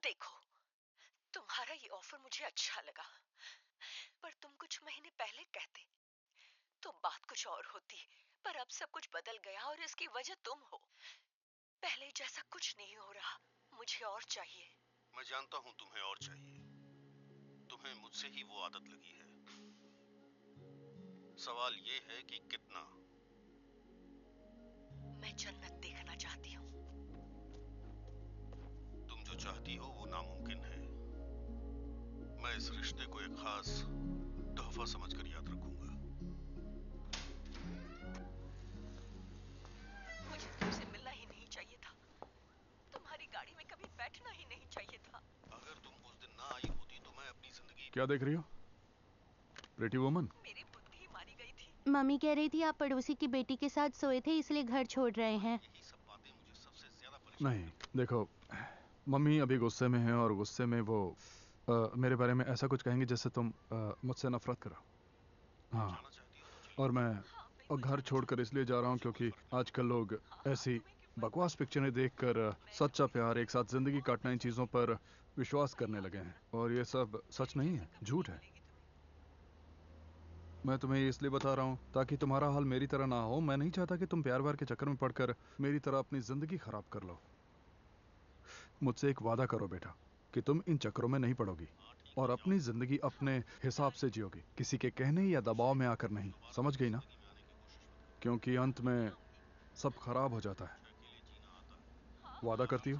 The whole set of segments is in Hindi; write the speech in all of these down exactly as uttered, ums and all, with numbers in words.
देखो, तुम्हारा ये ऑफर मुझे अच्छा लगा, पर तुम कुछ महीने पहले कहते तो बात कुछ और होती। पर अब सब कुछ बदल गया और इसकी वजह तुम हो। पहले जैसा कुछ नहीं हो रहा। मुझे और चाहिए। मैं जानता हूँ तुम्हें और चाहिए। तुम्हें मुझसे ही वो आदत लगी है। सवाल ये है कि कितना। मैं जन्नत देखना चाहती हूँ। तुम जो चाहती हो वो नामुमकिन है। मैं इस रिश्ते को एक खास तोहफा समझकर याद रखूंगा। मुझे तुमसे मिलना ही नहीं चाहिए था। तुम्हारी गाड़ी में कभी बैठना ही नहीं चाहिए था। अगर तुम उस दिन ना आई होती तो मैं अपनी जिंदगी। क्या देख रही हो? Pretty woman. मेरी बुद्धि मारी गई थी। मम्मी कह रही थी आप पड़ोसी की बेटी के साथ सोए थे इसलिए घर छोड़ रहे हैं। यही सब बातें मुझे सबसे ज्यादा परेशान। नहीं, देखो, मम्मी अभी गुस्से में है और गुस्से में वो आ, मेरे बारे में ऐसा कुछ कहेंगे जिससे तुम मुझसे नफरत करो। हाँ, और मैं और घर छोड़कर इसलिए जा रहा हूँ क्योंकि आजकल लोग ऐसी बकवास पिक्चरें देखकर सच्चा प्यार, एक साथ जिंदगी काटना, इन चीजों पर विश्वास करने लगे हैं और ये सब सच नहीं है, झूठ है। मैं तुम्हें इसलिए बता रहा हूँ ताकि तुम्हारा हाल मेरी तरह ना हो। मैं नहीं चाहता कि तुम प्यार व्यार के चक्कर में पड़कर मेरी तरह अपनी जिंदगी खराब कर लो। मुझसे एक वादा करो बेटा कि तुम इन चक्करों में नहीं पड़ोगी और अपनी जिंदगी अपने हिसाब से जियोगी, किसी के कहने या दबाव में आकर नहीं। समझ गई ना? क्योंकि अंत में सब खराब हो जाता है। वादा करती हो?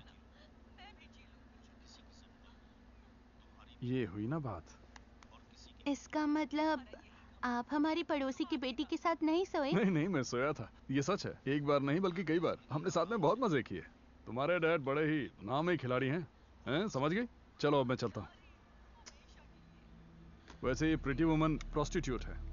ये हुई ना बात। इसका मतलब आप हमारी पड़ोसी की बेटी के साथ नहीं सोए? नहीं नहीं, मैं सोया था, ये सच है। एक बार नहीं बल्कि कई बार। हमने साथ में बहुत मजे किए। तुम्हारे डैड बड़े ही नामी खिलाड़ी हैं, हैं? समझ गई? चलो अब मैं चलता हूँ। वैसे ये प्रिटी वुमन प्रोस्टिट्यूट है।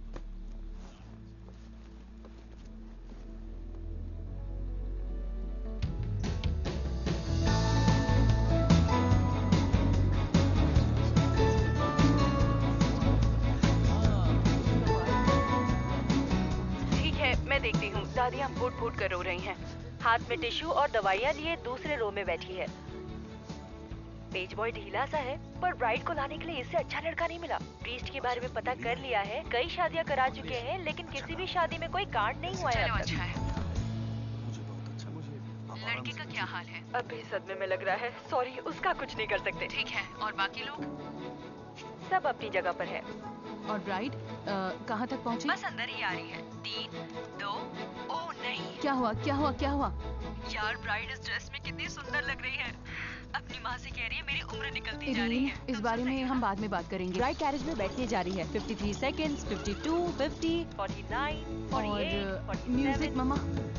ठीक है, मैं देखती हूँ। दादियाँ फूट फूट कर रो रही हैं। हाथ में टिश्यू और दवाइयाँ लिए दूसरे रो में बैठी है। पेज बॉय ढीला सा है, पर ब्राइड को लाने के लिए इससे अच्छा लड़का नहीं मिला। प्रीस्ट के बारे में पता कर लिया है, कई शादियां करा चुके हैं, लेकिन किसी भी शादी में कोई कांड नहीं हुआ है अब तक। अच्छा है। मुझे बहुत अच्छा। मुझे लड़के का क्या हाल है? अब भी सदमे में लग रहा है। सॉरी, उसका कुछ नहीं कर सकते। ठीक है, और बाकी लोग? सब अपनी जगह पर है। और ब्राइड कहाँ तक पहुँची? बस अंदर ही आ रही है। तीन, दो, ओ नहीं। क्या हुआ क्या हुआ क्या हुआ? यार, ब्राइड इस ड्रेस में कितनी सुंदर लग रही है। अपनी माँ से कह रही है मेरी उम्र निकलती जा रही है। इस बारे में हम बाद में बात करेंगे। ब्राइड कैरेज में बैठने जा रही है। तिरेपन सेकंड्स, बावन, पचास, उनचास, और अड़तालीस, म्यूजिक मम्मा।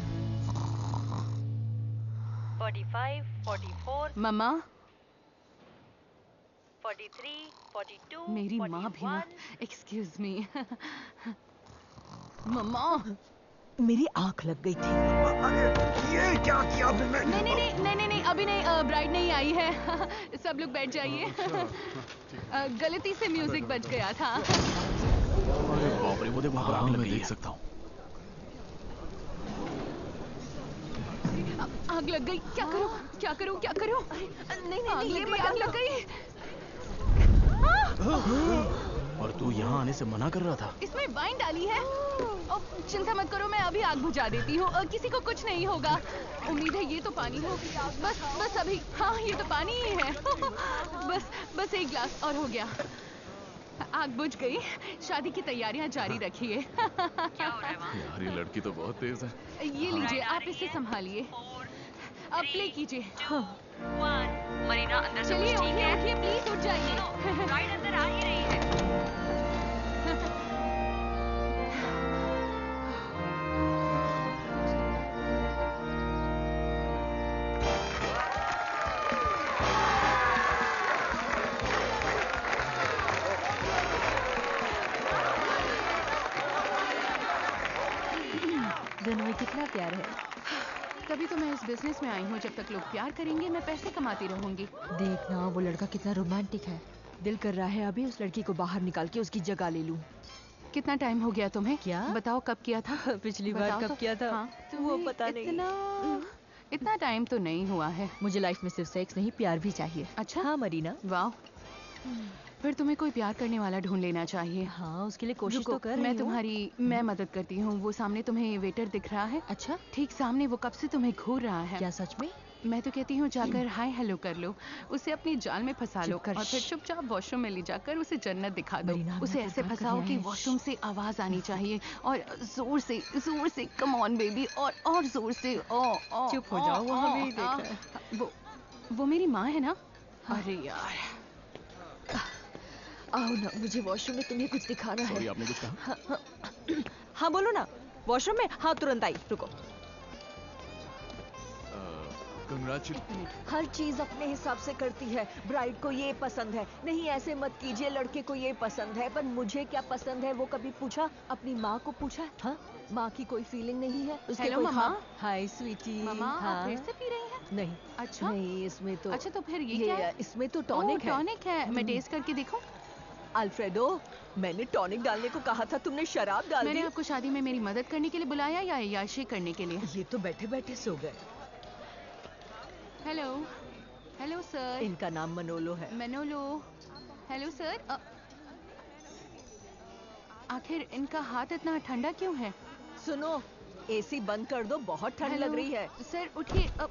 पैंतालीस, चौवालीस, मम्मा। तैंतालीस, बयालीस, मेरी माँ भी ना। Excuse me. मम्मा। मेरी आंख लग गई थी। अरे ये क्या किया तुमने? नहीं नहीं नहीं नहीं नहीं, नहीं अभी नहीं, ब्राइड नहीं आई है। सब लोग बैठ जाइए। अ, गलती से म्यूजिक बज गया था। अरे बाप रे, वो देख वहाँ पर आग लग गई है। देख सकता हूँ। आग लग गई। क्या करूं क्या करूं क्या करूं? नहीं नहीं आग लग गई, आग लग गई। और तू यहाँ आने से मना कर रहा था। इसमें वाइन डाली है। ओ, चिंता मत करो, मैं अभी आग बुझा देती हूँ। किसी को कुछ नहीं होगा। उम्मीद है ये तो पानी हो। बस बस अभी। हाँ, ये तो पानी ही है। बस बस एक गिलास और हो गया। आग बुझ गई। शादी की तैयारियां जारी रखिए। क्या हो रहा है वहाँ? यार ये लड़की तो बहुत तेज है। ये लीजिए, आप इसे संभालिए। अब प्ले कीजिए। मरीना, अंदर सब चलिए कुछ ठीक उठिए है? उठिए, प्लीज उठ जाइए। सुनो, ब्राइड अंदर आ ही रही है। दोनों में कितना प्यार है। तभी तो मैं इस बिजनेस में आई हूँ। जब तक लोग प्यार करेंगे मैं पैसे कमाती रहूंगी। देखना, वो लड़का कितना रोमांटिक है। दिल कर रहा है अभी उस लड़की को बाहर निकाल के उसकी जगह ले लूं। कितना टाइम हो गया तुम्हें? क्या? बताओ कब किया था? पिछली बार कब तो, किया था? हाँ, वो पता नहीं। इतना इतना टाइम तो नहीं हुआ है। मुझे लाइफ में सिर्फ सेक्स नहीं, प्यार भी चाहिए। अच्छा? हाँ मरीना। वाह, फिर तुम्हें कोई प्यार करने वाला ढूंढ लेना चाहिए। हाँ, उसके लिए कोशिश रुको, तो कर रही मैं हूँ। तुम्हारी मैं मदद करती हूँ। वो सामने तुम्हें वेटर दिख रहा है? अच्छा, ठीक सामने, वो कब से तुम्हें घूर रहा है। क्या सच में? मैं तो कहती हूँ जाकर हाय हेलो कर लो, उसे अपनी जाल में फंसा लो चुप कर, और फिर श्श। चुपचाप वॉशरूम में ले जाकर उसे जन्नत दिखा दो। मरीना, हम उसे यहाँ पे ऐसे बात फंसाओ करने कि आए हैं। वॉशरूम से आवाज आनी चाहिए और जोर से जोर से कम ऑन बेबी, और और जोर से। ओ ओ चुप हो ओ, जाओ, वो ओ, हमें ही आ, देख रहा है। वो वो मेरी माँ है ना? अरे यार, आओ ना, मुझे वॉशरूम में तुम्हें कुछ दिखाना है। सॉरी, आपने कुछ कहा? हाँ बोलो ना। वॉशरूम में? हाँ तुरंत आई, रुको। कंग्रेचुलेशन। हर चीज अपने हिसाब से करती है। ब्राइड को ये पसंद है, नहीं ऐसे मत कीजिए, लड़के को ये पसंद है, पर मुझे क्या पसंद है वो कभी पूछा? अपनी माँ को पूछा? हाँ, माँ की कोई फीलिंग नहीं है उसके? हेलो कोई मम्मा। ख्वाब? हाय स्वीटी। मामा हाँ? आप फिर से पी रही हैं? नहीं। अच्छा नहीं, इसमें तो अच्छा, तो फिर ये ये क्या है? इसमें तो टॉनिक है। टॉनिक है। मैं टेस्ट करके देखूं? अल्फ्रेडो, मैंने टॉनिक डालने को कहा था, तुमने शराब डाल मैंने दी। आपको शादी में मेरी मदद करने के लिए बुलाया या याशी करने के लिए? ये तो बैठे बैठे सो गए। Hello hello sir. इनका नाम मनोलो है। मनोलो। Hello sir. अ- आखिर इनका हाथ इतना ठंडा क्यों है? सुनो, एसी बंद कर दो, बहुत ठंड हेलो? लग रही है। सर उठिए। अ-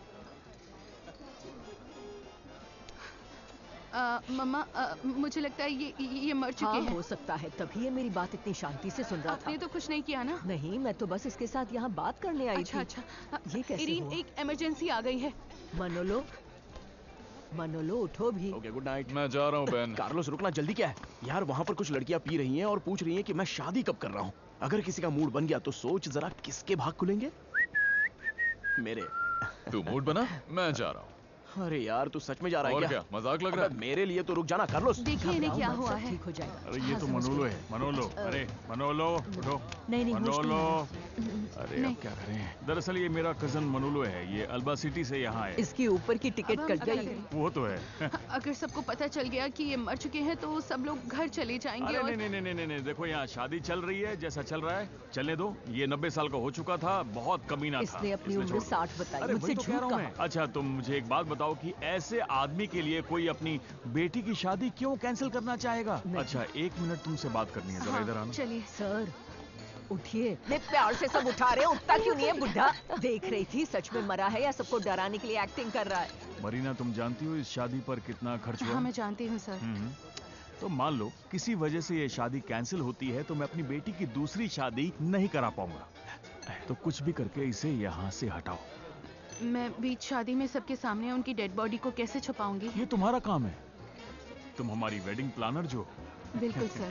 अ, मम्मा, अ, मुझे लगता है ये ये मर चुके हाँ, हैं। हो सकता है, तभी ये मेरी बात इतनी शांति से सुन रहा था। आपने तो कुछ नहीं किया ना? नहीं, मैं तो बस इसके साथ यहाँ बात करने आई अच्छा थी। अच्छा। अ, ये कैसे इरीन, हुआ? एक इमरजेंसी आ गई है। मनोलो, मनोलो उठो भी। Okay, good night. मैं जा रहा हूँ बेन। कार्लोस, रुकना, जल्दी क्या है यार? वहाँ पर कुछ लड़कियाँ पी रही हैं और पूछ रही हैं कि मैं शादी कब कर रहा हूँ। अगर किसी का मूड बन गया तो सोच जरा किसके भाग खुलेंगे। मेरे। तू मूड बना, मैं जा रहा हूँ। अरे यार, तू सच में जा रहा है और क्या? क्या मजाक लग रहा अबे, है? मेरे लिए तो रुक जाना कार्लोस। देखिए इन्हें क्या घबराओ मत, हुआ सब है। ठीक हो जाएगा। अरे ये हाँ, तो समझ मनोलो गई। है। मनोलो, अरे मनोलो उठो। नहीं नहीं, होश नहीं मनोलो। आया। अरे अब क्या करें? दरअसल ये मेरा कजन मनोलो है। ये अल्बा सिटी से यहाँ है। इसकी ऊपर की अब टिकट हम कट क्या गई। करें? वो तो है। अगर सबको पता चल गया कि ये मर चुके हैं तो सब लोग घर चले जाएंगे। अरे और नहीं नहीं नहीं नहीं नहीं, देखो यहाँ शादी चल रही है, जैसा चल रहा है चलने दो। ये नब्बे साल का हो चुका था, बहुत कमीना था। इसने अपनी इसमें उम्र छोड़ दो। साठ बताई, अरे मुझसे वही तो कह झूठ रहा हूँ कहा। मैं। अच्छा तुम मुझे एक बात बताओ कि ऐसे आदमी के लिए कोई अपनी बेटी की शादी क्यों कैंसिल करना चाहेगा? नहीं। अच्छा एक मिनट तुमसे बात करनी है, जरा हाँ, इधर आना। चलिए। सर उठिए। मैं प्यार से सब उठा रहे हैं, उठता क्यों नहीं है बुढ़ा? देख रही थी सच में मरा है या सबको डराने के लिए एक्टिंग कर रहा है? मरीना, तुम जानती हो इस शादी पर कितना खर्च हुआ? हाँ मैं जानती हूँ सर। हम्म, तो मान लो किसी वजह से ये शादी कैंसिल होती है तो मैं अपनी बेटी की दूसरी शादी नहीं करा पाऊंगा। तो कुछ भी करके इसे यहाँ से हटाओ। मैं बीच शादी में सबके सामने उनकी डेड बॉडी को कैसे छुपाऊंगी? ये तुम्हारा काम है। तुम हमारी वेडिंग प्लानर जो। बिल्कुल सर।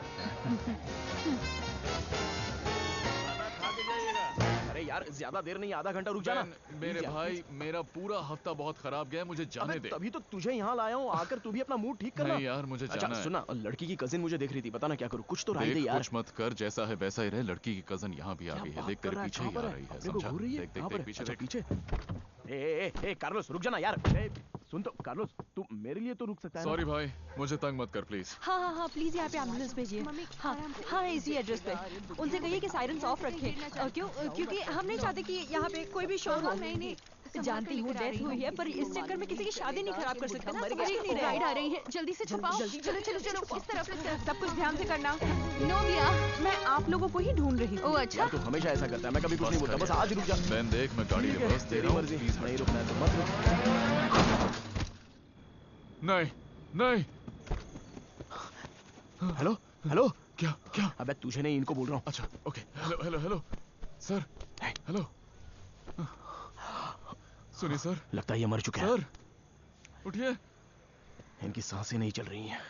अरे यार, ज्यादा देर नहीं, आधा घंटा रुक जाना। बेन, मेरे Please यार, भाई, please। मेरा पूरा हफ्ता बहुत खराब गया है, मुझे जाने अबे, दे। तभी तो तुझे यहाँ लाया हूँ, आकर तू भी अपना मूड ठीक करना। नहीं यार, मुझे अच्छा जाना है। सुना, लड़की की कजिन मुझे देख रही थी, पता ना क्या करूँ, कुछ तो राय दे देख यार। कुछ मत कर, जैसा है वैसा ही रहे। लड़की की कजन यहाँ भी आ क्या गई है, बात देख कर तेरे रहा है? पीछे ही कहाँ आ पर रही है। अपने को समझा? घूर रही है? देख देख कहाँ देख पर? पीछे अच्छा, देख। पीछे। ए ए ए कार्लोस, रुक जाना यार। ए, सुन तो कार्लोस, तू मेरे लिए तो रुक सकता है ना? सॉरी भाई, मुझे तंग मत कर प्लीज। हाँ हाँ हाँ, प्लीज यहाँ पे एम्बुलेंस भेजिए। हाँ हाँ, इसी एड्रेस पे। उनसे कहिए कि सायरन्स ऑफ रखें। अ, क्यों? अ, क्योंकि हम नहीं चाहते कि यहाँ पे कोई भी शोर हो। नहीं नहीं, जानती हूँ डेथ हुई है, पर इस चक्कर में किसी की शादी नहीं खराब कर सकते ना। समझ क्यों नहीं राइड रहे? आ रही है, जल्दी से छुपाओ। जल्दी, चलो चलो जल्दी, चलो, इस तरफ इस तरफ। सब कुछ ध्यान से करना। नो भैया, मैं आप लोगों को ही ढूंढ रही हूँ। ओ अच्छा। यार तू हमेशा ऐसा करता है, मैं कभी कुछ नहीं बोलता, बस आज रुक जा। बेन देख, मैं गाड़ी ठीक है, रिवर्स दे तेरी रहा हूँ, मर्जी। प्लीज नहीं रुकना है तो मत रुक। नहीं नहीं। हेलो हेलो, क्या क्या? अबे तुझे नहीं, इनको बोल रहा हूँ। अच्छा okay. Hello hello hello sir. Hello, सुनिए सर। लगता है ये मर चुके हैं। सर उठिए। इनकी सांसें नहीं चल रही हैं।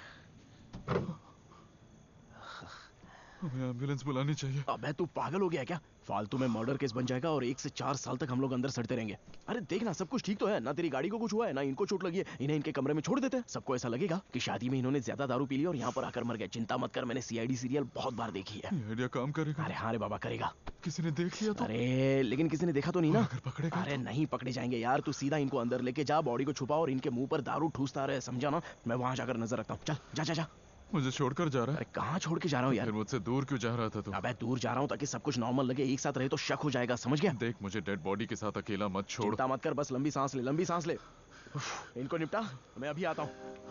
हमें एम्बुलेंस बुलानी चाहिए। अबे तू पागल हो गया है क्या? फालतू में मर्डर केस बन जाएगा और एक से चार साल तक हम लोग अंदर सड़ते रहेंगे। अरे देख ना, सब कुछ ठीक तो है ना, तेरी गाड़ी को कुछ हुआ है ना, इनको चोट लगी है। इन्हें इनके कमरे में छोड़ देते हैं। सबको ऐसा लगेगा कि शादी में इन्होंने ज्यादा दारू पी ली और यहाँ पर आकर मर गए। चिंता मत कर, मैंने सीआईडी सीरियल बहुत बार देखी है। ये आइडिया काम करेगा? अरे हाँ रे बाबा, करेगा। किसी ने देख लिया तो? अरे लेकिन किसी ने देखा तो नहीं ना? अगर पकड़े गए अरे तो? नहीं पकड़े जाएंगे यार, तू सीधा इनको अंदर लेके जा, बॉडी को छुपा और इनके मुंह पर दारू ठूसता रहे, समझा ना? मैं वहां जाकर नजर रखता हूँ। चल जा जा जा। मुझे छोड़कर जा रहा है? अरे कहाँ छोड़ के जा रहा हूँ यार? फिर मुझसे दूर क्यों जा रहा था तू? अबे दूर जा रहा हूँ ताकि सब कुछ नॉर्मल लगे, एक साथ रहे तो शक हो जाएगा, समझ गया? देख मुझे डेड बॉडी के साथ अकेला मत छोड़। चिंता मत कर, बस लंबी सांस ले, लंबी सांस ले। इनको निपटा, मैं अभी आता हूँ।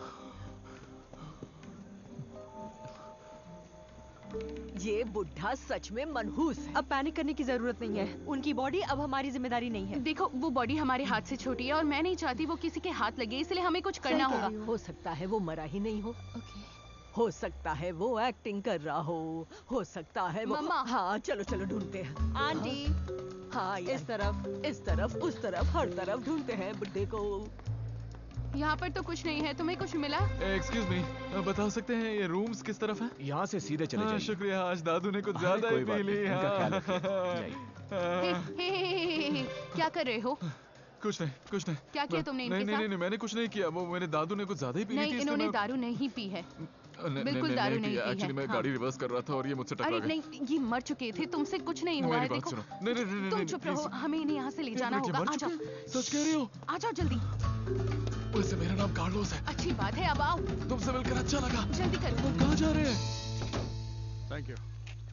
ये बुढ़ा सच में मनहूस है। अब पैनिक करने की जरूरत नहीं है, उनकी बॉडी अब हमारी जिम्मेदारी नहीं है। देखो वो बॉडी हमारे हाथ से छोटी है और मैं नहीं चाहती वो किसी के हाथ लगे, इसलिए हमें कुछ करना होगा। हो सकता है वो मरा ही नहीं हो। ओके। हो सकता है वो एक्टिंग कर रहा हो हो सकता है वो। मम्मा। हाँ चलो चलो ढूंढते हैं। आंटी हाँ इस तरफ, इस तरफ उस तरफ हर तरफ ढूंढते हैं बुड्ढे को। यहाँ पर तो कुछ नहीं है, तुम्हें कुछ मिला? एक्सक्यूज मी, बता सकते हैं ये रूम्स किस तरफ है? यहाँ से सीधे चले जाइए। शुक्रिया, आज दादू ने कुछ ज्यादा ही पी ली। हे, हे, हे, हे, क्या कर रहे हो? कुछ नहीं कुछ नहीं। क्या किया तुमने इनके नहीं, साथ? नहीं नहीं मैंने कुछ नहीं किया, वो मेरे दादू ने कुछ ज्यादा ही पी ली थी। नहीं, इन्होंने दारू नहीं पी है, बिल्कुल दारू नहीं पी है। एक्चुअली मैं गाड़ी रिवर्स कर रहा था और ये मुझसे टकरा अरे गया। नहीं, ये मर चुके थे, तुमसे कुछ नहीं हुआ है। देखो नहीं नहीं नहीं तुम चुप रहो, हमें इन्हें यहाँ से ले जाना होगा। आ जाओ, सच कह रही हो? आ जाओ जल्दी। वैसे मेरा नाम कार्लोस है। अच्छी बात है, अब आओ। तुमसे मिलकर अच्छा लगा। जल्दी करो। तुम कहाँ जा रहे हैं? Thank you.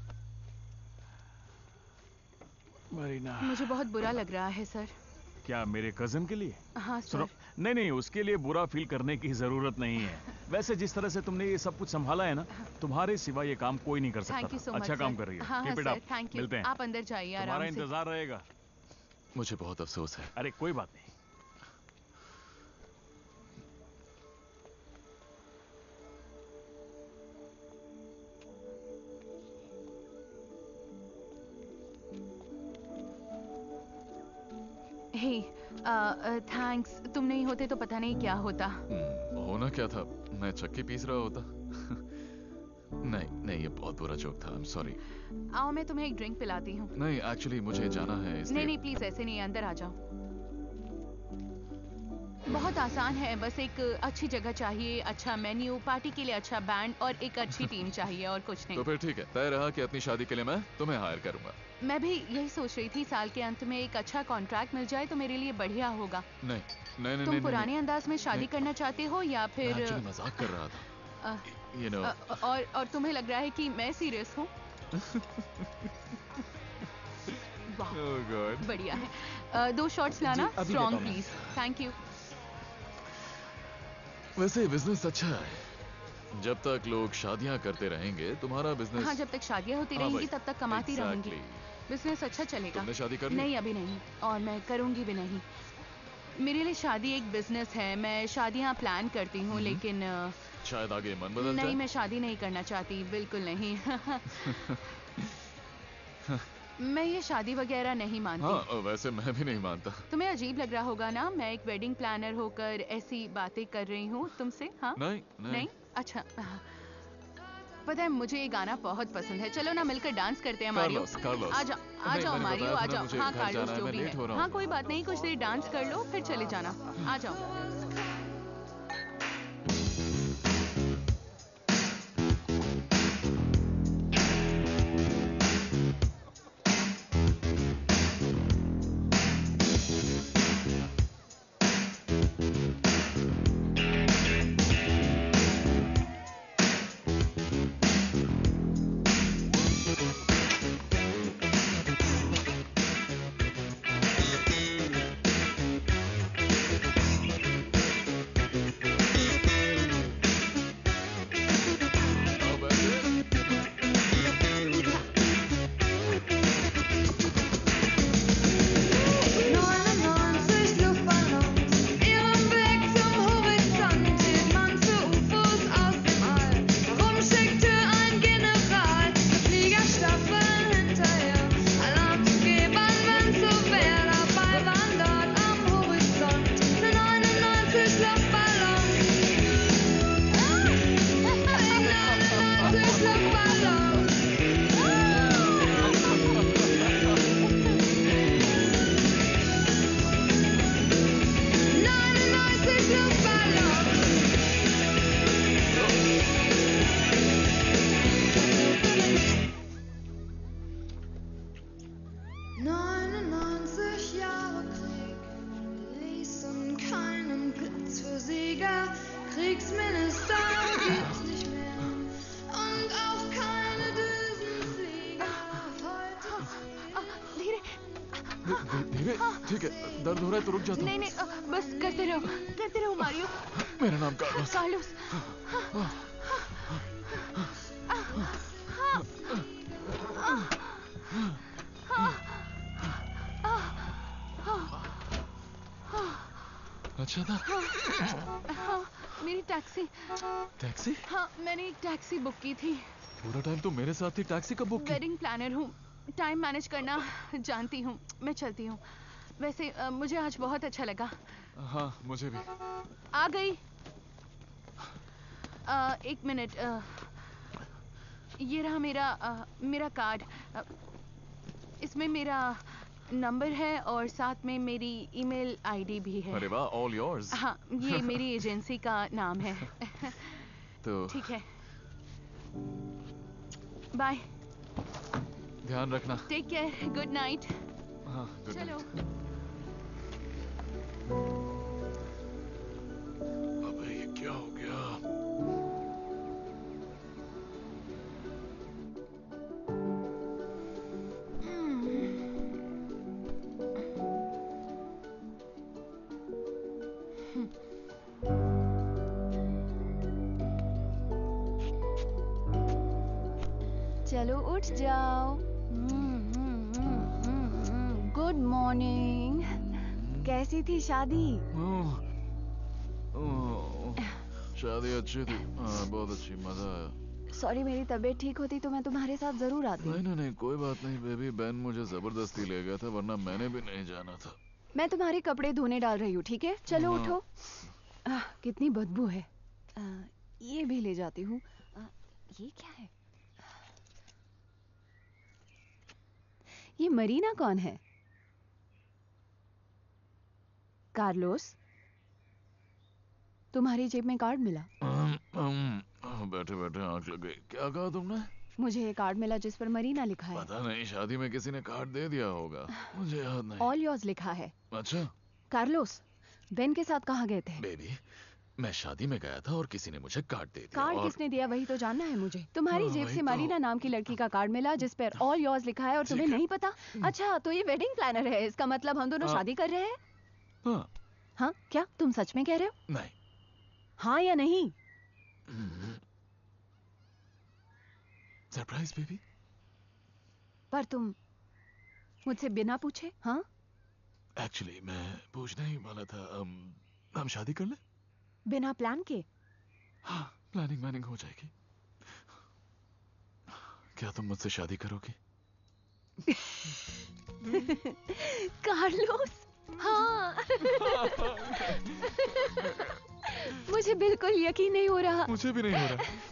मरीना, मुझे बहुत बुरा लग रहा है सर। क्या मेरे कजन के लिए? हाँ सुनो, सर। नहीं नहीं उसके लिए बुरा फील करने की जरूरत नहीं है। वैसे जिस तरह से तुमने ये सब कुछ संभाला है ना, तुम्हारे सिवा ये काम कोई नहीं कर सकता। Thank you so much. अच्छा काम कर रही हो। हाँ हाँ सर, थैंक यू। मिलते हैं। आप अंदर जाइए आराम तुम्हारा से। इंतजार रहेगा। मुझे बहुत अफसोस है। अरे कोई बात नहीं। हे, थैंक्स, तुम नहीं होते तो पता नहीं क्या होता। होना क्या था, मैं चक्की पीस रहा होता। नहीं नहीं ये बहुत बुरा जोक था, आई एम सॉरी। आओ मैं तुम्हें एक ड्रिंक पिलाती हूँ। नहीं एक्चुअली मुझे जाना है इसलिए। नहीं नहीं प्लीज ऐसे नहीं, अंदर आ जाओ। बहुत आसान है, बस एक अच्छी जगह चाहिए, अच्छा मेन्यू, पार्टी के लिए अच्छा बैंड और एक अच्छी टीम चाहिए, और कुछ नहीं। तो फिर ठीक है, तय रहा कि अपनी शादी के लिए मैं तुम्हें हायर करूंगा। मैं भी यही सोच रही थी, साल के अंत में एक अच्छा कॉन्ट्रैक्ट मिल जाए तो मेरे लिए बढ़िया होगा। नहीं नहीं नहीं तुम नहीं, पुराने नहीं, अंदाज में शादी नहीं, करना चाहते हो या फिर एक्चुअली मजाक कर रहा था। आ, you know, आ, और और तुम्हें लग रहा है कि मैं सीरियस हूँ? वाह, oh God. बढ़िया है। आ, दो शॉट्स लाना, स्ट्रॉन्ग प्लीज। Thank you. वैसे बिजनेस अच्छा है, जब तक लोग शादियां करते रहेंगे तुम्हारा बिजनेस। हाँ, जब तक शादियां होती हाँ रहेंगी भाई, तब तक कमाती exactly. रहूंगी, बिजनेस अच्छा चलेगा। तुमने शादी कर ली? नहीं अभी नहीं, और मैं करूंगी भी नहीं। मेरे लिए शादी एक बिजनेस है, मैं शादियां प्लान करती हूँ, लेकिन शायद आगे मन बदल नहीं जाए। मैं शादी नहीं करना चाहती, बिल्कुल नहीं। मैं ये शादी वगैरह नहीं मानती। हाँ वैसे मैं भी नहीं मानता। तुम्हें अजीब लग रहा होगा ना, मैं एक वेडिंग प्लानर होकर ऐसी बातें कर रही हूँ तुमसे। हाँ नहीं नहीं, नहीं? अच्छा, पता है मुझे ये गाना बहुत पसंद है, चलो ना मिलकर डांस करते हैं मारियो। Carlos, Carlos. आ जाओ आ जाओ मारियो, आ जाओ। हाँ कार्लोस जो भी है। हाँ हाँ कोई बात नहीं, कुछ देर डांस कर लो फिर चले जाना। आ जाओ। Kriegsminister gibt's nicht mehr. ठीक है, दर्द हो रहा है तो रुक जा तू। नहीं नहीं अ, बस करते रहो करते रहो मारियो। मेरा नाम कार्लोस। कार्लोस। अच्छा था। हाँ, मेरी टैक्सी। टैक्सी? हाँ, मैंने एक टैक्सी बुक की थी। पूरा टाइम तो मेरे साथ ही, टैक्सी कब बुक की? वेडिंग प्लानर हूँ, टाइम मैनेज करना जानती हूँ। मैं चलती हूँ। वैसे अ, मुझे आज बहुत अच्छा लगा। हाँ, मुझे भी। आ गई। अ, एक मिनट। अ, ये रहा मेरा अ, मेरा कार्ड। अ, इसमें मेरा नंबर है और साथ में मेरी ईमेल आईडी भी है। अरे वाह, ऑल योर्स। हाँ, ये मेरी एजेंसी का नाम है। तो ठीक है, बाय। ध्यान रखना। Take care, good night. हाँ, गुड चलो। अबे ये क्या हो गया? चलो उठ जाओ। Good morning. कैसी थी शादी? ओह, ओह, शादी अच्छी थी। हाँ, बहुत अच्छी, मजा आया। सॉरी, मेरी तबीयत ठीक होती तो मैं तुम्हारे साथ जरूर आती। नहीं नहीं नहीं, कोई बात नहीं बेबी। बेन मुझे जबरदस्ती ले गया था, वरना मैंने भी नहीं जाना था। मैं तुम्हारे कपड़े धोने डाल रही हूँ, ठीक है? चलो हाँ। उठो। आह, कितनी बदबू है। आ, ये भी ले जाती हूँ। आ, ये क्या है? ये मरीना कौन है? कार्लोस, तुम्हारी जेब में कार्ड मिला। अम, अम, बैठे बैठे आंख लग गई। क्या कहा तुमने? मुझे ये कार्ड मिला जिस पर मरीना लिखा है। पता नहीं, शादी में किसी ने कार्ड दे दिया होगा, मुझे याद नहीं। ऑल योर्स लिखा है। अच्छा। कार्लोस, बेन के साथ कहाँ गए थे? बेबी, मैं शादी में गया था और किसी ने मुझे कार्ड दे दिया। कार्ड और... किसने दिया वही तो जानना है मुझे। तुम्हारी हाँ, जेब वही से तो। मरीना नाम की लड़की का कार्ड मिला जिस पर ऑल योर्स लिखा है और तुम्हें नहीं पता? अच्छा, तो ये वेडिंग प्लानर है। इसका मतलब हम दोनों हाँ। शादी कर रहे हैं? हाँ। हाँ, क्या तुम सच में कह रहे हो? नहीं। हाँ या नहीं? Surprise baby. पर तुम मुझसे बिना पूछे? हाँ, एक्चुअली मैं पूछने ही वाला था। um, हम शादी कर ले? बिना प्लान के? हाँ, प्लानिंग मैनिंग हो जाएगी। क्या तुम मुझसे शादी करोगी? कार्लोस, हाँ। मुझे बिल्कुल यकीन नहीं हो रहा। मुझे भी नहीं हो रहा।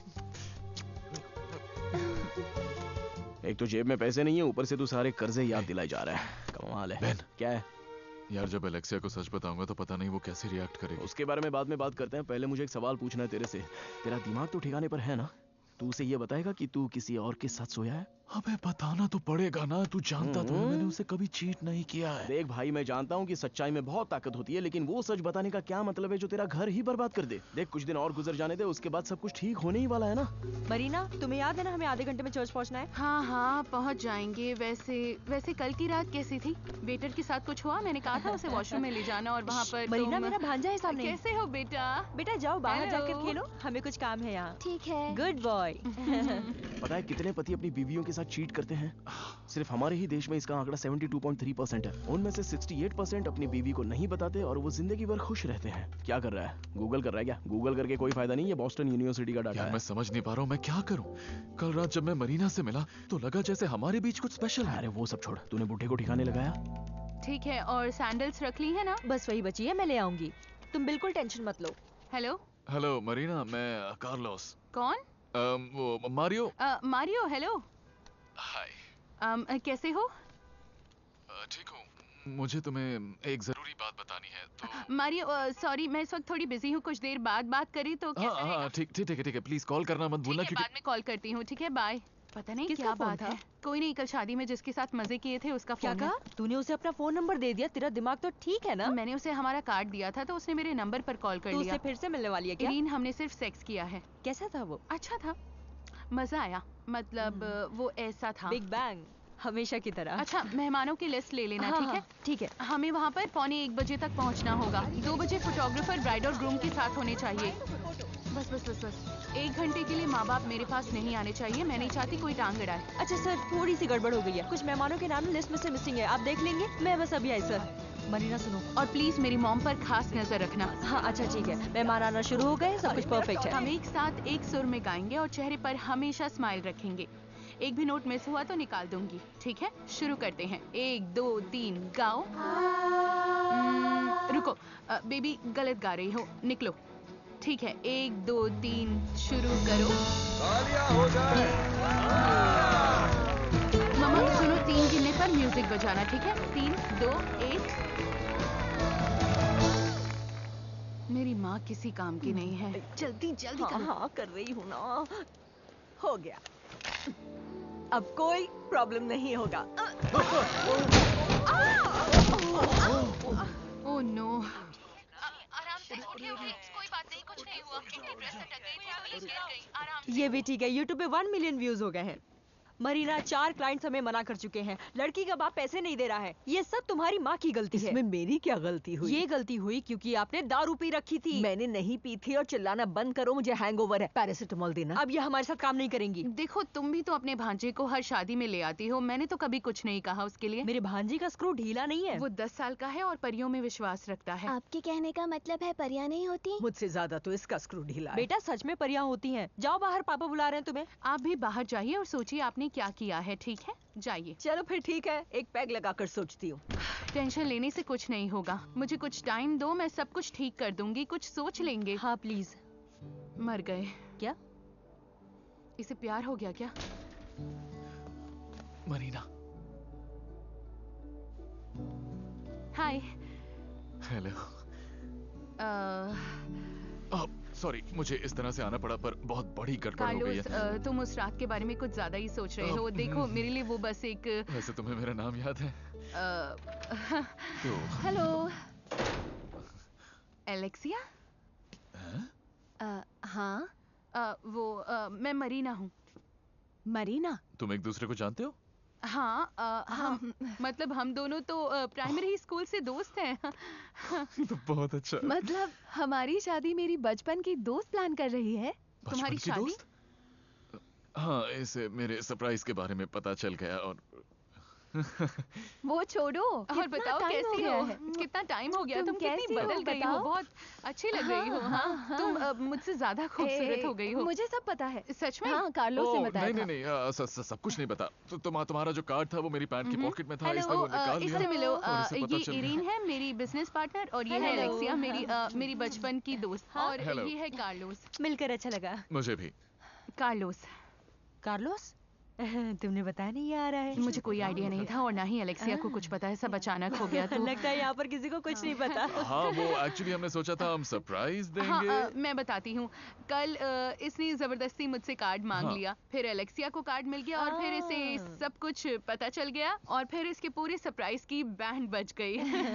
एक तो जेब में पैसे नहीं है, ऊपर से तू सारे कर्जे याद दिलाई जा रहा है। कमाल है। बेन, क्या है? यार जब एलेक्सिया को सच बताऊंगा तो पता नहीं वो कैसे रिएक्ट करेगी। उसके बारे में बाद में बात करते हैं। पहले मुझे एक सवाल पूछना है तेरे से। तेरा दिमाग तो ठिकाने पर है ना? तू उसे ये बताएगा कि तू किसी और के साथ सोया है? अबे बताना तो पड़ेगा ना, तू जानता तो है मैंने उसे कभी चीट नहीं किया है। देख भाई, मैं जानता हूँ कि सच्चाई में बहुत ताकत होती है, लेकिन वो सच बताने का क्या मतलब है जो तेरा घर ही बर्बाद कर दे? देख, कुछ दिन और गुजर जाने दे, उसके बाद सब कुछ ठीक होने ही वाला है ना। मरीना, तुम्हें याद है ना हमें आधे घंटे में चर्च पहुंचना है? हाँ हाँ, पहुंच जाएंगे। वैसे वैसे कल की रात कैसी थी? वेटर के साथ कुछ हुआ? मैंने कहा था उसे वॉशरूम में ले जाना और वहाँ पर मरीना, तुम... मेरा भांजा है सामने। कैसे हो बेटा? बेटा जाओ बाहर Hello. जाकर खेलो, हमें कुछ काम है यहाँ। ठीक है। Good boy. पता है कितने पति अपनी बीवियों के साथ चीट करते हैं? सिर्फ हमारे ही देश में इसका आंकड़ा बहत्तर पॉइंट तीन परसेंट है। उनमें से अड़सठ परसेंट अपनी बीवी को नहीं बताते और वो जिंदगी भर खुश रहते हैं। क्या कर रहा है? गूगल कर रहा है क्या? गूगल करके कोई फायदा नहीं है, बॉस्टन यूनिवर्सिटी का डाटा यार है। मैं समझ नहीं पा रहा हूँ मैं क्या करूँ। कल रात जब मैं मरीना से मिला तो लगा जैसे हमारे बीच कुछ स्पेशल है। अरे वो सब छोड़, तूने बुढ़े को ठिकाने लगाया? ठीक है, और सैंडल्स रख ली है ना? बस वही बची है, मैं ले आऊंगी, तुम बिल्कुल टेंशन मत लो। हेलो हेलो मरीना, मैं कार्लोस। कौन? um, वो मारियो। अ, मारियो, हेलो। हाय। अम, कैसे हो? ठीक हूँ। मुझे तुम्हें एक जरूरी बात बतानी है तो। मारियो, सॉरी मैं इस वक्त थोड़ी बिजी हूँ, कुछ देर बाद बात करी तो हाँ हाँ ठीक ठीक है ठीक है, प्लीज कॉल करना मत भूलना क्योंकि बाद में कॉल करती हूँ। ठीक है, बाय। पता नहीं किसका क्या फोन बात था? है। कोई नहीं, कल शादी में जिसके साथ मजे किए थे उसका क्या फोन कहा? तूने उसे अपना फोन नंबर दे दिया? तेरा दिमाग तो ठीक है ना? है। मैंने उसे हमारा कार्ड दिया था तो उसने मेरे नंबर पर कॉल कर तू लिया। उससे फिर से मिलने वाली है क्या? इरीन, हमने सिर्फ सेक्स किया है। कैसा था वो? अच्छा था, मजा आया। मतलब वो ऐसा था। Big bang. हमेशा की तरह। अच्छा, मेहमानों की लिस्ट ले लेना, हाँ, ठीक है? हाँ, ठीक है। हमें वहाँ पर पौने एक बजे तक पहुँचना होगा। दो बजे फोटोग्राफर ब्राइड और ग्रूम के साथ होने चाहिए। बस बस बस बस एक घंटे के लिए माँ बाप मेरे पास नहीं आने चाहिए। मैं नहीं चाहती कोई टांग अड़ाए। अच्छा सर, थोड़ी सी गड़बड़ हो गई है। कुछ मेहमानों के नाम लिस्ट में से मिसिंग है, आप देख लेंगे। मैं बस अभी आई सर। मरीना सुनो, और प्लीज मेरी मॉम पर खास नजर रखना। हाँ अच्छा ठीक है। मेहमान आना शुरू हो गए, सब कुछ परफेक्ट है। हम एक साथ एक सुर में गाएंगे और चेहरे पर हमेशा स्माइल रखेंगे। एक भी नोट मिस हुआ तो निकाल दूंगी, ठीक है? शुरू करते हैं। एक दो तीन गाओ। hmm, रुको, आ, बेबी गलत गा रही हो, निकलो। ठीक है, एक दो तीन शुरू करो। हो जाए। मम्मा सुनो, तीन गिनने पर म्यूजिक बजाना, ठीक है? तीन दो एक। मेरी माँ किसी काम की नहीं है। जल्दी जल्दी हाँ, करो। हाँ कर रही हूँ ना। हो गया, अब कोई प्रॉब्लम नहीं होगा। Oh no. आराम से ओके ओके, कोई बात नहीं, कुछ नहीं हुआ। इनकी ड्रेस अटक गई थी तो ये गिर गई। आराम से। ये भी ठीक है, यूट्यूब पे वन मिलियन व्यूज हो गए हैं। मरीना, चार क्लाइंट्स हमें मना कर चुके हैं। लड़की का बाप पैसे नहीं दे रहा है। ये सब तुम्हारी माँ की गलती है। इसमें मेरी क्या गलती हुई? ये गलती हुई क्योंकि आपने दारू पी रखी थी। मैंने नहीं पी थी, और चिल्लाना बंद करो, मुझे हैंगओवर है। पैरासिटामोल देना। अब ये हमारे साथ काम नहीं करेंगी। देखो, तुम भी तो अपने भांजे को हर शादी में ले आती हो। मैंने तो कभी कुछ नहीं कहा उसके लिए। मेरे भांजी का स्क्रू ढीला नहीं है। वो दस साल का है और परियों में विश्वास रखता है। आपके कहने का मतलब है परियां नहीं होती? मुझसे ज्यादा तो इसका स्क्रू ढीला है। बेटा सच में परियां होती हैं। जाओ बाहर, पापा बुला रहे हैं तुम्हें। आप भी बाहर जाइए और सोचिए आपने क्या किया है, ठीक है? जाइए। चलो फिर ठीक है, एक पैग लगाकर सोचती हूँ। टेंशन लेने से कुछ नहीं होगा। मुझे कुछ टाइम दो, मैं सब कुछ ठीक कर दूंगी। कुछ सोच लेंगे। हाँ प्लीज। मर गए क्या? इसे प्यार हो गया क्या? मरीना। हाय। हेलो। अह सॉरी, मुझे इस तरह से आना पड़ा, पर बहुत बड़ी गड़बड़ हो गई है। कार्लोस, तुम उस रात के बारे में कुछ ज्यादा ही सोच रहे हो। देखो, मेरे लिए वो बस एक। वैसे तुम्हें मेरा नाम याद है? हेलो। एलेक्सिया? हाँ, वो आ, मैं मरीना हूँ। मरीना? तुम एक दूसरे को जानते हो? हाँ, आ, हम मतलब हम दोनों तो प्राइमरी स्कूल से दोस्त हैं। तो बहुत अच्छा। मतलब हमारी शादी मेरी बचपन की दोस्त प्लान कर रही है? तुम्हारी शादी? दोस्त? हाँ, इसे मेरे सरप्राइज के बारे में पता चल गया और वो छोड़ो। और बताओ कैसी हो? कितना टाइम हो गया? तुम, तुम कितनी बदल गई हो। बहुत अच्छी लग रही हो। हाँ, हाँ, तुम अब मुझसे ज्यादा खूबसूरत हो गई हो। मुझे सब पता है। सच में? हाँ, कार्लोस से बताया नहीं, नहीं नहीं नहीं, स, स, सब कुछ नहीं पता। तो तुम, तुम्हारा जो कार्ड था वो मेरी पैंट की पॉकेट में था, इसने वो निकाल लिया। इससे मिलो। ये इरीन है, मेरी बिजनेस पार्टनर, और ये है एलेक्सिया, मेरी मेरी बचपन की दोस्त। और ये है कार्लोस। मिलकर अच्छा लगा। मुझे भी। कार्लोस। कार्लोस? तुमने बताया नहीं ये आ रहा है। मुझे कोई आइडिया नहीं था और ना ही एलेक्सिया को कुछ पता है। सब अचानक हो गया। तो लगता है यहाँ पर किसी को कुछ नहीं पता। हाँ, वो एक्चुअली हमने सोचा था हम सरप्राइज देंगे। हाँ, आ, मैं बताती हूँ। कल आ, इसने जबरदस्ती मुझसे कार्ड मांग हाँ. लिया। फिर एलेक्सिया को कार्ड मिल गया और फिर इसे सब कुछ पता चल गया और फिर इसके पूरे सरप्राइज की बैंड बज गई।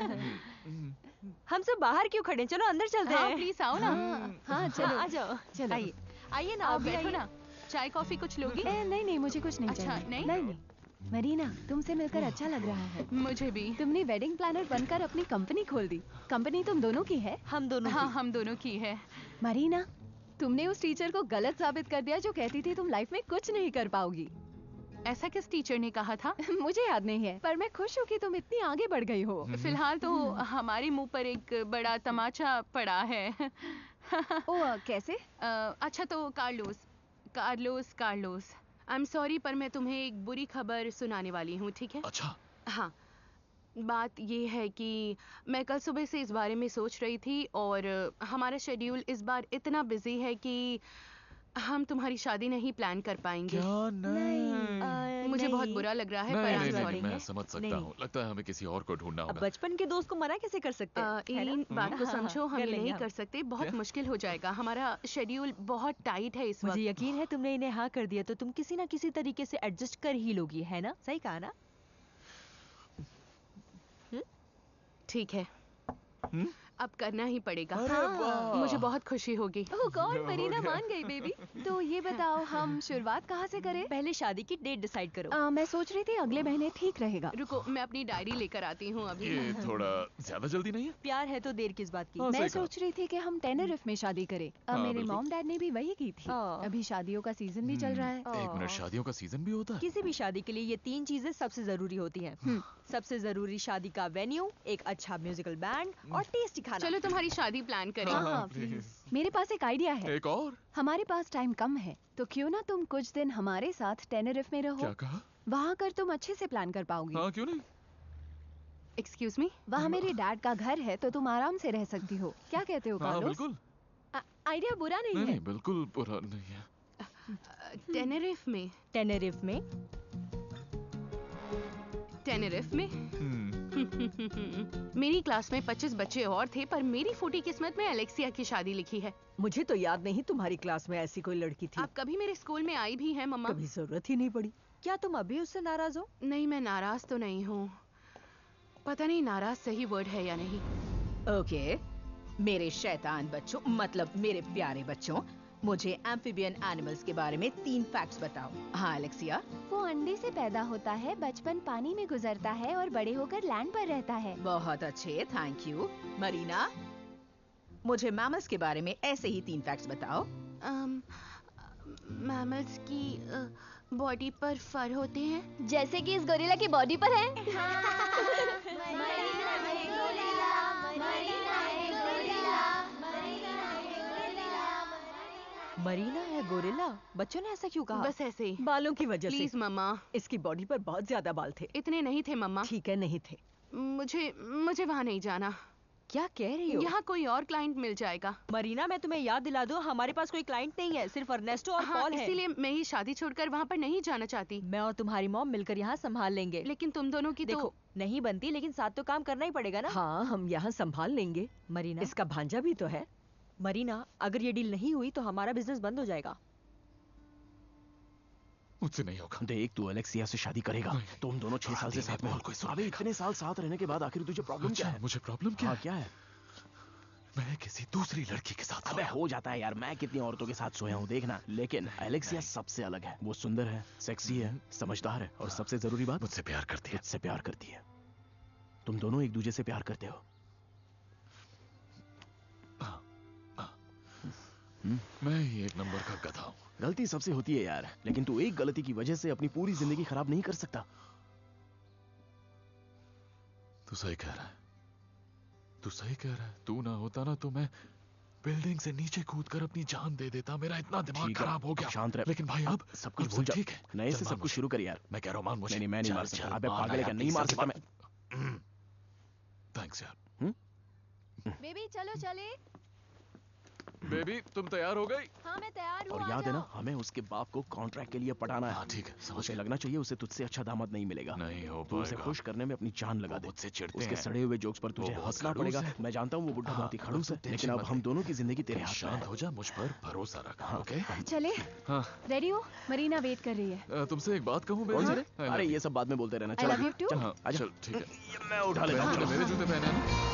हम सब बाहर क्यों खड़े? चलो अंदर चलते हैं। हाँ, प्लीज आओ ना। हाँ चलो, आ जाओ। चलो आइए आइए ना, आप बैठो ना। चाय कॉफी कुछ लोगी? ए, नहीं नहीं, मुझे कुछ नहीं अच्छा, चाहिए। नहीं? नहीं नहीं। मरीना, तुमसे मिलकर अच्छा लग रहा है। मुझे भी। तुमने वेडिंग प्लानर बनकर अपनी कंपनी खोल दी। कंपनी तुम दोनों की है? हम दोनों हाँ, की। हम दोनों की है। मरीना, तुमने उस टीचर को गलत साबित कर दिया जो कहती थी तुम लाइफ में कुछ नहीं कर पाओगी। ऐसा किस टीचर ने कहा था? मुझे याद नहीं है, पर मैं खुश हूँ कि तुम इतनी आगे बढ़ गई हो। फिलहाल तो हमारे मुंह पर एक बड़ा तमाचा पड़ा है। ओह, कैसे? अच्छा तो Carlos Carlos Carlos I am sorry, पर मैं तुम्हें एक बुरी खबर सुनाने वाली हूँ, ठीक है? अच्छा। हाँ, बात ये है कि मैं कल सुबह से इस बारे में सोच रही थी और हमारा शेड्यूल इस बार इतना बिजी है कि हम तुम्हारी शादी नहीं प्लान कर पाएंगे। क्या? नहीं, आ, मुझे बहुत बुरा लग रहा है, नहीं, पर नहीं, नहीं, सॉरी। मैं समझ सकता हूँ। लगता है हमें किसी और को ढूंढना होगा। बचपन के दोस्त को मना कैसे कर सकते हैं? इरीन, बात को समझो, हम ये नहीं कर सकते। बहुत मुश्किल हो जाएगा। हमारा शेड्यूल बहुत टाइट है इस वक्त। मुझे यकीन है तुमने इन्हें हाँ कर दिया तो तुम किसी ना किसी तरीके से एडजस्ट कर ही लोगी, है ना? सही कहा ना? ठीक है। अब करना ही पड़ेगा। अरे वाह। मुझे बहुत खुशी होगी। ओह गॉड, मरीना मान गई बेबी। तो ये बताओ हम शुरुआत कहाँ से करें? पहले शादी की डेट डिसाइड करो। आ, मैं सोच रही थी अगले महीने ठीक रहेगा। रुको, मैं अपनी डायरी लेकर आती हूँ अभी। ये थोड़ा ज्यादा जल्दी नहीं है? प्यार है तो देर किस बात की। हाँ, मैं सही कहा। सोच रही थी कि हम टेनरिफ में शादी करें। अब हाँ, मेरे बिल्कुल। मॉम डैड ने भी वही की थी। अभी शादियों का सीजन भी चल रहा है। एक मिनट, शादियों का सीजन भी होता है? किसी भी शादी के लिए ये तीन चीजें सबसे जरूरी होती हैं। सबसे जरूरी शादी का वेन्यू, एक अच्छा म्यूजिकल बैंड और टेस्टी खाना। चलो तुम्हारी शादी प्लान करें। हाँ, हाँ, प्लीज। मेरे पास एक आइडिया है। एक और? हमारे पास टाइम कम है, तो क्यों ना तुम कुछ दिन हमारे साथ टेनरिफ में रहो। क्या कहा? वहाँ कर तुम अच्छे से प्लान कर पाओगी। हाँ, क्यों नहीं? Excuse me? वहाँ मेरे डैड का घर है, तो तुम आराम से रह सकती हो। क्या कहते हो हाँ, कार्लोस? बिल्कुल। आइडिया बुरा नहीं, नहीं है। नहीं, बिल्कुल बुरा नहीं है। टेनरिफ में? टेनरिफ में? टेनरिफ में? मेरी क्लास में पच्चीस बच्चे और थे, पर मेरी फूटी किस्मत में अलेक्सिया की शादी लिखी है। मुझे तो याद नहीं तुम्हारी क्लास में ऐसी कोई लड़की थी। आप कभी मेरे स्कूल में आई भी हैं मम्मा? कभी जरूरत ही नहीं पड़ी। क्या तुम अभी उससे नाराज हो? नहीं, मैं नाराज तो नहीं हूँ। पता नहीं नाराज सही वर्ड है या नहीं। ओके, मेरे शैतान बच्चों, मतलब मेरे प्यारे बच्चों, मुझे एम्फीबियन एनिमल्स के बारे में तीन फैक्ट्स बताओ। हाँ अलेक्सिया? वो अंडे से पैदा होता है, बचपन पानी में गुजरता है और बड़े होकर लैंड पर रहता है। बहुत अच्छे, थैंक यू। मरीना, मुझे मैमल्स के बारे में ऐसे ही तीन फैक्ट्स बताओ। मैमल्स की बॉडी पर फर होते हैं, जैसे कि इस गोरिल्ला की बॉडी पर है। मरीना है गोरिल्ला? बच्चों ने ऐसा क्यों कहा? बस ऐसे ही। बालों की वजह से। Please mama. इसकी बॉडी पर बहुत ज्यादा बाल थे। इतने नहीं थे मम्मा। ठीक है, नहीं थे। मुझे मुझे वहाँ नहीं जाना। क्या कह रही हो? यहाँ कोई और क्लाइंट मिल जाएगा। मरीना, मैं तुम्हें याद दिला दूं, हमारे पास कोई क्लाइंट नहीं है, सिर्फ अर्नेस्टो और हाँ, पॉल है। इसीलिए मैं ही शादी छोड़कर वहाँ पर नहीं जाना चाहती। मैं और तुम्हारी मॉम मिलकर यहाँ संभाल लेंगे। लेकिन तुम दोनों की देखो, तो नहीं बनती, लेकिन साथ तो काम करना ही पड़ेगा ना। हाँ, हम यहाँ संभाल लेंगे। मरीना, इसका भांजा भी तो है। मरीना, अगर ये डील नहीं हुई तो हमारा बिजनेस बंद हो जाएगा। मुझसे नहीं होगा। देख, तू अलेक्सिया से शादी करेगा। तुम दोनों छह साल से साथ में हो। अबे इतने साल साथ रहने के बाद आखिर तुझे प्रॉब्लम क्या है? मुझे प्रॉब्लम क्या हाँ, है? क्या है? मैं किसी दूसरी लड़की के साथ अबे हो जाता है यार, मैं कितनी औरतों के साथ सोया हूँ देखना। लेकिन अलेक्सिया सबसे अलग है। वो सुंदर है, सेक्सी है, समझदार है और सबसे जरूरी बात, मुझसे प्यार करती है। मुझसे प्यार करती है। तुम दोनों एक दूसरे से प्यार करते हो। मैं ही एक नंबर का गधा हूँ। गलती सबसे होती है यार, लेकिन तू एक गलती की वजह से अपनी पूरी जिंदगी खराब नहीं कर सकता। तू सही कह रहा है, तू सही कह रहा है। तू ना होता ना तो मैं बिल्डिंग से नीचे कूदकर अपनी जान दे देता। मेरा इतना दिमाग ठीक है, खराब हो गया। अब शांत रह। लेकिन भाई अब सब कुछ अब भूल जा। ठीक है, नए चल से मान सब कुछ मुझे। शुरू कर यार। मैं कह रहा हूँ मान मुझे। नहीं नहीं, मैं नहीं चल, मार चल, सकता। अबे मान पागल है आया, क्या? नहीं please, मार सकता मान- मैं। थैंक्स यार। बेबी चलो चले। बेबी तुम तैयार हो गई? हाँ मैं तैयार हूँ। और याद है ना, हमें उसके बाप को कॉन्ट्रैक्ट के लिए पटाना है। हाँ ठीक है, समझ उसे गया। लगना चाहिए उसे तुझसे अच्छा दामाद नहीं मिलेगा। नहीं हो तू उसे पाएगा। खुश करने में अपनी जान लगा दे। मुझसे चिढ़ते उसके हैं। सड़े हुए जोक्स पर तुझे वो बहुत हंसना खड़ूस पड़ेगा। है। मैं जानता हूँ वो बुढ़ा हाँ, बहुत ही खड़ूस है, तू लेकिन टेंशन अब मत हम ले। दोनों की जिंदगी तेरे हाथ में शांत है। हो जा, मुझ पर भरोसा रख। ओके? चले। हाँ। रेडी हो? मरीना वेट कर रही है। अ, तुमसे एक बात कहूँ कौन सी बेबी? रे? अरे ये सब बाद में बोलते रहना। I चल love you too. चल, हाँ, आजा। चल ठीक है। मैं उठा लेता हूँ। तूने मेरे जूते पहने हैं ना?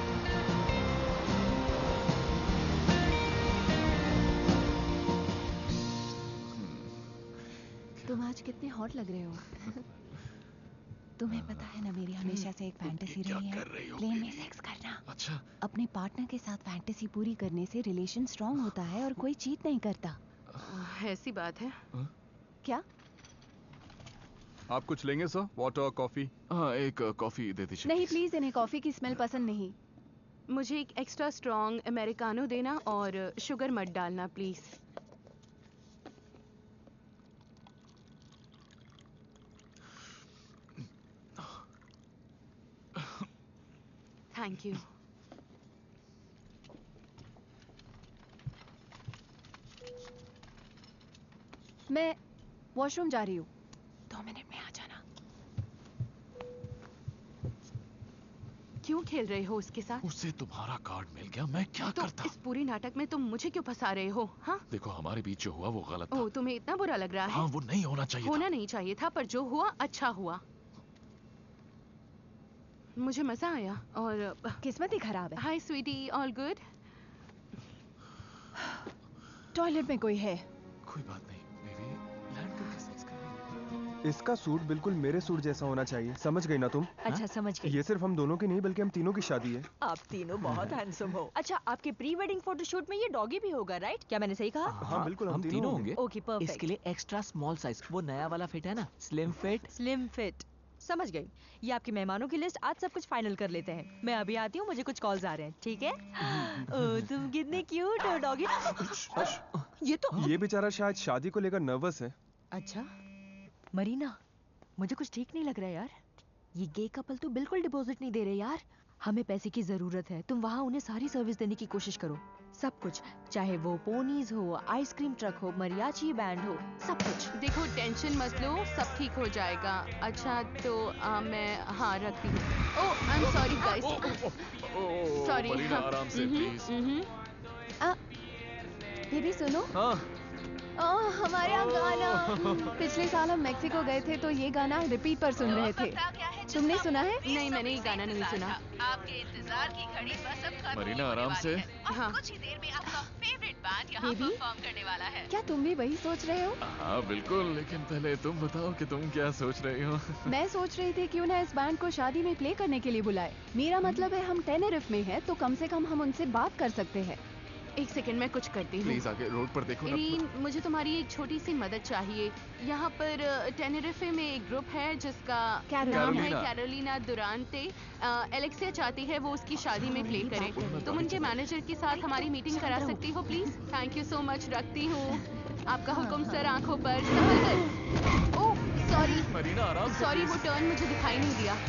तुम आज कितने हॉट लग रहे हो। तुम्हें पता है ना, मेरी हमेशा से एक फैंटेसी क्या रही है, कर रही हो प्लेन में बेबी? सेक्स करना। अच्छा, अपने पार्टनर के साथ फैंटेसी पूरी करने से रिलेशन स्ट्रांग होता है और कोई चीट नहीं करता। ऐसी बात है? क्या? आप कुछ लेंगे सर? Water, coffee? हाँ एक कॉफी दे दीजिए। नहीं प्लीज, इन्हें कॉफी की स्मेल पसंद नहीं। मुझे एक एक्स्ट्रा स्ट्रॉन्ग अमेरिकानो देना और शुगर मत डालना प्लीज। Thank you. मैं वॉशरूम जा रही हूँ, दो मिनट में आ जाना। क्यों खेल रहे हो उसके साथ? उसे तुम्हारा कार्ड मिल गया, मैं क्या तो करता? इस पूरी नाटक में तुम मुझे क्यों फंसा रहे हो? हाँ? देखो हमारे बीच जो हुआ वो गलत था। ओह, तुम्हें इतना बुरा लग रहा है? हाँ वो नहीं होना चाहिए होना था। नहीं चाहिए था, पर जो हुआ अच्छा हुआ। मुझे मजा आया और किस्मत ही खराब है। Hi sweetie, all good? Toilet में कोई है? कोई बात नहीं बेबी, लैंड करके सेक्स करेंगे। इसका सूट बिल्कुल मेरे सूट जैसा होना चाहिए, समझ गई ना तुम? अच्छा समझ गई। ये सिर्फ हम दोनों की नहीं बल्कि हम तीनों की शादी है। आप तीनों बहुत हैंडसम हो। अच्छा, आपके प्री वेडिंग फोटोशूट में ये डॉगी भी होगा, राइट? क्या मैंने सही कहा? हाँ बिल्कुल, हम, हम तीनों होंगे। Okay perfect. इसके लिए एक्स्ट्रा स्मॉल साइज, वो नया वाला फिट है ना, स्लिम फिट। स्लिम फिट, समझ गई। ये आपके मेहमानों की लिस्ट, आज सब कुछ फाइनल कर लेते हैं। मैं अभी आती हूँ, मुझे कुछ कॉल्स आ रहे हैं, ठीक है? ओ, तुम कितने क्यूट हो डॉगी। ये तो ये बेचारा शायद शादी को लेकर नर्वस है। अच्छा मरीना, मुझे कुछ ठीक नहीं लग रहा है यार। ये गे कपल तो बिल्कुल डिपॉजिट नहीं दे रहे यार। हमें पैसे की जरूरत है, तुम वहाँ उन्हें सारी सर्विस देने की कोशिश करो, सब कुछ, चाहे वो पोनीज हो, आइसक्रीम ट्रक हो, मरियाची बैंड हो, सब कुछ। देखो टेंशन मत लो, सब ठीक हो जाएगा। अच्छा तो आ, मैं हाँ रखती हूँ। Oh I am sorry guys, sorry. Marina आराम से प्लीज। ये भी सुनो। हाँ ओह हमारे यहाँ गाना। पिछले साल हम मेक्सिको गए थे तो ये गाना रिपीट पर सुन रहे थे। तुमने सुना है? नहीं मैंने ये गाना नहीं सुना। आपके इंतजार की घड़ी बस अब खत्म मरीना होने आराम वाली से। है। और हाँ। कुछ ही देर में आपका फेवरेट बैंड यहाँ बेबी? परफॉर्म करने वाला है। क्या तुम भी वही सोच रहे हो? हाँ बिल्कुल, लेकिन पहले तुम बताओ कि तुम क्या सोच रही हो। मैं सोच रही थी क्यों ना इस बैंड को शादी में प्ले करने के लिए बुलाए। मेरा मतलब है हम टेनेरिफ में है तो कम से कम हम उनसे बात कर सकते हैं। एक सेकंड मैं कुछ करती हूँ। प्लीज आगे रोड पर देखो ना। इरीन, मुझे तुम्हारी एक छोटी सी मदद चाहिए। यहाँ पर टेनेरिफे में एक ग्रुप है जिसका नाम है कैरोलिना। कैरोलिना दुरांते। एलेक्सिया चाहती है वो उसकी शादी में प्ले करे। तुम उनके मैनेजर के साथ हमारी मीटिंग करा सकती हो please? Thank you so much, रखती हूँ। आपका हुक्म सर, आंखों पर संभल कर। ओह सॉरी मरीना आराम से। सॉरी, वो टर्न मुझे दिखाई नहीं दिया।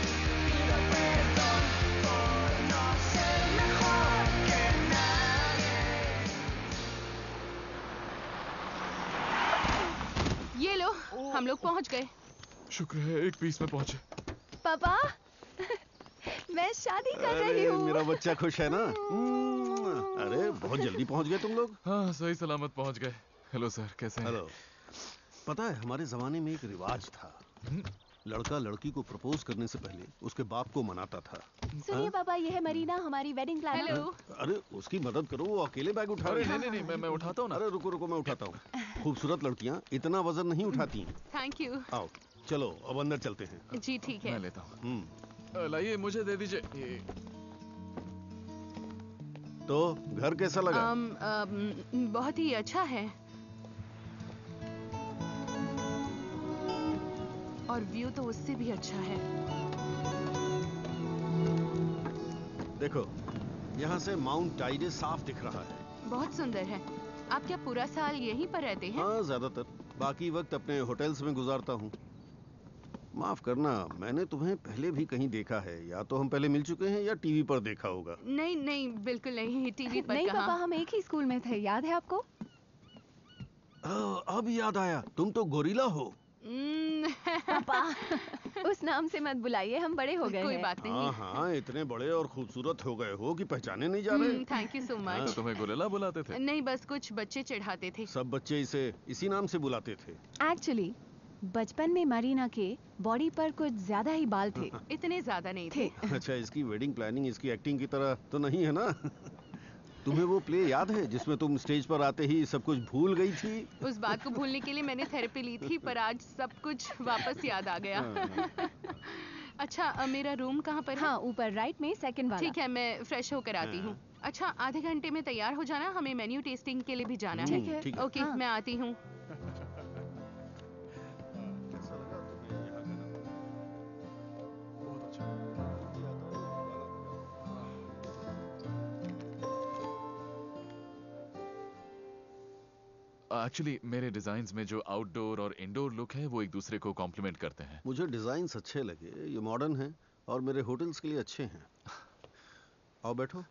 ये लो, हम लोग पहुंच गए। शुक्र है एक पीस में पहुंचे। पापा मैं शादी कर रही अरे हूँ। मेरा बच्चा खुश है ना? अरे बहुत जल्दी पहुंच गए तुम लोग। हाँ सही सलामत पहुंच गए। हेलो सर, कैसे हैं? हेलो। पता है हमारे जमाने में एक रिवाज था, लड़का लड़की को प्रपोज करने से पहले उसके बाप को मनाता था। सुनिए पापा, ये है मरीना, हमारी वेडिंग प्लानर। हेलो। अरे उसकी मदद करो, वो अकेले बैग उठा अरे रही नहीं है। नहीं नहीं, मैं मैं उठाता हूँ ना। अरे रुको रुको, मैं उठाता हूँ। खूबसूरत लड़कियाँ इतना वजन नहीं उठाती। Thank you. आओ चलो अब अंदर चलते हैं। जी ठीक है। मैं लेता हूँ। हम्म। लाइए मुझे दे दीजिए ये। तो घर कैसा लगा? अम, अम, बहुत ही अच्छा है और व्यू तो उससे भी अच्छा है। देखो यहाँ से माउंट टाइडे साफ दिख रहा है। बहुत सुंदर है। आप क्या पूरा साल यहीं पर रहते हैं? हाँ ज्यादातर, बाकी वक्त अपने होटल्स में गुजारता हूँ। माफ करना, मैंने तुम्हें पहले भी कहीं देखा है, या तो हम पहले मिल चुके हैं या टीवी पर देखा होगा। नहीं नहीं बिल्कुल नहीं, टीवी पर नहीं कहाँ? पापा, हम एक ही स्कूल में थे, याद है आपको? आ, अब याद आया, तुम तो गोरिल्ला हो। पापा उस नाम से मत बुलाइए, हम बड़े हो गए कोई हैं। बात नहीं। हाँ हाँ, इतने बड़े और खूबसूरत हो गए हो कि पहचाने नहीं जा रहे। थैंक यू सो तो मच। तुम्हें गोरिल्ला बुलाते थे? नहीं बस कुछ बच्चे चिढ़ाते थे। सब बच्चे इसे इसी नाम से बुलाते थे। एक्चुअली बचपन में मरीना के बॉडी पर कुछ ज्यादा ही बाल थे। इतने ज्यादा नहीं थे। अच्छा, इसकी वेडिंग प्लानिंग इसकी एक्टिंग की तरह तो नहीं है ना? तुम्हें वो प्ले याद है जिसमें तुम स्टेज पर आते ही सब कुछ भूल गई थी? उस बात को भूलने के लिए मैंने थेरेपी ली थी, पर आज सब कुछ वापस याद आ गया। अच्छा अ, मेरा रूम कहाँ पर है? हाँ ऊपर राइट में सेकंड वाला। ठीक है, मैं फ्रेश होकर आती हूँ। अच्छा आधे घंटे में तैयार हो जाना, हमें मेन्यू टेस्टिंग के लिए भी जाना ठीक है। है। ठीक है। ओके हाँ। मैं आती हूँ। बहुत अच्छा। एक्चुअली मेरे डिजाइन्स में जो आउटडोर और इंडोर लुक है वो एक दूसरे को कॉम्प्लीमेंट करते हैं। मुझे डिजाइन्स अच्छे लगे, ये मॉडर्न हैं और मेरे होटल्स के लिए अच्छे हैं। आओ बैठो।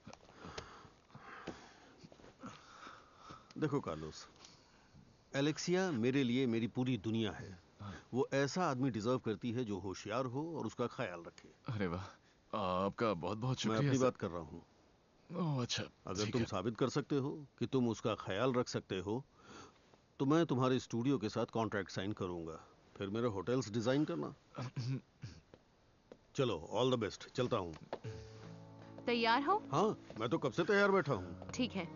देखो कार्लोस, एलेक्सिया मेरे लिए मेरी पूरी दुनिया है। वो ऐसा आदमी डिजर्व करती है जो होशियार हो और उसका ख्याल रखे। अरे वाह, आपका बहुत बहुत मैं शुक्रिया अपनी सर। बात कर रहा हूँ। ओह अच्छा, अगर ठीक तुम है। साबित कर सकते हो कि तुम उसका ख्याल रख सकते हो तो मैं तुम्हारे स्टूडियो के साथ कॉन्ट्रैक्ट साइन करूंगा, फिर मेरे होटल्स डिजाइन करना। चलो, ऑल द बेस्ट, चलता हूँ। तैयार हो? हाँ, मैं तो कब से तैयार बैठा हूँ। ठीक है।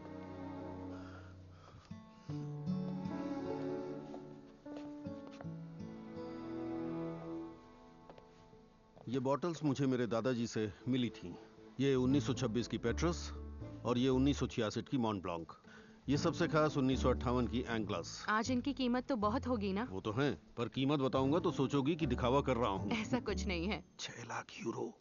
ये बॉटल्स मुझे मेरे दादाजी से मिली थी। ये उन्नीस सौ छब्बीस की पेट्रस और ये उन्नीस सौ छियासठ की मॉन्ट ब्लांक। ये सबसे खास उन्नीस सौ अट्ठावन की एंग्लास। आज इनकी कीमत तो बहुत होगी ना? वो तो है, पर कीमत बताऊंगा तो सोचोगी कि दिखावा कर रहा हूँ। ऐसा कुछ नहीं है। छह लाख यूरो।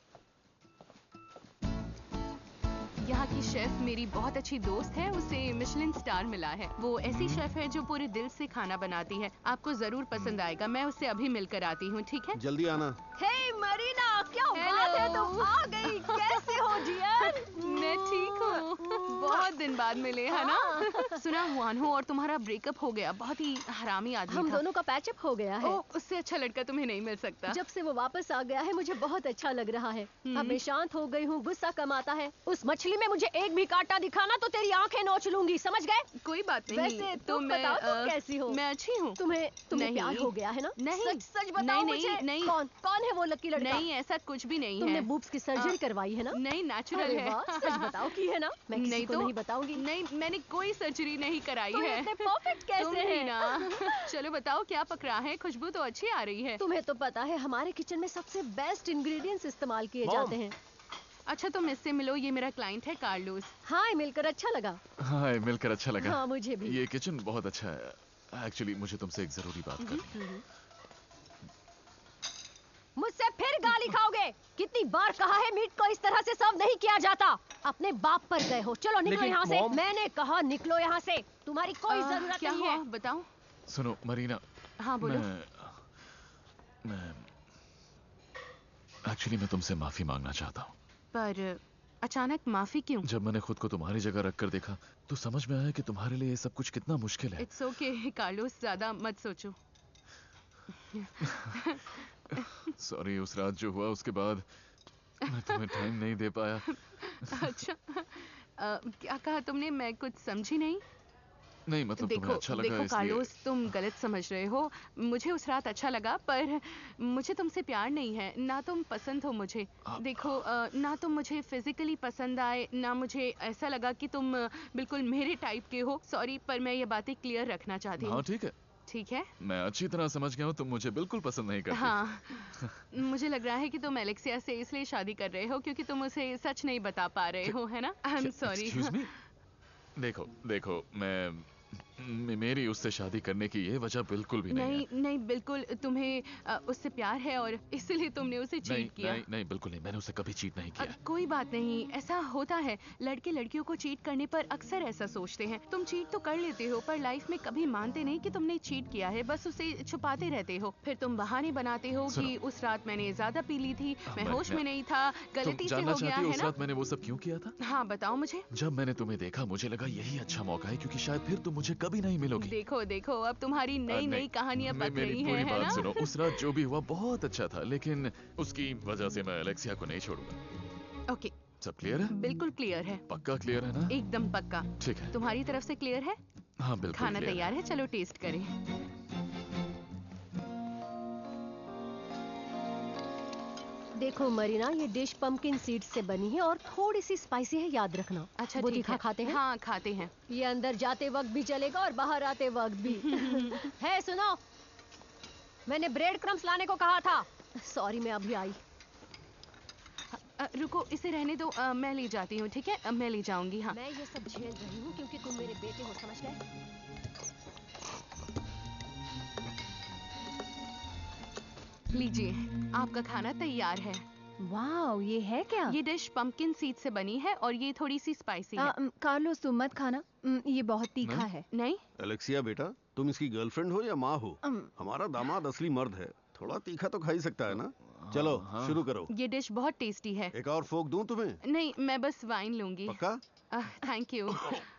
यहाँ की शेफ मेरी बहुत अच्छी दोस्त है, उसे मिशेलिन स्टार मिला है। वो ऐसी शेफ है जो पूरे दिल से खाना बनाती है। आपको जरूर पसंद आएगा। मैं उससे अभी मिलकर आती हूँ, ठीक है? जल्दी आना। हे मरीना, क्या बात है, तुम आ गई। कैसे हो डियर? मैं ठीक हूँ। बहुत दिन बाद मिले, है ना? सुना हुआन हो और तुम्हारा ब्रेकअप हो गया। बहुत ही हरामी आदमी हम था। दोनों का पैचअप हो गया है। ओ, उससे अच्छा लड़का तुम्हें नहीं मिल सकता। जब से वो वापस आ गया है मुझे बहुत अच्छा लग रहा है। अब मैं शांत हो गई हूँ, गुस्सा कम आता है। उस मछली में मुझे एक भी कांटा दिखाना तो तेरी आंखें नोच लूंगी, समझ गए? कोई बात नहीं। वैसे तो तुम मैं, बताओ, तुम अ, कैसी हो? मैं अच्छी हूँ। तुम्हें तुम्हें नहीं। प्यार हो गया है ना? नहीं। सच सच बताओ नहीं, मुझे। नहीं, नहीं। कौन कौन है वो लकी लड़का? नहीं, ऐसा कुछ भी नहीं तुमने है। बूब्स की सर्जरी करवाई है ना? नहीं, नेचुरल अरे है। वाह, सच बताओ की है ना? मैं किसी नहीं को तो नहीं बताऊंगी। नहीं, मैंने कोई सर्जरी नहीं कराई तो है। इतने परफेक्ट कैसे तुम ही हैं? ना। चलो बताओ क्या पक रहा है? खुशबू तो अच्छी आ रही है। तुम्हें तो पता है हमारे किचन में सबसे बेस्ट इंग्रेडिएंट्स इस्तेमाल किए जाते हैं। अच्छा, तुम इससे मिलो। ये मेरा क्लाइंट है कार्लोस। हाय, मिलकर अच्छा लगा। हाय, मिलकर अच्छा लगा। हाँ, मुझे भी। ये किचन बहुत अच्छा है। एक्चुअली मुझे तुमसे एक जरूरी बात करनी है। मुझसे फिर गाली खाओगे? कितनी बार कहा है मीट को इस तरह से सर्व नहीं किया जाता। अपने बाप पर गए हो। चलो निकलो यहाँ से। मैंने कहा निकलो यहाँ से। तुम्हारी कोई आ, जरूरत क्या नहीं हुआ? है। बताओ। सुनो मरीना। हाँ बोलो। मैं मैं एक्चुअली मैं तुमसे माफी मांगना चाहता हूँ। पर अचानक माफी क्यों? जब मैंने खुद को तुम्हारी जगह रखकर देखा तो समझ में आया कि तुम्हारे लिए ये सब कुछ कितना मुश्किल है। इट्स ओके कार्लोस, ज्यादा मत सोचो। सॉरी, उस रात जो हुआ उसके बाद मैं तुम्हें टाइम नहीं दे पाया। अच्छा, आ, क्या कहा तुमने? मैं कुछ समझी नहीं। नहीं मतलब देखो, तुम्हें अच्छा लगा देखो इसलिए। कार्लोस, तुम गलत समझ रहे हो। मुझे उस रात अच्छा लगा, पर मुझे तुमसे प्यार नहीं है। ना तुम पसंद हो मुझे। देखो, आ, ना तुम मुझे फिजिकली पसंद आए, ना मुझे ऐसा लगा कि तुम बिल्कुल मेरे टाइप के हो। सॉरी, पर मैं ये बातें क्लियर रखना चाहती हूँ। हाँ ठीक है, ठीक है। मैं अच्छी तरह समझ गया हूँ, तुम मुझे बिल्कुल पसंद नहीं करती। हाँ, मुझे लग रहा है कि तुम एलेक्सिया से इसलिए शादी कर रहे हो क्योंकि तुम उसे सच नहीं बता पा रहे हो, है ना? I am sorry. Excuse me? देखो देखो मैं मे- मेरी उससे शादी करने की ये वजह बिल्कुल भी नहीं, नहीं नहीं, बिल्कुल तुम्हें अ, उससे प्यार है और इसलिए तुमने उसे है। चीट नहीं, किया। नहीं नहीं बिल्कुल नहीं, मैंने उसे कभी चीट नहीं अ, किया। कोई बात नहीं, ऐसा होता है। लड़के लड़कियों को चीट करने पर अक्सर ऐसा सोचते हैं। तुम चीट तो कर लेते हो पर लाइफ में कभी मानते नहीं कि तुमने चीट किया है, बस उसे छुपाते रहते हो। फिर तुम बहाने बनाते हो कि उस रात मैंने ज्यादा पी ली थी, मैं मैं- होश में मैं- नहीं था, तुम गलती से जानना हो गया, चाहती हो है उस ना? रात मैंने वो सब क्यों किया था? हाँ बताओ मुझे। जब मैंने तुम्हें देखा मुझे लगा यही अच्छा मौका है क्योंकि शायद फिर तुम मुझे कभी नहीं मिलोगी। देखो देखो, अब तुम्हारी नई नहीं, नई कहानियां मे- पक मेरी रही पूरी हैं, है बात ना? सुनो, उस रात जो भी हुआ बहुत अच्छा था, लेकिन उसकी वजह से मैं एलेक्सिया को नहीं छोड़ूंगा। ओके, सब क्लियर है? बिल्कुल क्लियर है। पक्का क्लियर है ना? एकदम पक्का। ठीक है। तुम्हारी तरफ से क्लियर है? हाँ बिल्कुल खाना clear है। तैयार है, चलो टेस्ट करें। देखो मरीना, ये डिश पंपकिन सीड्स से बनी है और थोड़ी सी स्पाइसी है, याद रखना। अच्छा वो ठीक तीखा है। खाते हैं? हाँ खाते हैं। ये अंदर जाते वक्त भी चलेगा और बाहर आते वक्त भी। है सुनो, मैंने ब्रेड क्रम्स लाने को कहा था। सॉरी, मैं अभी आई। अ, रुको, इसे रहने दो, अ, मैं ले जाती हूँ, ठीक है? अ, मैं ले जाऊंगी। हाँ मैं ये सब झेल रही हूँ क्योंकि तुम मेरे बेटे हो, समझ गए? लीजिए, आपका खाना तैयार है। वाओ, ये है क्या? ये डिश पंपकिन सीड से बनी है और ये थोड़ी सी स्पाइसी है। आ, म, कार्लोस तुम मत खाना, म, ये बहुत तीखा नहीं? है। नहीं? एलेक्सिया बेटा, तुम इसकी गर्लफ्रेंड हो या माँ हो? अम, हमारा दामाद असली मर्द है, थोड़ा तीखा तो खा ही सकता है ना? चलो शुरू करो। ये डिश बहुत टेस्टी है। एक और फोक दूं तुम्हें? नहीं, मैं बस वाइन लूंगी। पक्का? Thank you.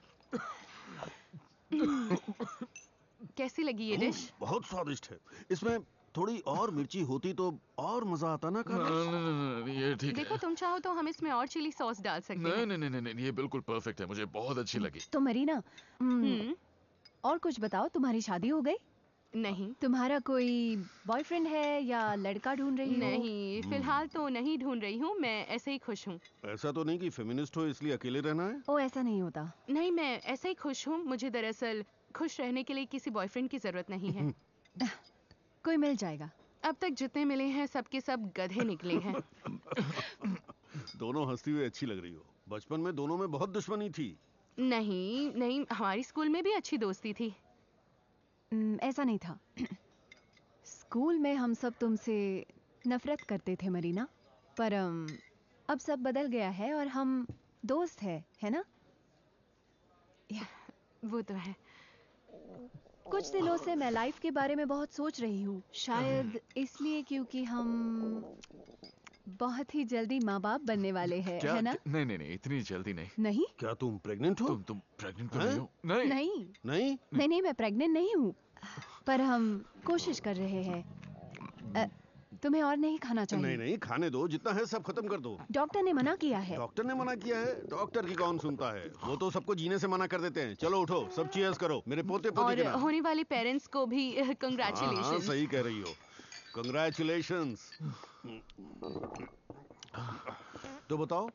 कैसी लगी ये डिश? बहुत स्वादिष्ट है। इसमें थोड़ी और मिर्ची होती तो और मजा आता ना कार्लोस? नहीं, नहीं, नहीं, ये ठीक देखो, है। तुम चाहो तो हम इसमें और चिली सॉस डाल सकते नहीं हैं। नहीं नहीं नहीं नहीं, ये बिल्कुल परफेक्ट है, मुझे बहुत अच्छी लगी। तो मरीना, म, और कुछ बताओ, तुम्हारी शादी हो गई? नहीं। तुम्हारा कोई बॉयफ्रेंड है या लड़का ढूंढ रही हो? नहीं, फिलहाल तो नहीं ढूंढ रही हूँ, मैं ऐसे ही खुश हूँ। ऐसा तो नहीं कि फेमिनिस्ट हो इसलिए अकेले रहना है? ओ, ऐसा नहीं होता। नहीं, मैं ऐसे ही खुश हूँ। मुझे दरअसल खुश रहने के लिए किसी बॉयफ्रेंड की जरूरत नहीं है। कोई मिल जाएगा। अब तक जितने मिले हैं सबके सब गधे निकले हैं। दोनों हंसती हुई अच्छी लग रही हो। बचपन में दोनों में बहुत दुश्मनी थी। नहीं नहीं, हमारी स्कूल में भी अच्छी दोस्ती थी। न, ऐसा नहीं था। स्कूल में हम सब तुमसे नफरत करते थे मरीना, पर अम, अब सब बदल गया है और हम दोस्त हैं, है ना? वो तो है। कुछ दिनों से मैं लाइफ के बारे में बहुत सोच रही हूँ, शायद इसलिए क्योंकि हम बहुत ही जल्दी माँ बाप बनने वाले हैं, क्या? है ना? नहीं नहीं नहीं, इतनी जल्दी नहीं। नहीं? क्या तुम प्रेग्नेंट हो? तुम तुम प्रेग्नेंट तो हैं? नहीं हो? नहीं नहीं नहीं नहीं नहीं, मैं प्रेग्नेंट नहीं हूँ, पर हम कोशिश कर रहे हैं। अ, तुम्हें और नहीं खाना चाहिए। नहीं नहीं, खाने दो, जितना है सब खत्म कर दो। डॉक्टर ने मना किया है। डॉक्टर ने मना किया है? डॉक्टर की कौन सुनता है? वो तो सबको जीने से मना कर देते हैं। चलो उठो, सब चीयर्स करो मेरे पोते पोती और के नाम। होने वाले पेरेंट्स को भी हाँ, हाँ, कंग्रेचुलेशन। सही कह रही हो। कंग्रेचुलेशंस। तो बताओ।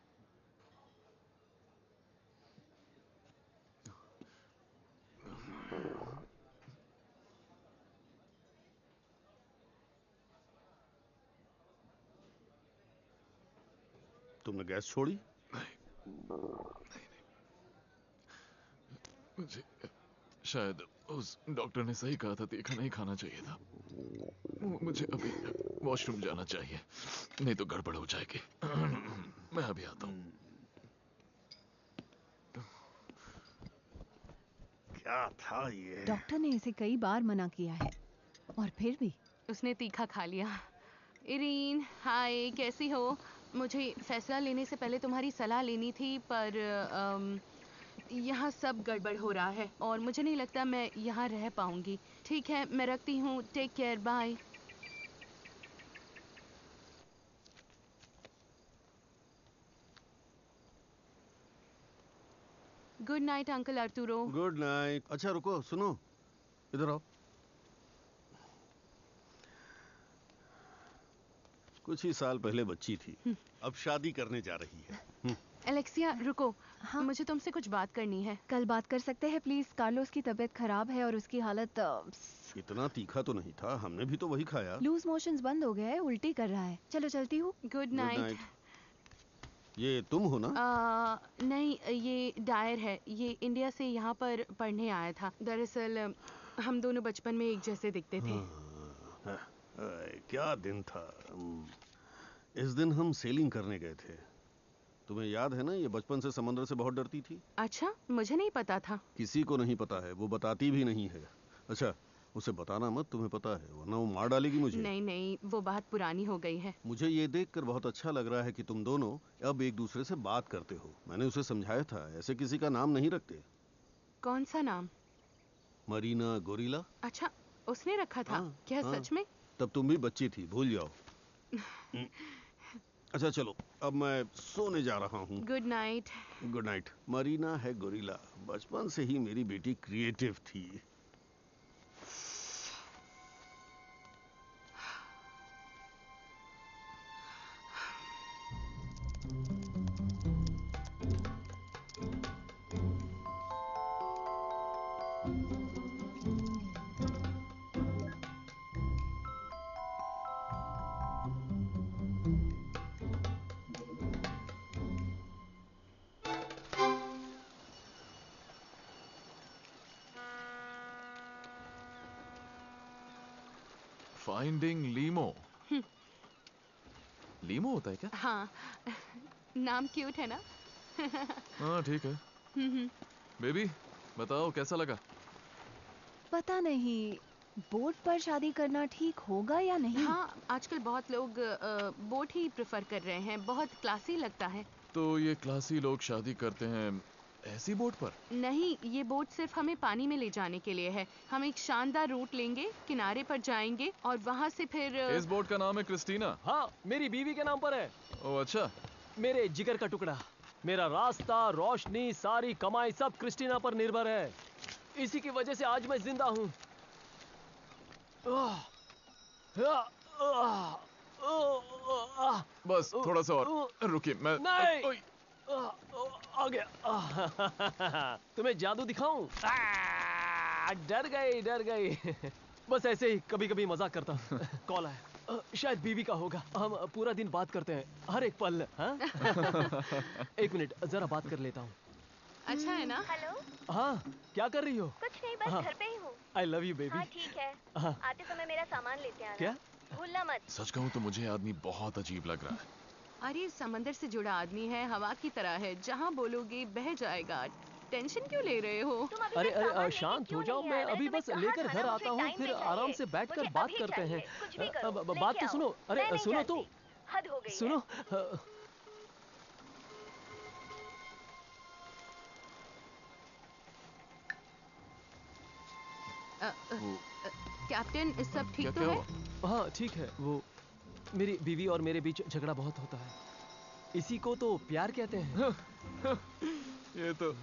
तुमने गैस छोड़ी? मुझे शायद उस डॉक्टर ने सही कहा था, तीखा नहीं खाना चाहिए था। मुझे अभी वॉशरूम जाना चाहिए, नहीं तो गड़बड़ हो जाएगी। मैं अभी आता हूँ। क्या था ये? डॉक्टर ने इसे कई बार मना किया है और फिर भी उसने तीखा खा लिया। इरीन, हाय, कैसी हो? मुझे फैसला लेने से पहले तुम्हारी सलाह लेनी थी, पर अम, यहाँ सब गड़बड़ हो रहा है और मुझे नहीं लगता मैं यहाँ रह पाऊंगी। ठीक है, मैं रखती हूँ। Take care, bye. Good night uncle Arturo. Good night. अच्छा रुको, सुनो, इधर आओ। कुछ ही साल पहले बच्ची थी, अब शादी करने जा रही है। एलेक्सिया, रुको। हाँ? मुझे तुमसे कुछ बात करनी है। कल बात कर सकते हैं प्लीज? कार्लोस की तबीयत खराब है और उसकी हालत अ, इतना तीखा तो नहीं था, हमने भी तो वही खाया। लूज मोशंस बंद हो गए हैं, उल्टी कर रहा है। चलो चलती हूँ। Good night. ये तुम हो ना? आ, नहीं, ये डायर है। ये इंडिया से यहाँ पर पढ़ने आया था। दरअसल हम दोनों बचपन में एक जैसे दिखते थे। हाँ, हाँ, क्या दिन था। इस दिन हम सेलिंग करने गए थे। तुम्हें याद है ना, ये बचपन से समुद्र से बहुत डरती थी। अच्छा, मुझे नहीं पता था। किसी को नहीं पता है, वो बताती भी नहीं है। अच्छा, उसे बताना मत, तुम्हें पता है, वरना वो मार डालेगी मुझे। नहीं नहीं, वो बात पुरानी हो गई है। मुझे ये देखकर बहुत अच्छा लग रहा है कि तुम दोनों अब एक दूसरे से बात करते हो। मैंने उसे समझाया था, ऐसे किसी का नाम नहीं रखते। कौन सा नाम? Marina gorilla. अच्छा, उसने रखा था? हाँ, क्या हाँ, सच में? तब तुम भी बच्ची थी, भूल जाओ। अच्छा चलो, अब मैं सोने जा रहा हूँ। Good night. Good night. Marina है गोरिल्ला। बचपन से ही मेरी बेटी क्रिएटिव थी। फाइंडिंग लीमो। लीमो होता है क्या? हाँ, नाम क्यूट है ना? हाँ ठीक है। बेबी बताओ कैसा लगा? पता नहीं, बोट पर शादी करना ठीक होगा या नहीं। हाँ, आजकल बहुत लोग अ, बोट ही प्रेफर कर रहे हैं। बहुत क्लासी लगता है। तो ये क्लासी लोग शादी करते हैं ऐसी बोट पर? नहीं, ये बोट सिर्फ हमें पानी में ले जाने के लिए है। हम एक शानदार रूट लेंगे, किनारे पर जाएंगे और वहाँ से फिर अ, इस बोट का नाम है क्रिस्टीना। हाँ, मेरी बीवी के नाम पर है। ओ अच्छा। मेरे जिगर का टुकड़ा, मेरा रास्ता, रोशनी, सारी कमाई सब क्रिस्टीना पर निर्भर है। इसी की वजह से आज मैं जिंदा हूँ। बस थोड़ा सा और रुकिए मैं नहीं आ गया। तुम्हें जादू दिखाऊं? आ, डर गई डर गई। बस ऐसे ही कभी कभी मजाक करता हूं। कॉल आया, शायद बीवी का होगा। हम पूरा दिन बात करते हैं, हर एक पल। हाँ? एक मिनट जरा बात कर लेता हूँ। अच्छा है ना? हेलो। हाँ, क्या कर रही हो? कुछ नहीं, बस हाँ, घर पे ही हूँ। I love you baby. हाँ ठीक है। हाँ। आते समय मेरा सामान लेते आना। क्या? भूलना मत। सच कहूँ तो मुझे आदमी बहुत अजीब लग रहा है। अरे समंदर से जुड़ा आदमी है, हवा की तरह है, जहाँ बोलोगे बह जाएगा। टेंशन क्यों ले रहे हो? अरे अरे शांत हो जाओ, मैं अभी बस लेकर घर आता हूँ, फिर आराम से बैठकर बात करते हैं। अब बात तो सुनो। अरे सुनो तो, हद हो गई सुनो। कैप्टन, इस सब ठीक तो है? हाँ ठीक है। वो मेरी बीवी और मेरे बीच झगड़ा बहुत होता है, इसी को तो प्यार कहते हैं। ये तो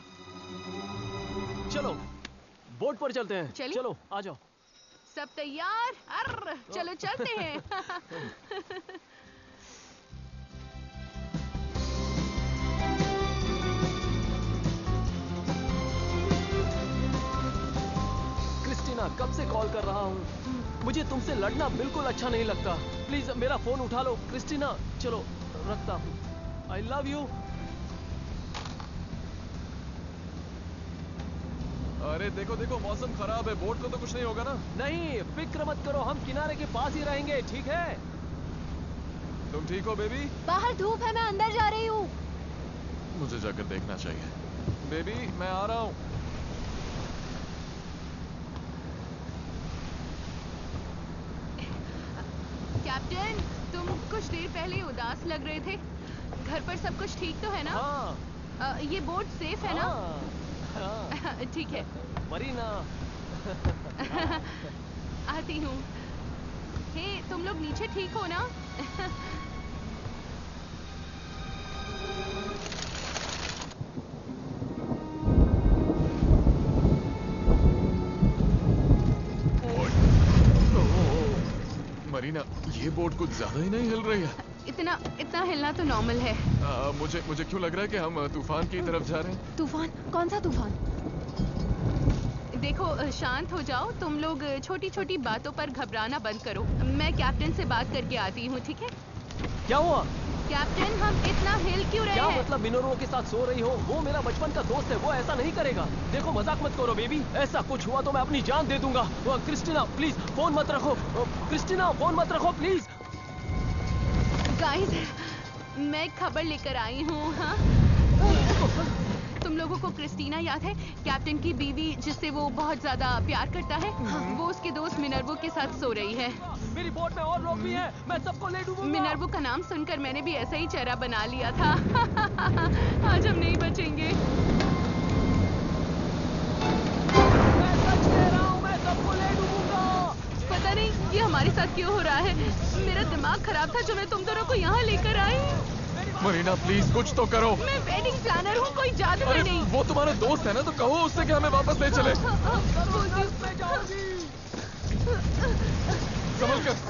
चलो बोट पर चलते हैं। चलिए। चलो आ जाओ। सब तैयार? अर्र, चलो चलते हैं। क्रिस्टीना, कब से कॉल कर रहा हूँ। मुझे तुमसे लड़ना बिल्कुल अच्छा नहीं लगता। प्लीज मेरा फोन उठा लो क्रिस्टीना। चलो रखता हूँ। I love you. अरे देखो देखो, मौसम खराब है, बोट को तो कुछ नहीं होगा ना? नहीं, फिक्र मत करो, हम किनारे के पास ही रहेंगे, ठीक है? तुम ठीक हो बेबी? बाहर धूप है, मैं अंदर जा रही हूँ। मुझे जाकर देखना चाहिए। बेबी मैं आ रहा हूँ। कैप्टन, तुम कुछ देर पहले उदास लग रहे थे। घर पर सब कुछ ठीक तो है ना? हाँ। आ, ये बोट सेफ है हाँ। ना? हाँ। ठीक है। मरीना। आती हूँ। हे, तुम लोग नीचे ठीक हो ना? मरीना, ये बोट कुछ ज्यादा ही नहीं हिल रही है। इतना इतना हिलना तो नॉर्मल है। आ, मुझे मुझे क्यों लग रहा है कि हम तूफान की तरफ जा रहे हैं। तूफान? कौन सा तूफान? देखो शांत हो जाओ, तुम लोग छोटी छोटी बातों पर घबराना बंद करो। मैं कैप्टन से बात करके आती हूँ, ठीक है? क्या हुआ? कैप्टन, हम इतना हिल क्यों रहे क्या हैं? मतलब मिनरों के साथ सो रही हो? वो मेरा बचपन का दोस्त है, वो ऐसा नहीं करेगा। देखो मजाक मत करो बेबी, ऐसा कुछ हुआ तो मैं अपनी जान दे दूंगा। क्रिस्टीना प्लीज फोन मत रखो। क्रिस्टीना फोन मत रखो प्लीज। गाइस, मैं खबर लेकर आई हूँ। हाँ, तुम लोगों को क्रिस्टीना याद है? कैप्टन की बीवी जिससे वो बहुत ज्यादा प्यार करता है। वो उसके दोस्त मिनर्वो के साथ सो रही है। मेरी बोट में और लोग भी हैं, मैं सबको ले डूबूंगा। मिनर्वो का नाम सुनकर मैंने भी ऐसा ही चेहरा बना लिया था। आज हम नहीं बचेंगे। मैं सच कह रहा हूँ, मैं सबको ले डूबूंगा। पता नहीं ये हमारे साथ क्यों हो रहा है। मेरा दिमाग खराब था जो मैं तुम दोनों को यहाँ लेकर आई। मरीना प्लीज कुछ तो करो। मैं वेडिंग प्लानर हूँ, कोई जादू में नहीं। वो तुम्हारे दोस्त है ना, तो कहो उससे कि हमें वापस ले चले। संभल कर।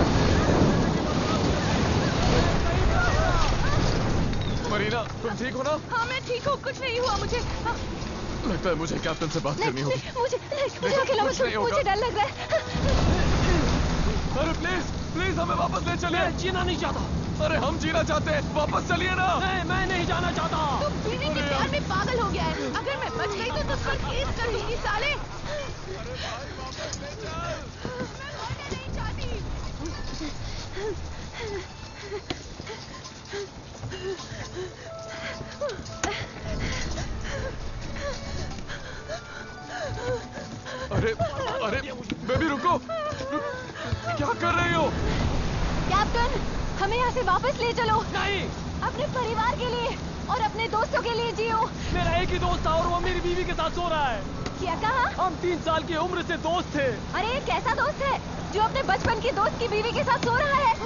मरीना तुम ठीक हो ना? हाँ मैं ठीक हूँ, कुछ नहीं हुआ मुझे। हाँ। लगता है मुझे कैप्टन से बात करनी होगी। मुझे मुझे अकेला मत छोड़ो, मुझे डर लग रहा है। अरे प्लीज प्लीज हमें वापस ले चलिए। मैं जीना नहीं चाहता। अरे हम जीना चाहते हैं, वापस चलिए ना। नहीं, मैं नहीं जाना चाहता। तू बीवी के प्यार में पागल हो गया है। अगर मैं बच गई तो तुझ पर केस कर दूंगी साले। मैं मरना नहीं चाहती। अरे अरे बेबी रुको, रुक, क्या कर रही हो? कैप्टन, हमें यहाँ से वापस ले चलो। नहीं, अपने परिवार के लिए और अपने दोस्तों के लिए जियो। मेरा एक ही दोस्त था और वो मेरी बीवी के साथ सो रहा है। क्या कहा? हम तीन साल की उम्र से दोस्त थे। अरे ये कैसा दोस्त है जो अपने बचपन की दोस्त की बीवी के साथ सो रहा है?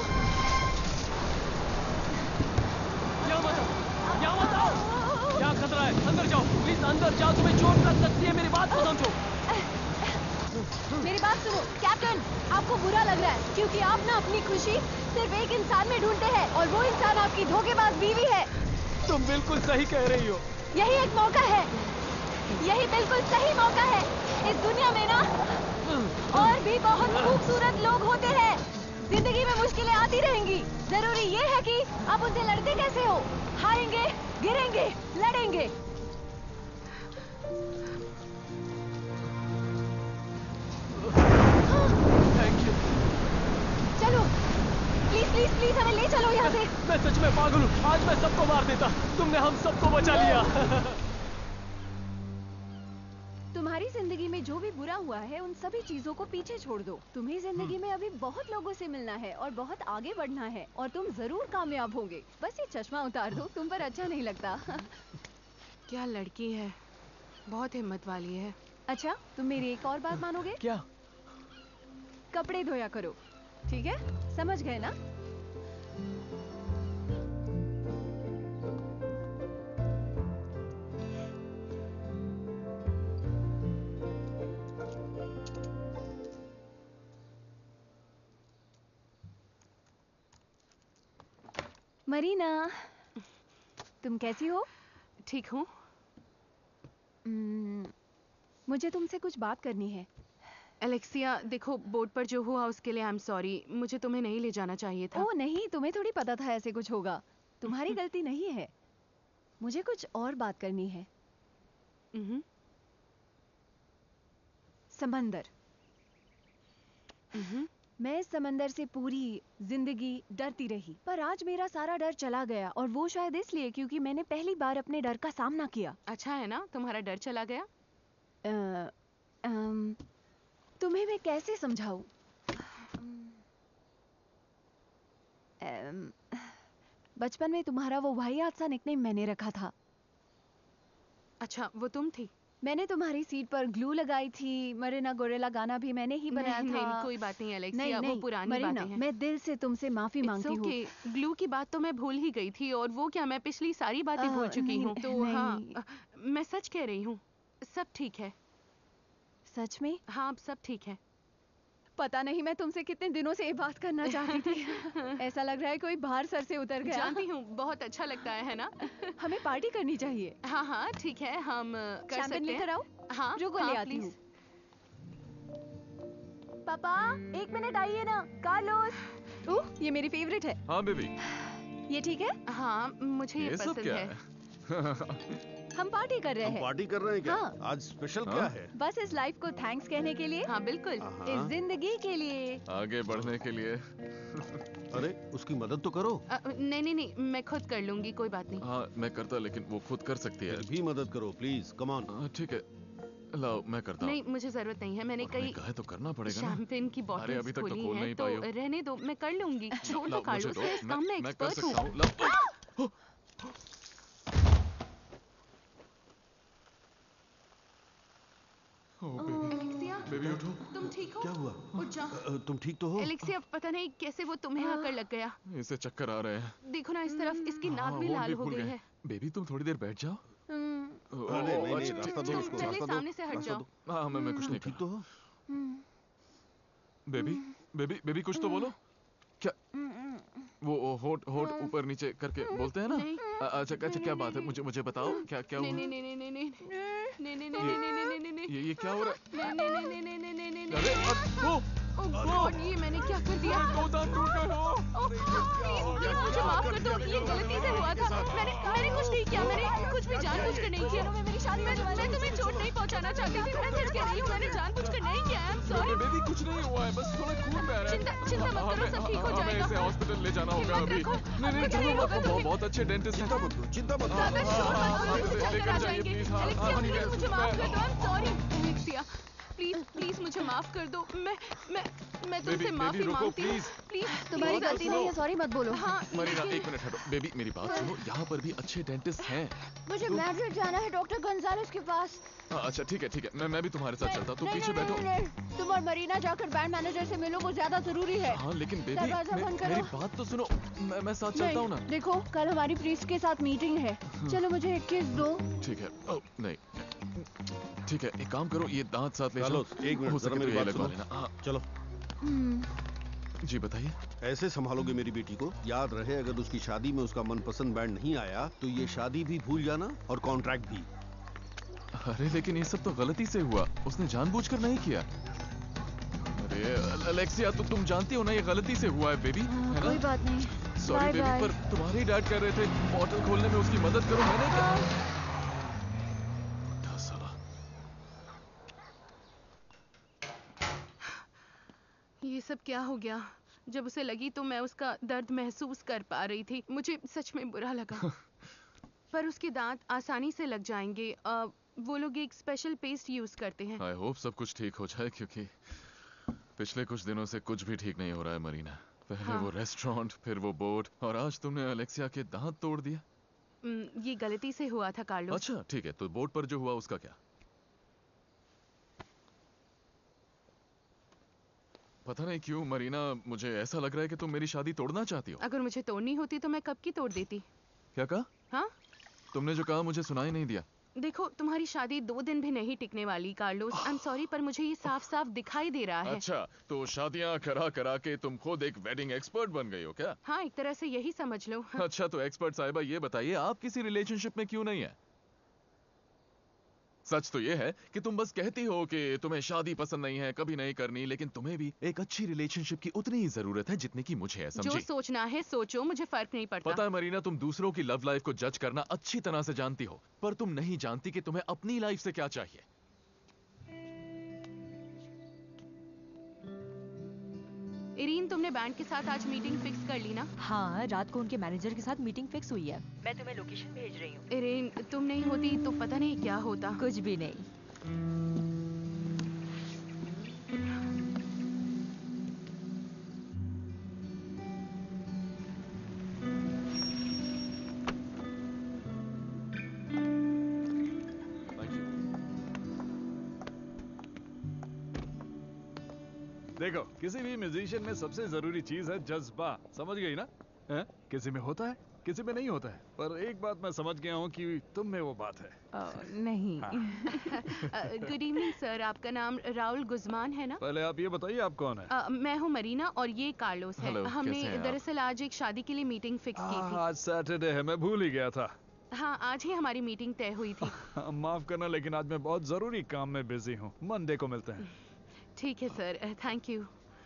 यहाँ मत आओ, यहाँ मत आओ। क्या खतरा है? अंदर जाओ प्लीज, अंदर जाओ, तुम्हें चोट लग सकती है। मेरी बात को समझो। मेरी बात सुनो कैप्टन, आपको बुरा लग रहा है क्योंकि आप ना अपनी खुशी सिर्फ एक इंसान में ढूंढते हैं और वो इंसान आपकी धोखेबाज बीवी है। तुम बिल्कुल सही कह रही हो। यही एक मौका है, यही बिल्कुल सही मौका है। इस दुनिया में ना और भी बहुत खूबसूरत लोग होते हैं। जिंदगी में मुश्किलें आती रहेंगी, जरूरी ये है कि आप उनसे लड़ते कैसे हो। हारेंगे, गिरेंगे, लड़ेंगे। Thank you. चलो प्लीज प्लीज प्लीज हमें ले चलो यहाँ से। मैं सच में पागल हूँ, आज मैं सबको मार देता। तुमने हम सबको बचा लिया। तुम्हारी जिंदगी में जो भी बुरा हुआ है उन सभी चीजों को पीछे छोड़ दो। तुम्हें जिंदगी में अभी बहुत लोगों से मिलना है और बहुत आगे बढ़ना है और तुम जरूर कामयाब होंगे। बस ये चश्मा उतार दो, तुम पर अच्छा नहीं लगता। क्या लड़की है, बहुत हिम्मत वाली है। अच्छा तुम मेरी एक और बात मानोगे? क्या? कपड़े धोया करो, ठीक है? समझ गए ना? मरीना, तुम कैसी हो? ठीक हूँ। मुझे तुमसे कुछ बात करनी है। एलेक्सिया, देखो बोर्ड पर जो हुआ उसके लिए आई एम सॉरी। मुझे तुम्हें नहीं ले जाना चाहिए था। ओह नहीं, तुम्हें थोड़ी पता था ऐसे कुछ होगा। तुम्हारी गलती नहीं है। मुझे कुछ और बात करनी है। समंदर। मैं इस समंदर से पूरी जिंदगी डरती रही, पर आज मेरा सारा डर चला गया और वो शायद इसलिए क्योंकि मैंने पहली बार अपने डर का सामना किया। अच्छा है ना, तुम्हारा डर चला गया। आ, आम, तुम्हें मैं कैसे समझाऊं? बचपन में तुम्हारा वो वाहियात सा निकनेम मैंने रखा था। अच्छा, वो तुम थी? मैंने तुम्हारी सीट पर ग्लू लगाई थी। मरीना गोरेला गाना भी मैंने ही बनाया नहीं, था। नहीं, कोई बात नहीं एलेक्सिया, नहीं, वो नहीं, पुरानी मरीना, बातें हैं। मैं दिल से तुमसे माफी मांगती हूँ। okay. ग्लू की बात तो मैं भूल ही गई थी और वो क्या, मैं पिछली सारी बातें भूल चुकी हूँ। तो हाँ, मैं सच कह रही हूँ, सब ठीक है। सच में? हाँ, अब सब ठीक है। पता नहीं मैं तुमसे कितने दिनों से ये बात करना चाहती थी। ऐसा लग रहा है कोई बाहर सर से उतर गया। जानती हूँ, बहुत अच्छा लगता है, है ना? हमें पार्टी करनी चाहिए। हाँ हाँ ठीक है, हम कर सकते हैं। लेकर आओ। हाँ, रुको, हाँ, ले आती हूँ। पापा एक मिनट आइए ना। कार्लोस। ओह, ये मेरी फेवरेट है। हाँ बेबी। ये ठीक है? हाँ, मुझे ये, ये पसंद सब क्या है, है? हम पार्टी कर रहे हम हैं। पार्टी कर रहे हैं क्या? हाँ। आज स्पेशल क्या है? बस इस लाइफ को थैंक्स कहने के लिए। हाँ बिल्कुल। इस जिंदगी के लिए। आगे बढ़ने के लिए। अरे उसकी मदद तो करो। आ, नहीं नहीं नहीं, मैं खुद कर लूंगी, कोई बात नहीं। हाँ मैं करता, लेकिन वो खुद कर सकती है। भी मदद करो प्लीज, कम ऑन। ठीक है, लाओ मैं करता हूँ। नहीं, मुझे जरूरत नहीं है। मैंने कई कहे तो करना पड़ेगा ना। शैंपेन की अरे अभी बॉटल्स तक तो खोली खोल हैं, नहीं तो पाई हो। रहने दो, मैं कर लूंगी। छोड़ दो लाओ, मुझे कार्लोस, दो। मैं इस काम में मैं कर एक्सपर्ट सकता हूँ। हूँ। लाओ। एलेक्सिया, बेबी उठो। तुम ठीक हो? क्या हुआ? उठ जाओ। अ, तुम ठीक तो हो? एलेक्सिया, पता नहीं कैसे वो तुम्हें आकर लग गया। इसे चक्कर आ रहे हैं। देखो ना, इस तरफ इसकी नाक हाँ, भी होंठ लाल भी हो फूल गई गए। है। बेबी तुम थोड़ी देर बैठ जाओ। अरे नहीं नहीं, रास्ता दो उसको, पहले रास्ता दो। सामने से हट जाओ। हाँ मैं मैं कुछ नहीं ठीक तो हो? बेबी बेबी बेबी कुछ तो बोलो। क्या वो होठ होठ ऊपर नीचे करके बोलते हैं ना? अच्छा अच्छा, क्या बात है, मुझे मुझे बताओ क्या क्या हुआ? नहीं नहीं नहीं नहीं नहीं नहीं नहीं नहीं नहीं नहीं नहीं नहीं ये ये क्या हो रहा है? नहीं नहीं नहीं नहीं नहीं नहीं नहीं अरे ओ ओह गॉड, ये मैंने क्या कर दिया? दो दांत टूट गए हो। प्लीज प्लीज मुझे माफ कर दो, ये गलती से हुआ था। मैंने मैंने कुछ नहीं किया, मैंने कुछ भी जानबूझकर नहीं किया। मैं मेरी शादी में मैं तुम्हें चोट नहीं पहुंचाना चाहती थी। मैं सच कह रही हूँ, मैंने जानबूझकर नहीं किया। आई एम सॉरी। बेबी कुछ नहीं हुआ है, बस थोड़ा खून बह रहा है। चिंता चिंता मत करो, सब ठीक हो हमें जाएगा। इसे हॉस्पिटल ले जाना होगा अभी। नहीं नहीं चलो, बहुत बहुत अच्छे डेंटिस्ट हैं। चिंता मत करो, चिंता मत ज्यादा शोर मत करो, इसे चलकर आ लेकर जाइए जाएंगे। प्लीज। हाँ एलेक्सिया हाँ, ठीक प्लीज है। मुझे माफ कर दो। I am sorry Alexia, please please मुझे माफ कर दो। मैं मैं मैं तुमसे बेबी, माफी बेबी, रुको, मांगती हूँ। प्लीज। प्लीज तुम्हारी बात तो गलती नहीं है, सॉरी मत बोलो। हाँ मरीना एक मिनट हटो। बेबी मेरी बात सुनो, यहाँ पर भी अच्छे डेंटिस्ट हैं। मुझे मैड्रिड जाना है डॉक्टर गंजालेस के पास। हाँ, अच्छा ठीक है ठीक है, मैं मैं भी तुम्हारे साथ चलता हूँ। तुम पीछे बैठो। तुम और मरीना जाकर बैंक मैनेजर से मिलो, वो ज्यादा जरूरी है। हाँ लेकिन बेबी दरवाजा मे, बंद करो। मेरी बात तो सुनो, मैं मैं साथ चलता हूँ ना। देखो कल हमारी प्रीस्ट के साथ मीटिंग है। चलो मुझे एक किस दो। ठीक है। ओ, नहीं ठीक है, एक काम करो, ये दांत साथ ले जाओ। कार्लोस, एक मिनट, हो जरा सके तो मेरी ये बात लगवा सुनो। लेना। हाँ, चलो। जी बताइए। ऐसे संभालोगे मेरी बेटी को? याद रहे, अगर उसकी शादी में उसका मनपसंद बैंड नहीं आया तो ये शादी भी भूल जाना और कॉन्ट्रैक्ट भी। अरे लेकिन ये सब तो गलती से हुआ, उसने जानबूझकर नहीं किया। अरे अलेक्सिया, तो तुम जानती हो ना ये गलती से हुआ है बेबी, है ना? कोई बात नहीं। Sorry bye baby, bye. पर तुम्हारे डैड कह रहे थे बॉटल खोलने में उसकी मदद करो, मैंने क्या? बुढ़ा साला। ये सब क्या हो गया? जब उसे लगी तो मैं उसका दर्द महसूस कर पा रही थी। मुझे सच में बुरा लगा। पर उसके दांत आसानी से लग जाएंगे। अ, वो लोग एक स्पेशल पेस्ट यूज करते हैं। आई होप सब कुछ ठीक हो जाए, क्योंकि पिछले कुछ दिनों से कुछ भी ठीक नहीं हो रहा है मरीना। पहले हाँ। वो रेस्टोरेंट, फिर वो बोट, और आज तुमने अलेक्सिया के दांत तोड़ दिया। उम, ये गलती से हुआ था कार्लोस। अच्छा ठीक है, तो बोट पर जो हुआ उसका क्या? पता नहीं क्यों मरीना, मुझे ऐसा लग रहा है कि तुम मेरी शादी तोड़ना चाहती हो। अगर मुझे तोड़नी होती तो मैं कब की तोड़ देती। क्या कहा? हाँ? तुमने जो कहा मुझे सुनाई नहीं दिया। देखो, तुम्हारी शादी दो दिन भी नहीं टिकने वाली कार्लोस। आई एम सॉरी, पर मुझे ये साफ साफ दिखाई दे रहा है। अच्छा, तो शादियां करा करा के तुम खुद एक वेडिंग एक्सपर्ट बन गई हो क्या? हाँ, एक तरह से यही समझ लो। अच्छा, तो एक्सपर्ट साहिबा ये बताइए, आप किसी रिलेशनशिप में क्यों नहीं है? सच तो ये है कि तुम बस कहती हो कि तुम्हें शादी पसंद नहीं है, कभी नहीं करनी, लेकिन तुम्हें भी एक अच्छी रिलेशनशिप की उतनी ही जरूरत है जितनी की मुझे है, समझी? जो सोचना है सोचो, मुझे फर्क नहीं पड़ता। पता है मरीना, तुम दूसरों की लव लाइफ को जज करना अच्छी तरह से जानती हो, पर तुम नहीं जानती कि तुम्हें अपनी लाइफ से क्या चाहिए। इरीन, तुमने बैंड के साथ आज मीटिंग फिक्स कर ली ना? हाँ, रात को उनके मैनेजर के साथ मीटिंग फिक्स हुई है। मैं तुम्हें लोकेशन भेज रही हूँ। इरीन, तुम नहीं होती तो पता नहीं क्या होता। कुछ भी नहीं। देखो, किसी भी म्यूजिशियन में सबसे जरूरी चीज है जज्बा। समझ गई ना? है? किसी में होता है, किसी में नहीं होता है, पर एक बात मैं समझ गया हूँ कि तुम में वो बात है। नहीं। गुड इवनिंग सर, आपका नाम राहुल गुजमान है ना? पहले आप ये बताइए, आप कौन है? अ, मैं हूँ मरीना और ये कार्लोस है। Hello, हमने कैसे हैं आप? दरअसल आज एक शादी के लिए मीटिंग फिक्स की थी। आज सैटरडे है, मैं भूल ही गया था। हाँ, आज ही हमारी मीटिंग तय हुई थी। माफ करना, लेकिन आज मैं बहुत जरूरी काम में बिजी हूँ। मंडे को मिलते हैं। ठीक है सर, थैंक यू।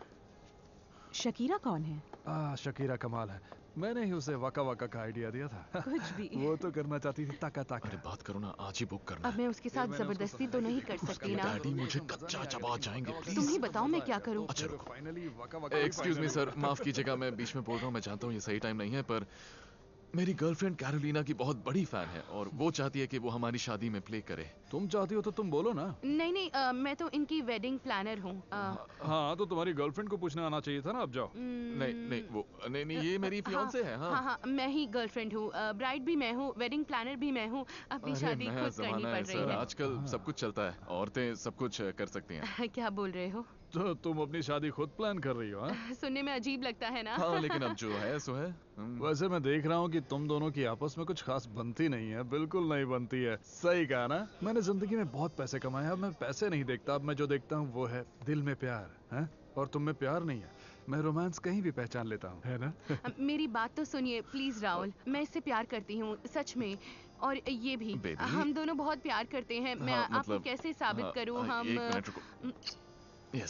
शकीरा कौन है? आ, शकीरा कमाल है। मैंने ही उसे वाका वाका का आइडिया दिया था। कुछ भी। वो तो करना चाहती थी ताका ताका। अरे बात करो ना, आज ही बुक करना अब मैं उसके साथ जबरदस्ती तो नहीं कर सकती ना। डैडी मुझे कच्चा चबा जाएंगे, प्लीज। तुम ही बताओ मैं क्या करूँ। अच्छा एक्सक्यूज मी सर, माफ कीजिएगा, मैं बीच में बोल रहा हूँ, मैं जानता हूँ ये सही टाइम नहीं है, पर मेरी गर्लफ्रेंड कैरोलिना की बहुत बड़ी फैन है और वो चाहती है कि वो हमारी शादी में प्ले करे। तुम चाहती हो तो तुम बोलो ना। नहीं नहीं, अ, मैं तो इनकी वेडिंग प्लानर हूँ। हाँ, तो तुम्हारी गर्लफ्रेंड को पूछना आना चाहिए था ना। अब जाओ। नहीं नहीं, वो नहीं नहीं, ये मेरी फियांसे है। हाँ हाँ हाँ, मैं ही गर्लफ्रेंड हूँ, ब्राइड भी मैं हूँ, वेडिंग प्लानर भी मैं हूँ। अपनी अरे शादी नया खुद करनी जमाना पड़ है रही सर, है। आजकल सब कुछ चलता है, औरतें सब कुछ कर सकती हैं। क्या बोल रहे हो? तो तुम अपनी शादी खुद प्लान कर रही हो? हाँ? सुनने में अजीब लगता है ना? हाँ, लेकिन अब जो है सो है। वैसे मैं देख रहा हूँ कि तुम दोनों की आपस में कुछ खास बनती नहीं है। बिल्कुल नहीं बनती है। सही कहा ना? मैंने जिंदगी में बहुत पैसे कमाए, अब मैं पैसे नहीं देखता, अब मैं जो देखता हूँ वो है दिल में प्यार है। और तुम में प्यार नहीं है। मैं रोमांस कहीं भी पहचान लेता हूँ, है ना? मेरी बात तो सुनिए प्लीज राहुल, मैं इससे प्यार करती हूँ सच में, और ये भी। Baby? हम दोनों बहुत प्यार करते हैं। मैं हाँ, आपको मतलब- कैसे साबित हाँ, करूँ? हाँ, हम एक मिनट रुको। यस।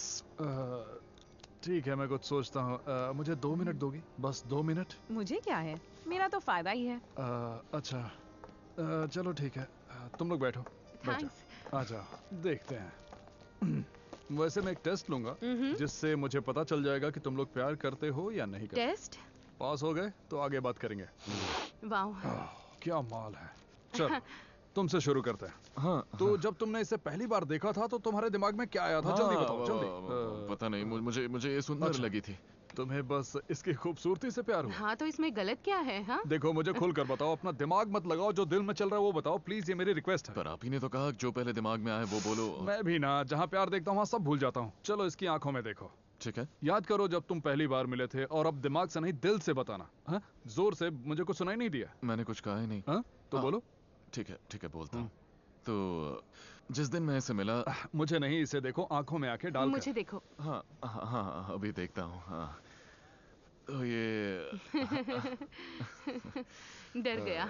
ठीक है, मैं कुछ सोचता हूँ। अ, मुझे दो मिनट दोगी? बस दो मिनट। मुझे क्या है, मेरा तो फायदा ही है। अ, अच्छा, अ, चलो ठीक है। अ, तुम लोग बैठो, बैठ जाओ, आ जाओ, देखते हैं। वैसे मैं एक टेस्ट लूंगा जिससे मुझे पता चल जाएगा कि तुम लोग प्यार करते हो या नहीं करते। टेस्ट? पास हो गए तो आगे बात करेंगे। वाह, क्या माल है। चलो तुमसे शुरू करते हैं। हाँ, तो हाँ। जब तुमने इसे पहली बार देखा था तो तुम्हारे दिमाग में क्या आया था? हाँ, जल्दी बताओ, जल्दी। पता नहीं, मुझे मुझे ये सुंदर अच्छा। लगी थी। तुम्हें बस इसकी खूबसूरती से प्यार हुआ? हाँ, तो इसमें गलत क्या है? हाँ? देखो, मुझे खुल कर बताओ, अपना दिमाग मत लगाओ, जो दिल में चल रहा है वो बताओ प्लीज, ये मेरी रिक्वेस्ट है। पर आप ही ने तो कहा जो पहले दिमाग में आए वो बोलो। मैं भी ना, जहाँ प्यार देखता हूँ वहाँ सब भूल जाता हूँ। चलो इसकी आंखों में देखो। ठीक है, याद करो जब तुम पहली बार मिले थे, और अब दिमाग से नहीं दिल से बताना। हाँ? जोर से, मुझे कुछ सुनाई नहीं दिया। मैंने कुछ कहा ही नहीं। हाँ? तो बोलो। ठीक है ठीक है, बोलता हूँ। तो जिस दिन मैं इसे मिला, मुझे नहीं, इसे देखो, आंखों में आंखें डाल मुझे देखो। हाँ हाँ हाँ अभी देखता हूँ। हाँ तो ये डर गया।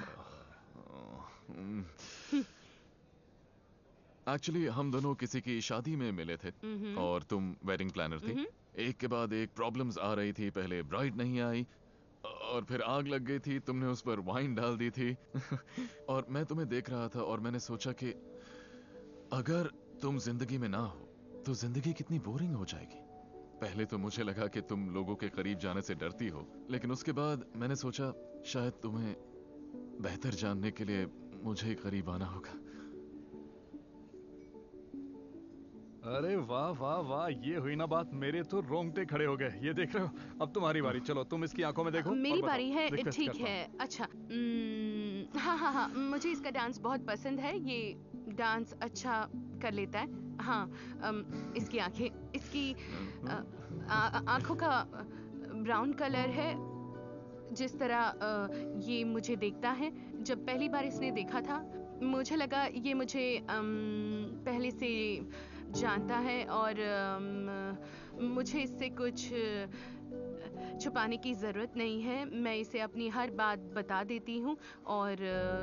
एक्चुअली हम दोनों किसी की शादी में मिले थे हम्म। और तुम वेडिंग प्लानर थी। हम्म। एक के बाद एक प्रॉब्लम्स आ रही थी। पहले ब्राइड नहीं आई और फिर आग लग गई थी, तुमने उस पर वाइन डाल दी थी और मैं तुम्हें देख रहा था और मैंने सोचा कि अगर तुम जिंदगी में ना हो तो जिंदगी कितनी बोरिंग हो जाएगी। पहले तो मुझे लगा कि तुम लोगों के करीब जाने से डरती हो, लेकिन उसके बाद मैंने सोचा शायद तुम्हें बेहतर जानने के लिए मुझे ही करीब आना होगा। अरे वाह वाह वाह, ये हुई ना बात, मेरे तो रोंगटे खड़े हो गए। ये देख रहे हो, अब तुम्हारी बारी। चलो तुम इसकी आंखों में देखो। मेरी बारी है, रिक्वेस्ट ठीक करता है। अच्छा, हम्म, हाँ हाँ हाँ, मुझे इसका डांस बहुत पसंद है। ये डांस अच्छा कर लेता है। हाँ, अम, इसकी आंखें, इसकी अ, आ- आंखों का ब्राउन कलर है। जिस तरह अ, ये मुझे देखता है, जब पहली बार इसने देखा था मुझे लगा ये मुझे अम, पहले से जानता है और अम, मुझे इससे कुछ छुपाने की ज़रूरत नहीं है। मैं इसे अपनी हर बात बता देती हूँ और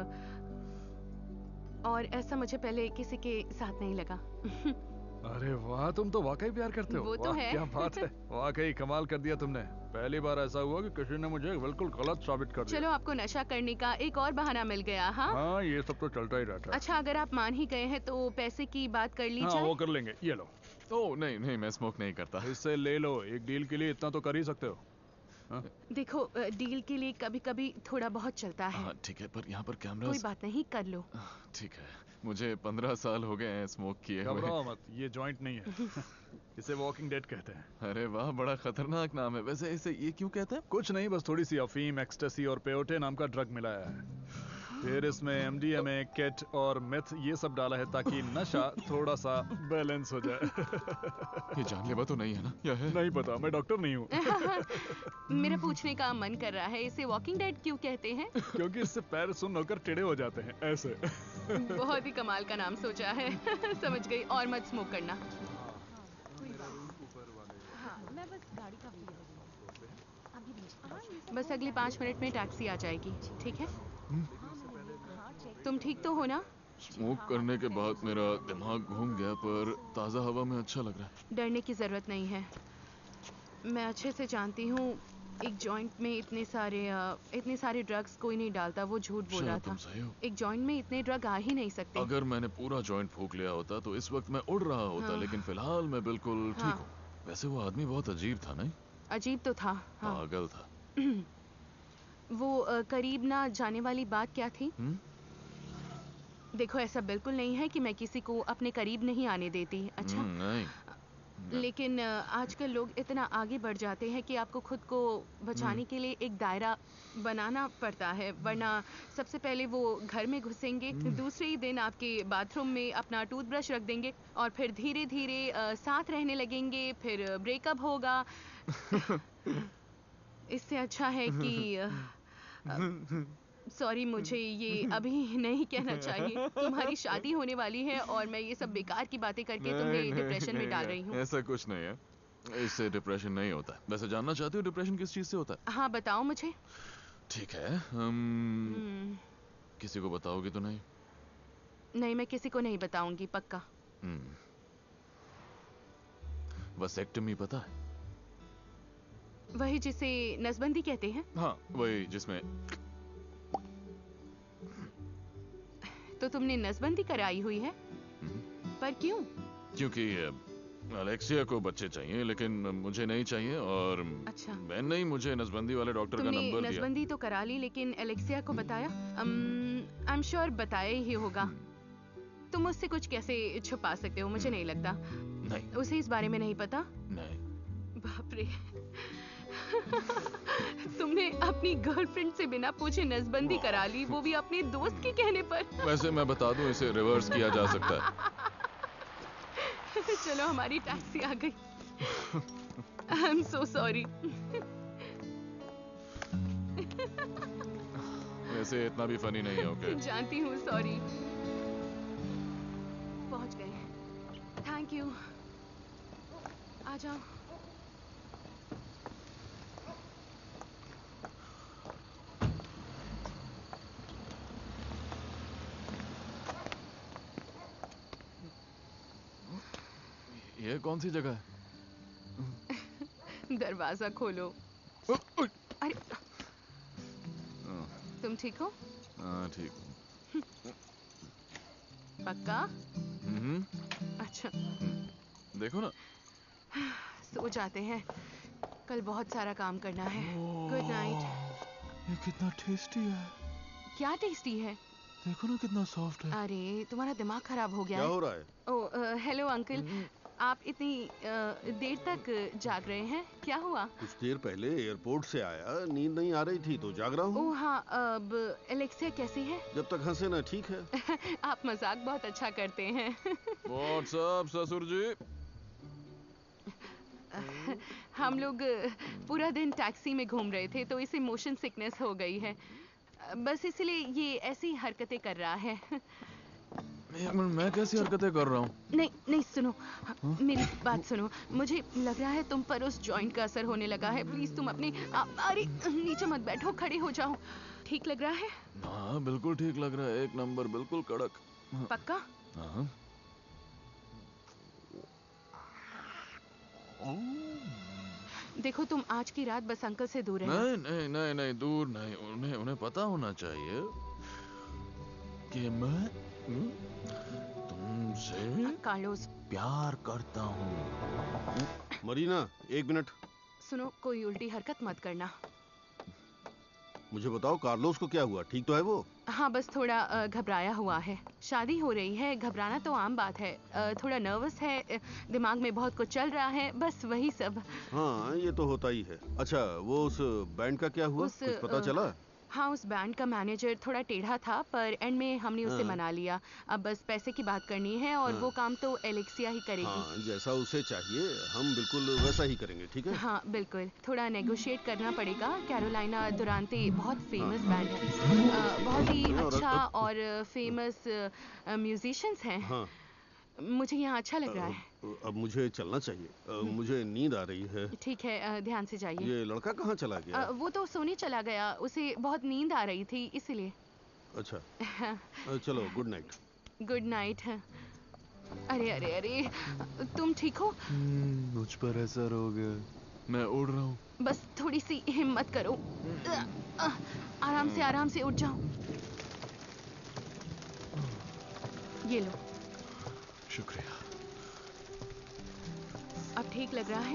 और ऐसा मुझे पहले किसी के साथ नहीं लगा। अरे वाह, तुम तो वाकई प्यार करते हो। वो तो वाह, है। क्या बात है, वाकई कमाल कर दिया तुमने। पहली बार ऐसा हुआ कि किसी ने मुझे बिल्कुल गलत साबित कर दिया। चलो, आपको नशा करने का एक और बहाना मिल गया। हाँ हाँ, ये सब तो चलता ही रहता है। अच्छा, अगर आप मान ही गए हैं तो पैसे की बात कर ली हाँ, जाए। वो कर लेंगे। ये लो। ओह नहीं नहीं, मैं स्मोक नहीं करता। इससे ले लो, एक डील के लिए इतना तो कर ही सकते हो। हाँ? देखो, अ, डील के लिए कभी कभी थोड़ा बहुत चलता है। हाँ ठीक है, पर यहाँ पर कोई कैमरा। बात नहीं, कर लो। ठीक है, मुझे पंद्रह साल हो गए हैं स्मोक किए हुए। घबराओ मत, ये जॉइंट नहीं है। इसे वॉकिंग डेड कहते हैं। अरे वाह, बड़ा खतरनाक नाम है। वैसे इसे ये क्यों कहते हैं? कुछ नहीं, बस थोड़ी सी अफीम, एक्सटेसी और पेयोटे नाम का ड्रग मिलाया है। फिर इसमें एमडीएमए, केट और मेथ ये सब डाला है ताकि नशा थोड़ा सा बैलेंस हो जाए। ये जानलेवा तो नहीं है ना? या है? नहीं पता, मैं डॉक्टर नहीं हूँ। मेरा पूछने का मन कर रहा है, इसे वॉकिंग डेड क्यों कहते हैं? क्योंकि इससे पैर सुन्न होकर टेढ़े हो जाते हैं, ऐसे। बहुत ही कमाल का नाम सोचा है। समझ गई, और मत स्मोक करना। मैं बस गाड़ी का बस अगले पाँच मिनट में टैक्सी आ जाएगी, ठीक है? तुम ठीक तो हो ना? स्मोक करने के बाद मेरा दिमाग घूम गया, पर ताज़ा हवा में अच्छा लग रहा है। डरने की जरूरत नहीं है। मैं अच्छे से जानती हूँ, एक जॉइंट में इतने सारे अ, इतने सारे ड्रग्स कोई नहीं डालता। वो झूठ बोल रहा शायद था। तुम सही हो। एक जॉइंट में इतने ड्रग आ ही नहीं सकते। अगर मैंने पूरा जॉइंट फूंक लिया होता तो इस वक्त मैं उड़ रहा होता, हाँ। लेकिन फिलहाल मैं बिल्कुल ठीक हाँ। हूँ। वैसे वो आदमी बहुत अजीब था, नहीं? अजीब तो था। हाँ। पागल था। वो अ, करीब ना जाने वाली बात क्या थी? हुँ? देखो, ऐसा बिल्कुल नहीं है कि मैं किसी को अपने करीब नहीं आने देती। अच्छा, हम्म, नहीं। लेकिन अ, आजकल लोग इतना आगे बढ़ जाते हैं कि आपको खुद को बचाने के लिए एक दायरा बनाना पड़ता है, वरना सबसे पहले वो घर में घुसेंगे, दूसरे ही दिन आपके बाथरूम में अपना टूथब्रश रख देंगे और फिर धीरे धीरे अ, साथ रहने लगेंगे, फिर ब्रेकअप होगा। इससे अच्छा है कि सॉरी, मुझे ये अभी नहीं कहना चाहिए। तुम्हारी शादी होने वाली है और मैं ये सब बेकार की बातें करके तुम्हें डिप्रेशन में डाल रही हूँ। ऐसा कुछ नहीं है, इससे डिप्रेशन नहीं होता। वैसे जानना चाहते हो डिप्रेशन किस चीज से होता है? हाँ, बताओ मुझे। ठीक है, हम किसी को बताओगे तो नहीं? नहीं, मैं किसी को नहीं बताऊंगी, पक्का। हम्म, वसेक्टमी पता है? वही जिसे नसबंदी कहते हैं? हाँ, वही जिसमें। तो तुमने नसबंदी कराई हुई है? पर क्यों? क्योंकि अलेक्सिया को बच्चे चाहिए, लेकिन मुझे नहीं चाहिए। और अच्छा। मैं नहीं, मुझे नसबंदी वाले डॉक्टर का तुमने नंबर दिया। नसबंदी तो करा ली, लेकिन एलेक्सिया को बताया? आई एम श्योर बताया ही होगा। तुम उससे कुछ कैसे छुपा सकते हो? मुझे नहीं लगता। नहीं। उसे इस बारे में नहीं पता? नहीं। बाप रे। तुमने अपनी गर्लफ्रेंड से बिना पूछे नसबंदी करा ली, वो भी अपने दोस्त के कहने पर। वैसे मैं बता दूं, इसे रिवर्स किया जा सकता है। चलो, हमारी टैक्सी आ गई। I am so sorry. वैसे इतना भी फनी नहीं है, ओके? जानती हूँ, सॉरी। Thank you. आ जाओ। ये कौन सी जगह है? दरवाजा खोलो। अरे तुम ठीक हो? हाँ ठीक हूँ। पक्का? हम्म। अच्छा। देखो ना। सो जाते हैं, कल बहुत सारा काम करना है। Good night. ये कितना टेस्टी है। क्या टेस्टी है? देखो ना कितना सॉफ्ट है। अरे तुम्हारा दिमाग खराब हो गया क्या है। हो रहा है? ओ हेलो अंकल, आप इतनी अ, देर तक जाग रहे हैं, क्या हुआ? कुछ देर पहले एयरपोर्ट से आया, नींद नहीं आ रही थी तो जाग रहा हूँ। ओह हाँ, अब एलेक्सिया कैसी है? जब तक हंसे ना ठीक है। आप मजाक बहुत अच्छा करते हैं। व्हाट्सअप ससुर जी। हम लोग पूरा दिन टैक्सी में घूम रहे थे तो इसे मोशन सिकनेस हो गई है, बस इसलिए ये ऐसी हरकतें कर रहा है। मैं कैसी हरकतें कर रहा हूँ? नहीं नहीं सुनो, मेरी बात सुनो। मुझे लग रहा है तुम पर उस जॉइंट का असर होने लगा है। प्लीज तुम अपने आ, अरे नीचे मत बैठो, खड़े हो जाओ। ठीक लग रहा है? हाँ बिल्कुल ठीक लग रहा है, एक नंबर, बिल्कुल कड़क। पक्का? हाँ। देखो तुम आज की रात बस अंकल से दूर रहना। नहीं नहीं नहीं नहीं दूर नहीं, उन्हें उन्हें पता होना चाहिए कि मैं तुमसे कार्लोस प्यार करता हूँ। मरीना एक मिनट। सुनो, कोई उल्टी हरकत मत करना। मुझे बताओ कार्लोस को क्या हुआ, ठीक तो है वो? हाँ बस थोड़ा अ, घबराया हुआ है। शादी हो रही है, घबराना तो आम बात है। अ, थोड़ा नर्वस है, अ, दिमाग में बहुत कुछ चल रहा है, बस वही सब। हाँ ये तो होता ही है। अच्छा वो उस बैंड का क्या हुआ, उस, कुछ पता अ, चला? हाँ उस बैंड का मैनेजर थोड़ा टेढ़ा था, पर एंड में हमने उसे हाँ। मना लिया। अब बस पैसे की बात करनी है और हाँ। वो काम तो एलेक्सिया ही करेगी। हाँ जैसा उसे चाहिए हम बिल्कुल वैसा ही करेंगे, ठीक है? हाँ बिल्कुल, थोड़ा नेगोशिएट करना पड़ेगा। कैरोलाइना दुरांते बहुत फेमस हाँ। बैंड है, अ, बहुत ही और- अच्छा और फेमस म्यूजिशियंस हैं। हाँ। मुझे यहाँ अच्छा लग रहा है। अब मुझे चलना चाहिए, अ, मुझे नींद आ रही है। ठीक है, अ, ध्यान से जाइए। ये लड़का कहाँ चला गया? अ, वो तो सोने चला गया, उसे बहुत नींद आ रही थी इसीलिए। अच्छा अ, चलो गुड नाइट। Good night. अरे अरे अरे, तुम ठीक हो? मुझ पर असर हो गया, मैं उड़ रहा हूँ। बस थोड़ी सी हिम्मत करो, अ, अ, आराम से आराम से उठ जाओ। ये लो। शुक्रिया। अब ठीक लग रहा है?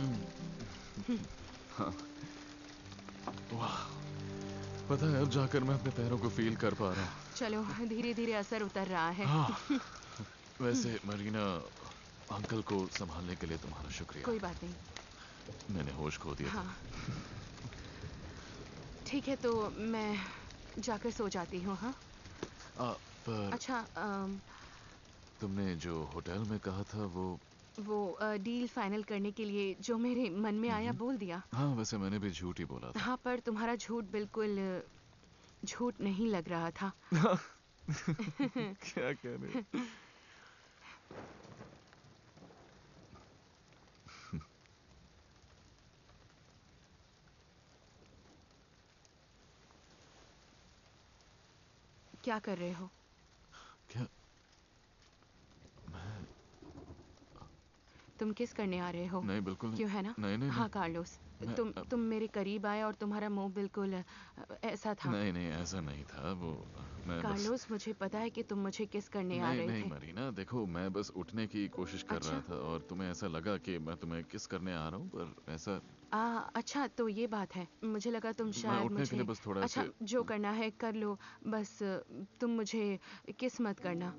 हाँ। वाह, पता है अब जाकर मैं अपने पैरों को फील कर पा रहा हूँ। चलो धीरे धीरे असर उतर रहा है। हाँ। वैसे मरीना, अंकल को संभालने के लिए तुम्हारा शुक्रिया। कोई बात नहीं, मैंने होश खो दिया। हाँ ठीक है, तो मैं जाकर सो जाती हूँ। हाँ आ, पर अच्छा, अम, तुमने जो होटल में कहा था वो वो अ, डील फाइनल करने के लिए जो मेरे मन में आया बोल दिया। हाँ वैसे मैंने भी झूठ ही बोला था। हाँ पर तुम्हारा झूठ बिल्कुल अ, झूठ नहीं लग रहा था। क्या कह रहे हो? क्या कर रहे हो? क्या? तुम किस करने आ रहे हो? नहीं बिल्कुल नहीं। क्यों, है ना? नहीं नहीं हाँ नहीं। कार्लोस, मैं- तुम तुम मेरे करीब आए और तुम्हारा मुंह बिल्कुल अ, ऐसा था। नहीं नहीं ऐसा नहीं था वो, मैं बस कार्लोस मुझे पता है कि तुम मुझे किस करने आ नहीं रहे नहीं थे। मरीना, देखो मैं बस उठने की कोशिश कर रहा अच्छा। था और तुम्हें ऐसा लगा कि मैं तुम्हें किस करने आ रहा हूँ, पर ऐसा आ, अच्छा तो ये बात है, मुझे लगा तुम शायद उठने के मुझे लिए बस थोड़ा अच्छा से- जो करना है कर लो, बस तुम मुझे किस मत करना।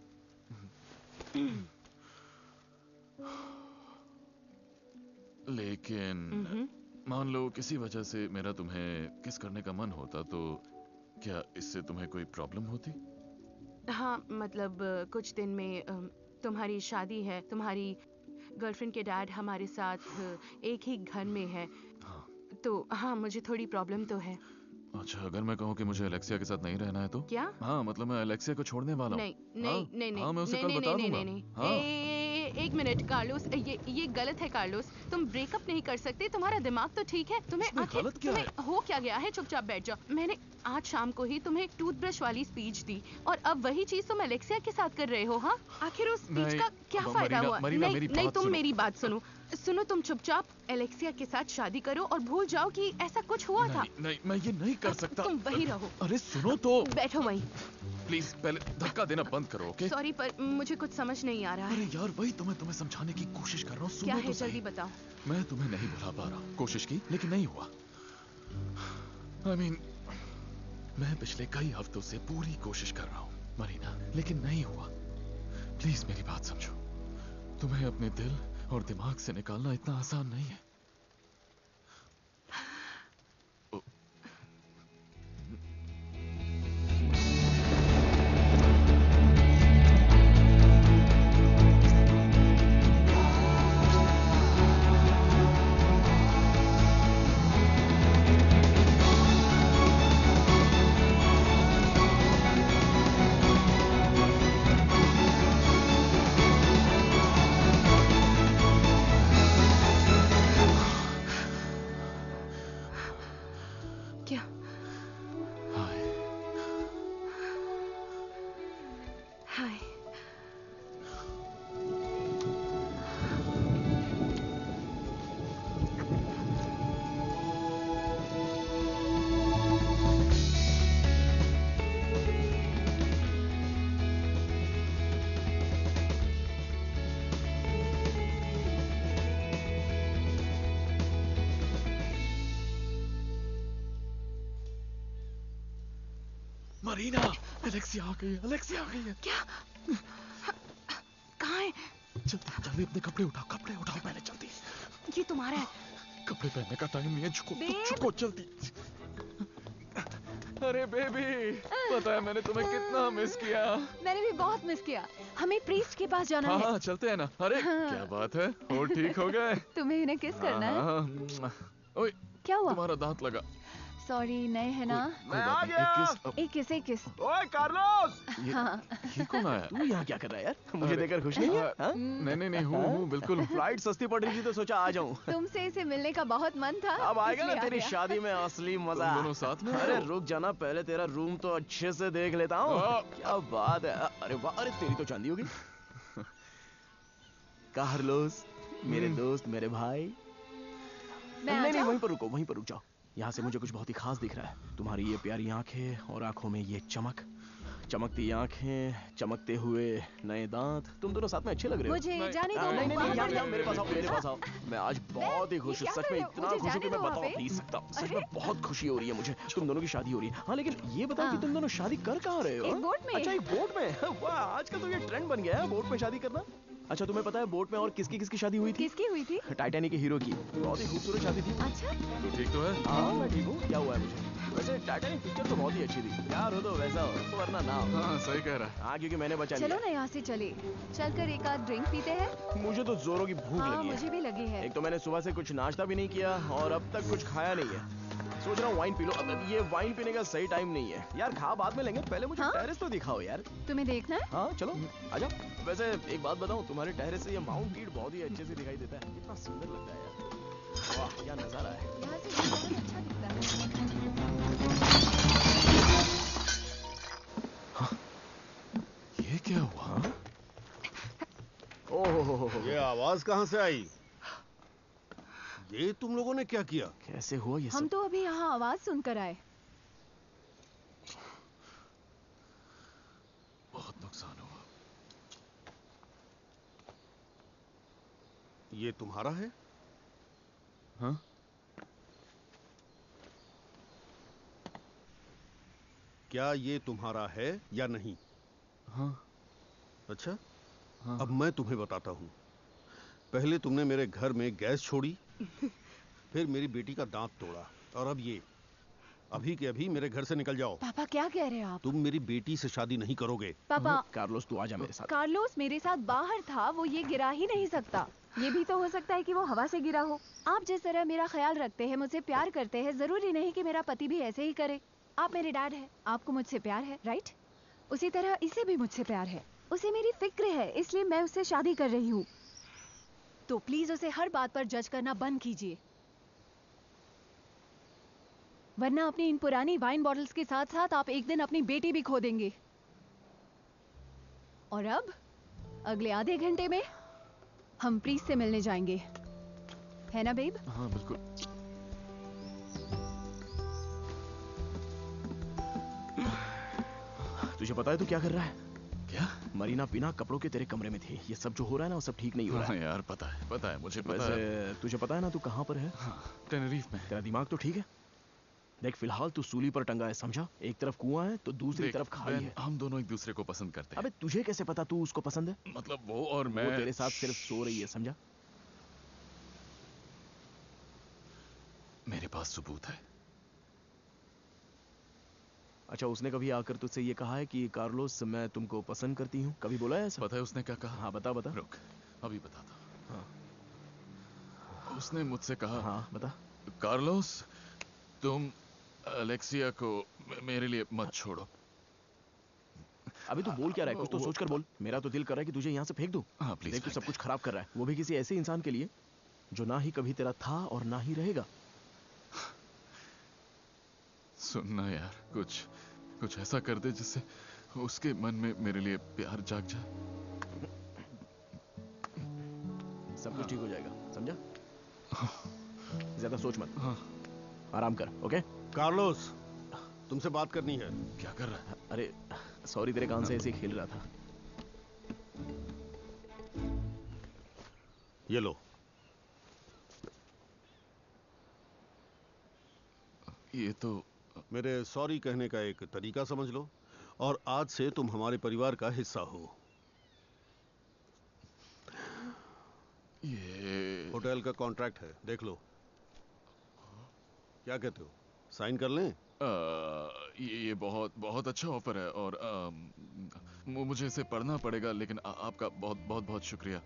लेकिन मान लो किसी वजह से मेरा तुम्हें किस करने का मन होता तो क्या इससे तुम्हें कोई प्रॉब्लम होती? हाँ मतलब अ, कुछ दिन में अ, तुम्हारी शादी है, तुम्हारी गर्लफ्रेंड के डैड हमारे साथ अ, एक ही घर में है, तो हाँ मुझे थोड़ी प्रॉब्लम तो है। अच्छा अगर मैं कहूँ कि मुझे अलेक्सिया के साथ नहीं रहना है तो? क्या? हाँ मतलब मैं अलेक्सिया को छोड़ने वाला हूँ। नहीं नहीं हाँ, नहीं नहीं हाँ मैं उसे नहीं कल नहीं बता नहीं दूंगा। नहीं नहीं हाँ। ए, एक मिनट कार्लोस, ये ये गलत है कार्लोस। तुम ब्रेकअप नहीं कर सकते, तुम्हारा दिमाग तो ठीक है। तुम्हें आखिर गलत क्या तुम्हें हो क्या गया है? चुपचाप बैठ जाओ। मैंने आज शाम को ही तुम्हें टूथब्रश वाली स्पीच दी और अब वही चीज तुम अलेक्सिया के साथ कर रहे हो। हाँ, आखिर उस स्पीच का क्या म- फायदा मरीना- हुआ? मरीना, नहीं मेरी नहीं, बात तुम सुनो। मेरी बात सुनो। सुनो, तुम चुपचाप अलेक्सिया के साथ शादी करो और भूल जाओ कि ऐसा कुछ हुआ था। नहीं, नहीं, मैं ये नहीं कर सकता। तुम वहीं रहो। अरे सुनो तो। बैठो वहीं। प्लीज पहले धक्का देना बंद करो, ओके? सॉरी, पर मुझे कुछ समझ नहीं आ रहा अरे है। यार, वही तो मैं तुम्हें समझाने की कोशिश कर रहा हूँ। सुनो क्या तो है, सही। जल्दी बताओ। मैं तुम्हें नहीं बुला पा रहा हूँ। कोशिश की लेकिन नहीं हुआ। आई I मीन mean, मैं पिछले कई हफ्तों से पूरी कोशिश कर रहा हूँ मरीना, लेकिन नहीं हुआ। प्लीज मेरी बात समझो। तुम्हें अपने दिल और दिमाग से निकालना इतना आसान नहीं है। हाय। मरीना, अलेक्सिया आ गई है, अलेक्सिया आ गई है। क्या? कहाँ है? जल्दी जल्दी अपने कपड़े उठाओ, कपड़े उठाओ पहले जल्दी। ये तुम्हारा है। कपड़े पहनने का टाइम नहीं है, झुको बेब। झुको जल्दी। अरे बेबी, पता है मैंने तुम्हें कितना मिस किया। मैंने भी बहुत मिस किया। हमें प्रीस्ट के पास जाना हाँ है। हाँ चलते हैं ना। अरे हाँ। क्या बात है, और ठीक हो गए? तुम्हें इन्हें किस करना है? हाँ, ओए, क्या हुआ? तुम्हारा दांत लगा। सॉरी, नए है ना? मैं आ गया। एक किस एक किस। ओए कार्लोस! ये, हाँ। ये कौन आया? तू यहाँ क्या कर रहा है यार? मुझे अरे, देखकर खुश नहीं है? हाँ? नहीं नहीं नहीं, हूँ हूँ बिल्कुल। फ्लाइट सस्ती पड़ रही थी तो सोचा आ जाऊं। तुमसे इसे मिलने का बहुत मन था। अब आएगा ना इसलिए आ तेरी गया। शादी में असली मजा। तुम दोनों साथ में अरे हो? रुक जाना, पहले तेरा रूम तो अच्छे से देख लेता हूँ। हाँ। क्या बात है। अरे वाह, अरे तेरी तो चांदी होगी। कार्लोस, मेरे दोस्त, मेरे भाई। मैं आ नहीं नहीं, जाऊं? वहीं पर रुको, वहीं पर रुक जाओ। यहाँ से मुझे कुछ बहुत ही खास दिख रहा है। तुम्हारी ये प्यारी आंखें और आंखों में ये चमक, चमकती आंखें, चमकते हुए नए दांत। तुम दोनों साथ में अच्छे लग रहे हो। मुझे जाने दो। नहीं नहीं नहीं, वहाँ यहाँ पर- यहाँ मेरे पास आओ, मेरे पास आओ। मैं आज बहुत ही खुश हूँ, क्या सच कर में रहे हो? इतना मुझे खुश हूँ कि जाने मैं दो बता वहाँ पे। नहीं सकता। सच अरे। में बहुत खुशी हो रही है मुझे। तुम दोनों की शादी हो रही है। हाँ, लेकिन ये बताओ कि हाँ। तुम दोनों शादी कर कहाँ रहे हो? एक बोट में। अच्छा, एक बोट में। वाह, आजकल तो ये ट्रेंड बन गया है बोट में शादी करना। अच्छा, तुम्हें पता है बोट में और किसकी किसकी शादी हुई थी? किसकी हुई थी? टाइटैनिक के हीरो की। बहुत ही खूबसूरत शादी थी। अच्छा। तू ठीक तो है? हाँ, मैं ठीक हूँ। क्या हुआ है मुझे? वैसे टाइटैनिक पिक्चर तो बहुत ही अच्छी थी। यार हो तो वैसा हो, वरना ना हो। हाँ सही कह रहा है। हाँ, क्योंकि मैंने बचा चलो लिया। ना यहाँ से चले, चलकर एक आध ड्रिंक पीते हैं। मुझे तो जोरों की भूख हाँ, लगी है। मुझे भी लगी है। एक तो मैंने सुबह से कुछ नाश्ता भी नहीं किया और अब तक कुछ खाया नहीं है। सोच रहा हूँ वाइन पी लो। अब ये वाइन पीने का सही टाइम नहीं है यार। खा बाद में लेंगे, पहले मुझे हाँ? टेरेस तो दिखाओ यार। तुम्हें देखना है? हाँ चलो, आजा। वैसे एक बात बताऊँ, तुम्हारे टेरेस से ये माउंट ईड बहुत ही अच्छे से दिखाई देता है। कितना सुंदर लगता है यार। वाह, क्या नजारा है। यहाँ से बहुत अच्छा दिखता है। ये क्या हुआ? ओह, ये आवाज कहाँ से आई? ये तुम लोगों ने क्या किया? कैसे हुआ ये हम सब? तो अभी यहाँ आवाज सुनकर आए। बहुत नुकसान हुआ। ये तुम्हारा है? हाँ? क्या ये तुम्हारा है या नहीं? हाँ। अच्छा, हाँ। अब मैं तुम्हें बताता हूँ। पहले तुमने मेरे घर में गैस छोड़ी, फिर मेरी बेटी का दांत तोड़ा, और अब ये। अभी के अभी मेरे घर से निकल जाओ। पापा क्या कह रहे हैं आप? तुम मेरी बेटी से शादी नहीं करोगे। पापा, कार्लोस तू आजा मेरे साथ। कार्लोस मेरे साथ बाहर था, वो ये गिरा ही नहीं सकता। ये भी तो हो सकता है कि वो हवा से गिरा हो। आप जिस तरह मेरा ख्याल रखते हैं, मुझसे प्यार करते हैं, जरूरी नहीं कि मेरा पति भी ऐसे ही करे। आप मेरे डैड हैं, आपको मुझसे प्यार है, राइट? उसी तरह इसे भी मुझसे प्यार है। उसे मेरी फिक्र है, इसलिए मैं उससे शादी कर रही हूँ। तो प्लीज उसे हर बात पर जज करना बंद कीजिए, वरना अपनी इन पुरानी वाइन बॉटल्स के साथ साथ आप एक दिन अपनी बेटी भी खो देंगे। और अब अगले आधे घंटे में हम प्रीस से मिलने जाएंगे, है ना बेब? हाँ बिल्कुल। तुझे पता है तू क्या कर रहा है? क्या? मरीना बिना कपड़ों के तेरे कमरे में थी। ये सब जो हो रहा है ना वो सब ठीक नहीं हो रहा हाँ है। यार पता है, पता है मुझे, पता वैसे है। तुझे पता है ना तू कहाँ पर है? हाँ, टेनरीफ में। तेरा दिमाग तो ठीक है? देख फिलहाल तू सूली पर टंगा है, समझा? एक तरफ कुआं है तो दूसरी तरफ खाई है। हम दोनों एक दूसरे को पसंद करते हैं। अबे तुझे कैसे पता तू उसको पसंद है? मतलब वो और मैं। वो तेरे साथ सिर्फ सो रही है, समझा? मेरे पास सबूत है। अच्छा, उसने कभी आकर तुझसे ये कहा है कि कार्लोस मैं तुमको पसंद करती हूँ? कभी बोला है ऐसा? पता है उसने क्या कहा? हाँ बता बता। रुक अभी बताता। हाँ उसने मुझसे कहा। हाँ बता। कार्लोस तुम अलेक्सिया को मेरे लिए मत छोड़ो। अभी तू बोल क्या रहा है? कुछ तो सोच कर बोल। मेरा तो दिल कर रहा है कि तुझे यहाँ से फेंक दूं। हाँ प्लीज। देख तू सब कुछ खराब कर रहा है, वो भी किसी ऐसे इंसान के लिए जो ना ही कभी तेरा था और ना ही रहेगा। सुनना यार, कुछ कुछ ऐसा कर दे जिससे उसके मन में मेरे लिए प्यार जाग जाए। सब कुछ ठीक हो जाएगा, समझा? ज्यादा सोच मत। हाँ। आराम कर, ओके? कार्लोस, तुमसे बात करनी है। क्या कर रहा है? अरे सॉरी, तेरे कान से ऐसे ही खेल रहा था। ये लो। ये तो मेरे सॉरी कहने का एक तरीका समझ लो, और आज से तुम हमारे परिवार का हिस्सा हो। ये होटल का कॉन्ट्रैक्ट है, देख लो। क्या कहते हो, साइन कर लें? आ, ये, ये बहुत बहुत अच्छा ऑफर है और आ, मुझे इसे पढ़ना पड़ेगा, लेकिन आ, आपका बहुत बहुत बहुत शुक्रिया।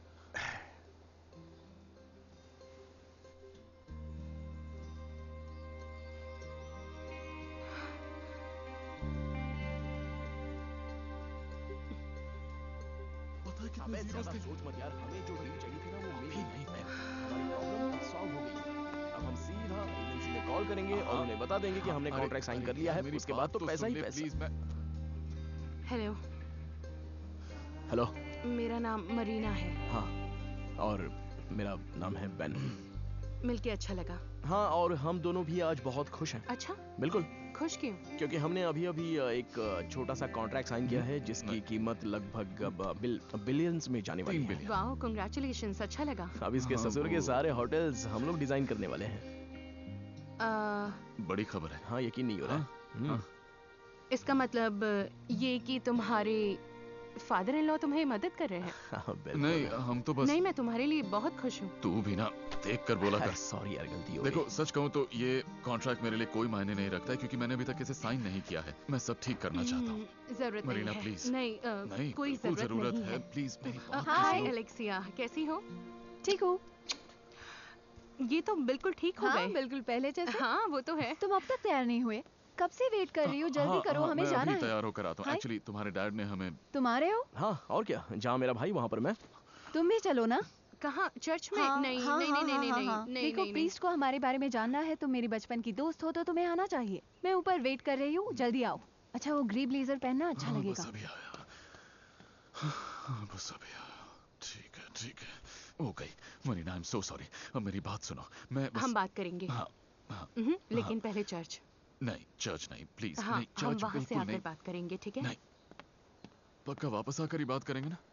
अबे ज्यादा सोच मत यार, हमें जो डील चाहिए थी ना वो मिली नहीं है। हमारी प्रॉब्लम सॉल्व हो गई। अब हम सीधा एजेंसी में कॉल करेंगे और उन्हें बता देंगे कि हमने कॉन्ट्रैक्ट साइन कर लिया है। उसके बाद तो पैसा ही पैसा। हेलो। हेलो। मेरा नाम मरीना है। हाँ, और मेरा नाम है बेन। मिलके अच्छा लगा। हाँ, और हम दोनों भी आज बहुत खुश हैं। अच्छा? बिल्कुल। खुश क्यों? क्योंकि हमने अभी अभी एक छोटा सा कॉन्ट्रैक्ट साइन किया है जिसकी कीमत लगभग बिल, बिलियंस में जाने वाली है। वाह, कांग्रेचुलेशंस, अच्छा लगा। अब इसके ससुर के सारे होटल्स हम लोग डिजाइन करने वाले हैं। आ, बड़ी खबर है। हाँ, यकीन नहीं हो रहा है। हाँ। इसका मतलब ये कि तुम्हारे फादर इन लॉ तुम्हें मदद कर रहे हैं? नहीं, हम तो बस। नहीं, मैं तुम्हारे लिए बहुत खुश हूँ। तू भी ना देख कर बोला कर। सॉरी यार, गलती हो देखो सच कहूँ तो ये कॉन्ट्रैक्ट मेरे लिए कोई मायने नहीं रखता है, क्योंकि मैंने अभी तक इसे साइन नहीं किया है। मैं सब ठीक करना चाहता हूँ। जरूरत मरीना नहीं है। प्लीज। नहीं, आ, नहीं, कोई बिल्कुल जरूरत जरूरत नहीं है। है। प्लीज मेरी बात हाय सुनो। एलेक्सिया, कैसी हो? ठीक हूँ। ये तो बिल्कुल ठीक हो हाँ, गए। बिल्कुल पहले जैसे। हाँ, वो तो है। तुम अब तक तैयार नहीं हुए? कब से वेट कर रही हो, जल्दी हाँ, करो, हाँ, हमें मैं जाना अभी है। तैयार होकर आता हूँ। हाय। एक्चुअली तुम्हारे डैड ने हमें। तुम आ रहे हो? हाँ, और क्या, जहाँ मेरा भाई वहाँ पर मैं। तुम भी चलो ना। कहाँ, चर्च में? हाँ, नहीं, हाँ, नहीं, हाँ, नहीं, नहीं, हाँ, नहीं, हाँ। नहीं, देखो, नहीं, प्रीस्ट को हमारे बारे में जानना है। तुम मेरी बचपन की दोस्त हो तो तुम्हें आना चाहिए। मैं ऊपर वेट कर रही हूँ, जल्दी आओ। अच्छा, वो ग्रे ब्लेजर पहनना अच्छा हाँ, लगेगा। बस अभी आया। हाँ, बस अभी आया। ठीक है, ठीक है। Okay Marina, I am so sorry. अब मेरी बात सुनो, मैं बस। हम बात करेंगे। हाँ, हाँ, हम्म, लेकिन हाँ। पहले चर्च। नहीं, चर्च नहीं, प्लीज। हाँ, नहीं, हम चर्च वहाँ से बिल्कुल आकर नहीं। बात करेंगे, ठीक है? नहीं, पक्का वापस आकर ही बात करेंगे ना।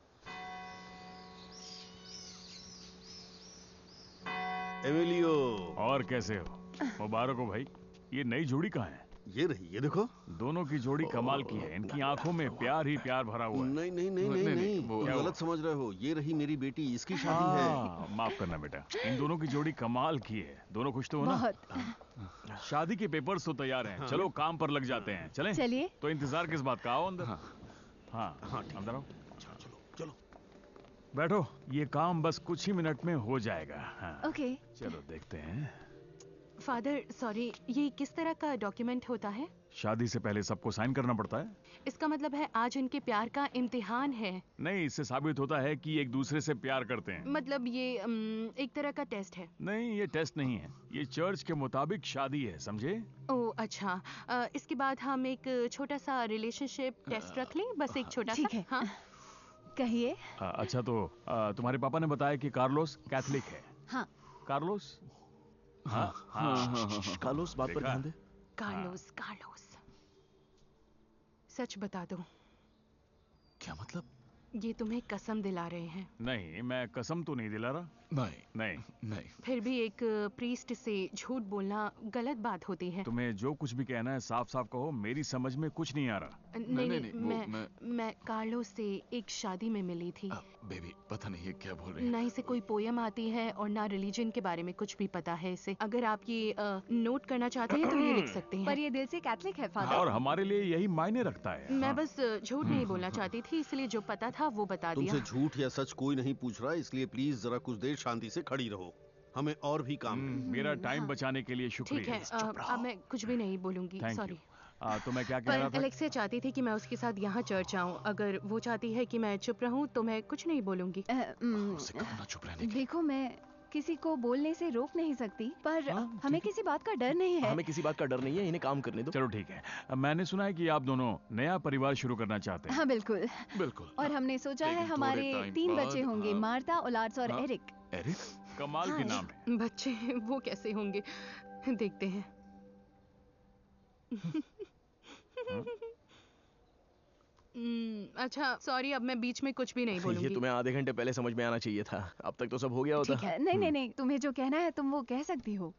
एमिलियो। और कैसे हो? मुबारक हो भाई। ये नई जोड़ी कहाँ है? ये रही, ये देखो। दोनों की जोड़ी कमाल की है। इनकी आंखों में प्यार ही प्यार भरा हुआ है। नहीं नहीं नहीं नहीं नहीं, नहीं। वो तुम गलत समझ रहे हो। ये रही मेरी बेटी, इसकी शादी हाँ, माफ करना बेटा। इन दोनों की जोड़ी कमाल की है। दोनों खुश तो हो ना? बहुत। शादी के पेपर्स तो तैयार हैं। चलो काम पर लग जाते हैं। चलें? चलिए। तो इंतजार किस बात का? आओ अंदर। हाँ, हाँ, हाँ, अंदर आओ। चलो चलो बैठो, ये काम बस कुछ ही मिनट में हो जाएगा। हाँ। ओके। चलो देखते हैं। फादर, सॉरी, ये किस तरह का डॉक्यूमेंट होता है? शादी से पहले सबको साइन करना पड़ता है? इसका मतलब है आज उनके प्यार का इम्तिहान है। नहीं, इससे साबित होता है कि एक दूसरे से प्यार करते हैं। मतलब ये अम, एक तरह का टेस्ट है। नहीं, ये टेस्ट नहीं है, ये चर्च के मुताबिक शादी है, समझे? ओह अच्छा, अ, इसके बाद हम एक छोटा सा रिलेशनशिप टेस्ट रख लें, बस एक छोटा सा। ठीक है। हाँ कहिए। आ, अच्छा तो आ, तुम्हारे पापा ने बताया कि कार्लोस कैथलिक है। हाँ। कार्लोस? हाँ हाँ हाँ कार्लोस, बात पर ध्यान दे। कार्लोस, कार्लोस, सच बता दो, क्या मतलब? ये तुम्हें कसम दिला रहे हैं? नहीं, मैं कसम तो नहीं दिला रहा। नहीं नहीं नहीं। फिर भी एक प्रीस्ट से झूठ बोलना गलत बात होती है। तुम्हें जो कुछ भी कहना है साफ साफ कहो, मेरी समझ में कुछ नहीं आ रहा। नहीं नहीं, नहीं, नहीं, मैं, वो मैं- मैं कार्लोस से एक शादी में मिली थी। बेबी पता नहीं ये क्या बोल रही है। ना इसे कोई पोयम आती है और ना रिलीजन के बारे में कुछ भी पता है इसे। अगर आप ये अ, नोट करना चाहते हैं तो ये लिख सकते हैं। पर ये दिल से कैथलिक है फादर। और हमारे लिए यही मायने रखता है। मैं बस अ, झूठ नहीं बोलना चाहती थी, इसलिए जो पता था वो बता दिया। तुमसे झूठ या सच कोई नहीं पूछ रहा, इसलिए प्लीज जरा कुछ देर शांति से खड़ी रहो, हमें और भी काम है। मेरा टाइम बचाने के लिए शुक्रिया। ठीक है, अ, अब मैं कुछ भी नहीं बोलूंगी, Thank सॉरी। you. आ, तो मैं क्या कह रहा पर था? एलेक्सिया चाहती थी कि मैं उसके साथ यहाँ चर्च आऊँ। अगर वो चाहती है कि मैं चुप रहूँ तो मैं कुछ नहीं बोलूंगी। चुप रहने की। देखो, मैं किसी को बोलने से रोक नहीं सकती, पर हमें किसी बात का डर नहीं है। हमें किसी बात का डर नहीं है, इन्हें काम करने दो। चलो ठीक है। मैंने सुना है कि आप दोनों नया परिवार शुरू करना चाहते हैं। हाँ बिल्कुल। बिल्कुल। और हमने सोचा है लेकिन हमारे थोड़े टाइम तीन बाद, बच्चे होंगे, हाँ। मार्ता, ओलार्स और हाँ। एरिक। एरिक? कमाल के हाँ। नाम है। बच्चे वो कैसे होंगे, देखते हैं। हम्म, अच्छा सॉरी, अब मैं बीच में कुछ भी नहीं बोलूंगी। ये तुम्हें आधे घंटे पहले समझ में आना चाहिए था, अब तक तो सब हो गया होता। ठीक है, नहीं नहीं नहीं, तुम्हें जो कहना है तुम वो कह सकती हो।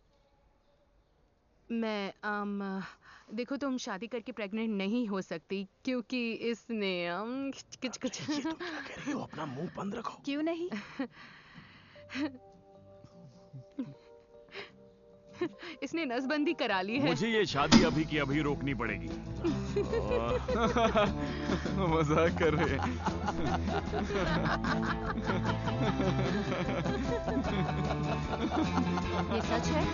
मैं um, देखो, तुम शादी करके प्रेग्नेंट नहीं हो सकती क्योंकि इसने um, कुछ कुछ ये तुम क्या कह रही हो? अपना मुंह बंद रखो। क्यों नहीं? इसने नसबंदी करा ली है। मुझे ये शादी अभी की अभी रोकनी पड़ेगी। मजाक कर रहे हैं। ये सच है?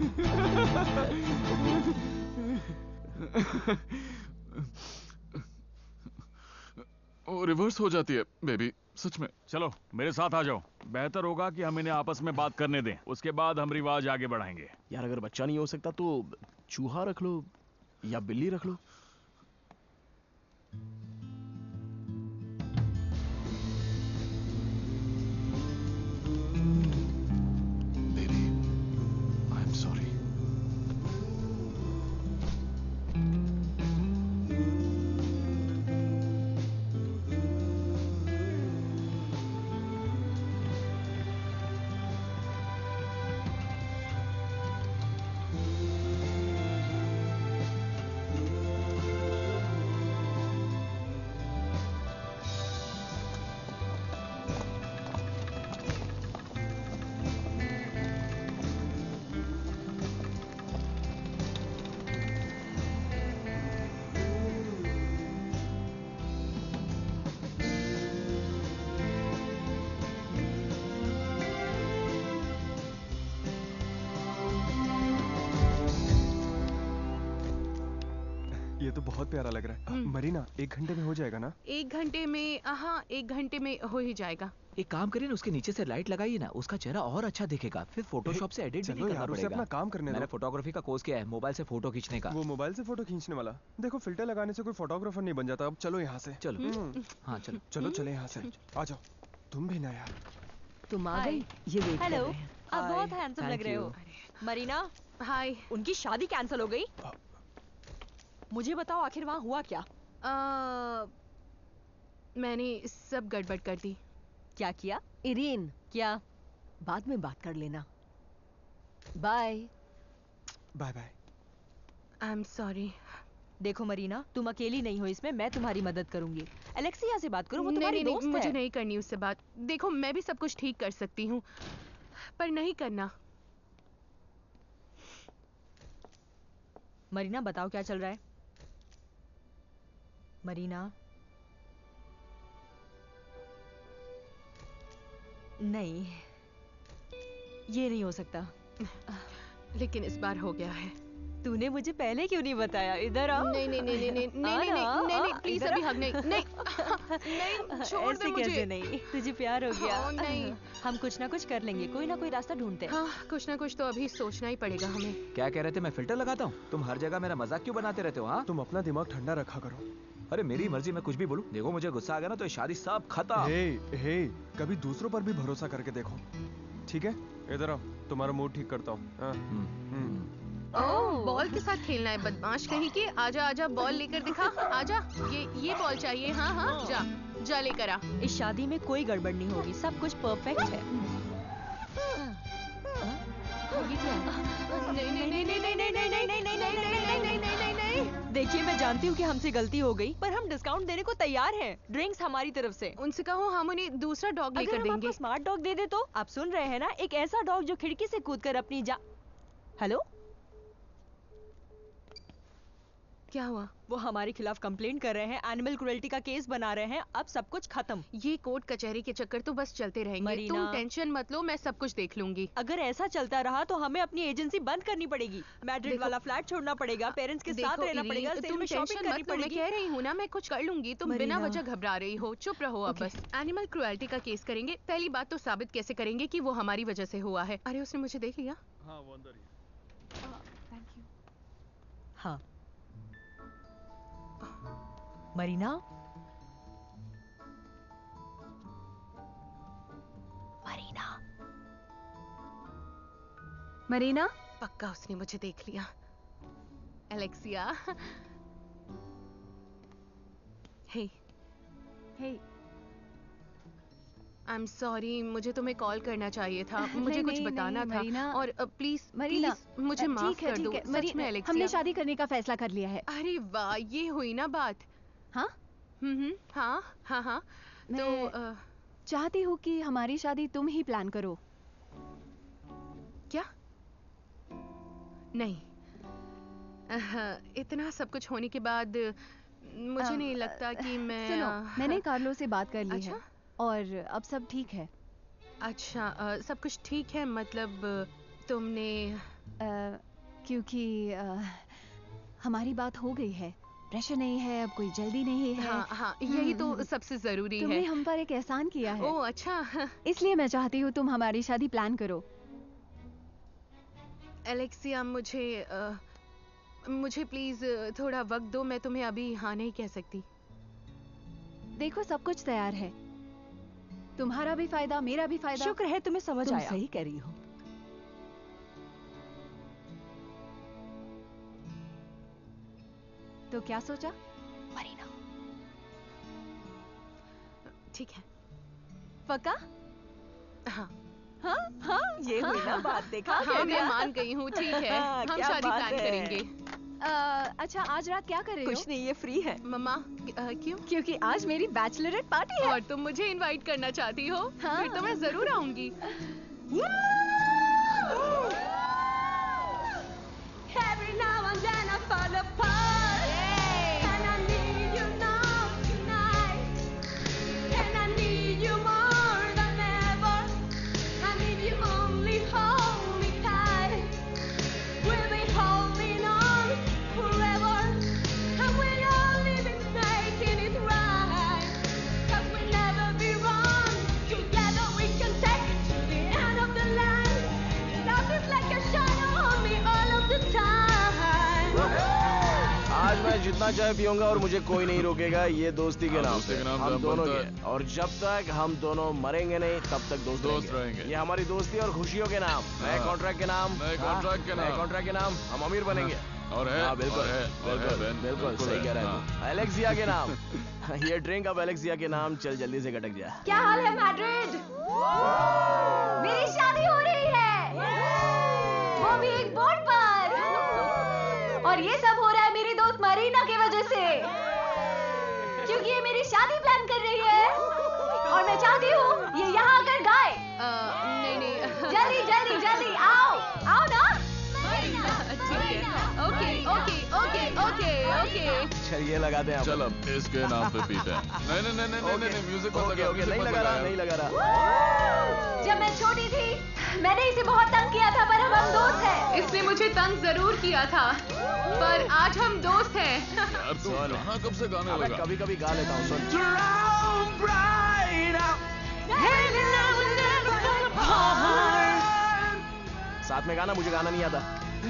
वो रिवर्स हो जाती है बेबी, सच में। चलो मेरे साथ आ जाओ, बेहतर होगा कि हम इन्हें आपस में बात करने दें, उसके बाद हम रिवाज आगे बढ़ाएंगे। यार अगर बच्चा नहीं हो सकता तो चूहा रख लो या बिल्ली रख लो। Baby I am sorry. ये तो बहुत प्यारा लग रहा है। मरीना, एक घंटे में हो जाएगा ना? एक घंटे में, हाँ एक घंटे में हो ही जाएगा। एक काम करिए ना, उसके नीचे से लाइट लगाइए ना, उसका चेहरा और अच्छा दिखेगा। फिर फोटोशॉप से एडिट भी चलो नहीं यार, करना उसे पड़ेगा। अपना काम करने दो। मैंने फोटोग्राफी का कोर्स किया है, मोबाइल से फोटो खींचने का। वो मोबाइल से फोटो खींचने वाला? देखो, फिल्टर लगाने से कोई फोटोग्राफर नहीं बन जाता। अब चलो यहाँ से। चलो। हम्म। हाँ चलो। चलो चले यहाँ से। आ जाओ। तुम भी ना यार। तुम आ गई? ये वेट कर हेलो, रहे हैं। आप बहुत हैंडसम लग रहे हो। मरीना, हाय। उनकी शादी कैंसिल हो गई? मुझे बताओ आखिर वहाँ हुआ क्या? आ, मैंने सब गड़बड़ कर दी। क्या किया? इरीन, क्या? बाद में बात कर लेना। Bye bye bye. I am sorry. देखो मरीना, तुम अकेली नहीं हो इसमें, मैं तुम्हारी मदद करूंगी। एलेक्सिया से बात करो, वो नहीं, तुम्हारी नहीं, दोस्त नहीं, है। मुझे नहीं करनी उससे बात। देखो, मैं भी सब कुछ ठीक कर सकती हूँ, पर नहीं करना। मरीना बताओ क्या चल रहा है? मरीना, नहीं, ये नहीं हो सकता। लेकिन इस बार हो गया है। तूने मुझे पहले क्यों नहीं बताया? इधर आओ। नहीं नहीं नहीं नहीं नहीं नहीं नहीं नहीं नहीं नहीं प्लीज अभी हग नहीं नहीं नहीं छोड़ दे मुझे। कैसे नहीं? तुझे प्यार हो गया? हाँ, नहीं हम कुछ ना कुछ कर लेंगे, कोई ना कोई रास्ता ढूंढते हैं। हाँ कुछ ना कुछ तो अभी सोचना ही पड़ेगा हमें। क्या कह रहे थे? मैं फिल्टर लगाता हूँ? तुम हर जगह मेरा मजाक क्यों बनाते रहते हो? हाँ तुम अपना दिमाग ठंडा रखा करो। अरे मेरी मर्जी, मैं कुछ भी बोलूं। देखो मुझे गुस्सा आ गया ना तो ये शादी सब खत्म। हे हे कभी दूसरों पर भी भरोसा करके देखो, ठीक है? इधर आओ, तुम्हारा मूड ठीक करता हूँ। ओह बॉल के साथ खेलना है बदमाश कहीं के। आजा आजा बॉल लेकर दिखा। आजा ये ये बॉल चाहिए। हाँ हाँ जा जा लेकर आ। इस शादी में कोई गड़बड़ नहीं होगी, सब कुछ परफेक्ट है। नहीं नहीं नहीं नहीं नहीं नहीं नहीं नहीं नहीं नहीं नहीं नहीं नहीं नहीं। देखिए मैं जानती हूँ कि हमसे गलती हो गई, पर हम डिस्काउंट देने को तैयार हैं। ड्रिंक्स हमारी तरफ से। उनसे कहो हम उन्हें दूसरा डॉग लेकर देंगे। स्मार्ट डॉग दे दे तो। आप सुन रहे हैं ना? एक ऐसा डॉग जो खिड़की से कूदकर अपनी जा हेलो क्या हुआ? वो हमारे खिलाफ कंप्लेंट कर रहे हैं, एनिमल क्रुएल्टी का केस बना रहे हैं। अब सब कुछ खत्म। ये कोर्ट कचहरी के चक्कर तो बस चलते रहेंगे। तुम टेंशन मत लो, मैं सब कुछ देख लूंगी। अगर ऐसा चलता रहा तो हमें अपनी एजेंसी बंद करनी पड़ेगी, मैड्रिड वाला फ्लैट छोड़ना पड़ेगा, पेरेंट्स के साथ रहना पड़ेगा, सेल में शॉपिंग करनी पड़ेगी। मैं कह रही हूँ ना, मैं कुछ कर लूंगी। तुम बिना वजह घबरा रही हो। चुप रहो अब बस। एनिमल क्रुएल्टी का केस करेंगे। पहली बात तो साबित कैसे करेंगे कि वो हमारी वजह से हुआ है। अरे उसने मुझे देख लिया। हाँ वो अंदर ही। Thank you. हाँ मरीना, मरीना, मरीना। पक्का उसने मुझे देख लिया। Alexia. Hey hey I am sorry, मुझे तुम्हें कॉल करना चाहिए था। मुझे नहीं, कुछ नहीं, बताना नहीं, था। और प्लीज मरीना मुझे माफ कर दो। सच में एलेक्सिया, हमने शादी करने का फैसला कर लिया है। अरे वाह, ये हुई ना बात। हाँ हम्म हाँ हाँ हाँ तो आ... चाहती हूँ कि हमारी शादी तुम ही प्लान करो। क्या? नहीं, आ, इतना सब कुछ होने के बाद मुझे आ, नहीं लगता कि मैं सुनो, मैंने कार्लो से बात कर ली अच्छा? है और अब सब ठीक है। अच्छा आ, सब कुछ ठीक है? मतलब तुमने आ, क्योंकि आ, हमारी बात हो गई है, प्रेशर नहीं है, अब कोई जल्दी नहीं है। हाँ हाँ यही तो सबसे जरूरी है। तुमने हम पर एक एहसान किया है। ओह अच्छा। इसलिए मैं चाहती हूँ तुम हमारी शादी प्लान करो। एलेक्सिया मुझे आ, मुझे प्लीज थोड़ा वक्त दो, मैं तुम्हें अभी हाँ नहीं कह सकती। देखो सब कुछ तैयार है, तुम्हारा भी फायदा मेरा भी फायदा। शुक्र है तुम्हें समझ तुम आया। सही कह रही हो। तो क्या सोचा? मरीना। ठीक है। पक्का? हाँ हाँ हाँ ये हुई ना बात। देखा? हाँ मैं मान गई हूँ। ठीक है हम शादी प्लान करेंगे। आ, अच्छा आज रात क्या कर रहे हो? कुछ नहीं, ये फ्री है। मम्मा क्यों? क्योंकि आज मेरी बैचलरेट पार्टी है। और तुम मुझे इनवाइट करना चाहती हो? हाँ। फिर तो मैं जरूर आऊंगी। Every now and then I fall apart, and I need you now tonight, and I need you more than ever. I need you only hold me tight. We'll be holding on forever, and we'll only be making it right. 'Cause we'll never be wrong. Together we can take it to the end of the line. Love is like a shadow on me all of the time. आज मैं जितना चाय पीऊंगा और मुझे कोई नहीं रोकेगा, ये दोस्ती के नाम दोस्ती पे के नाम हम पे दोनों बनता के। और जब तक हम दोनों मरेंगे नहीं तब तक दोस्त दोस्त रहेंगे। रहेंगे। ये हमारी दोस्ती और खुशियों के नाम, नए हाँ। कॉन्ट्रैक्ट के नाम, नए हाँ, कॉन्ट्रैक्ट के नए नाम। कॉन्ट्रैक्ट के नाम हम अमीर बनेंगे। और है, हाँ बिल्कुल और है, और है, बिल्कुल बेन, बिल्कुल बिल्कुल सही है, कह रहा हाँ। है। एलेक्सिया के नाम ये ड्रिंक अब एलेक्सिया के नाम चल जल्दी से गटक जा। क्या हाल है मैड्रिड? मेरी शादी हो रही है, वो भी एक बोर्ड पर। और ये सब हो रहा है मेरी दोस्त मरीना की वजह से, क्योंकि ये मेरी शादी प्लान कर रही है और मैं चाहती हूँ ये यहाँ आकर गाए। नहीं नहीं जल्दी जल्दी जल्दी आओ आओ ना। ठीक है। Okay okay okay okay okay चलिए लगा दें। चल अब इसके नाम पे पीते हैं। नहीं नहीं नहीं नहीं नहीं नहीं म्यूजिक मत ओके लगा, ओके म्यूजिक नहीं मत लगा रहा यार। नहीं लगा रहा। जब मैं छोटी थी मैंने इसे बहुत तंग किया था, पर अब हम दोस्त हैं। इसने मुझे तंग जरूर किया था, पर आज हम दोस्त हैं। यार तू गाना कब से गाने अबे लगा? कभी कभी गा लेता हूँ सुन। साथ में गाना, मुझे गाना नहीं आता।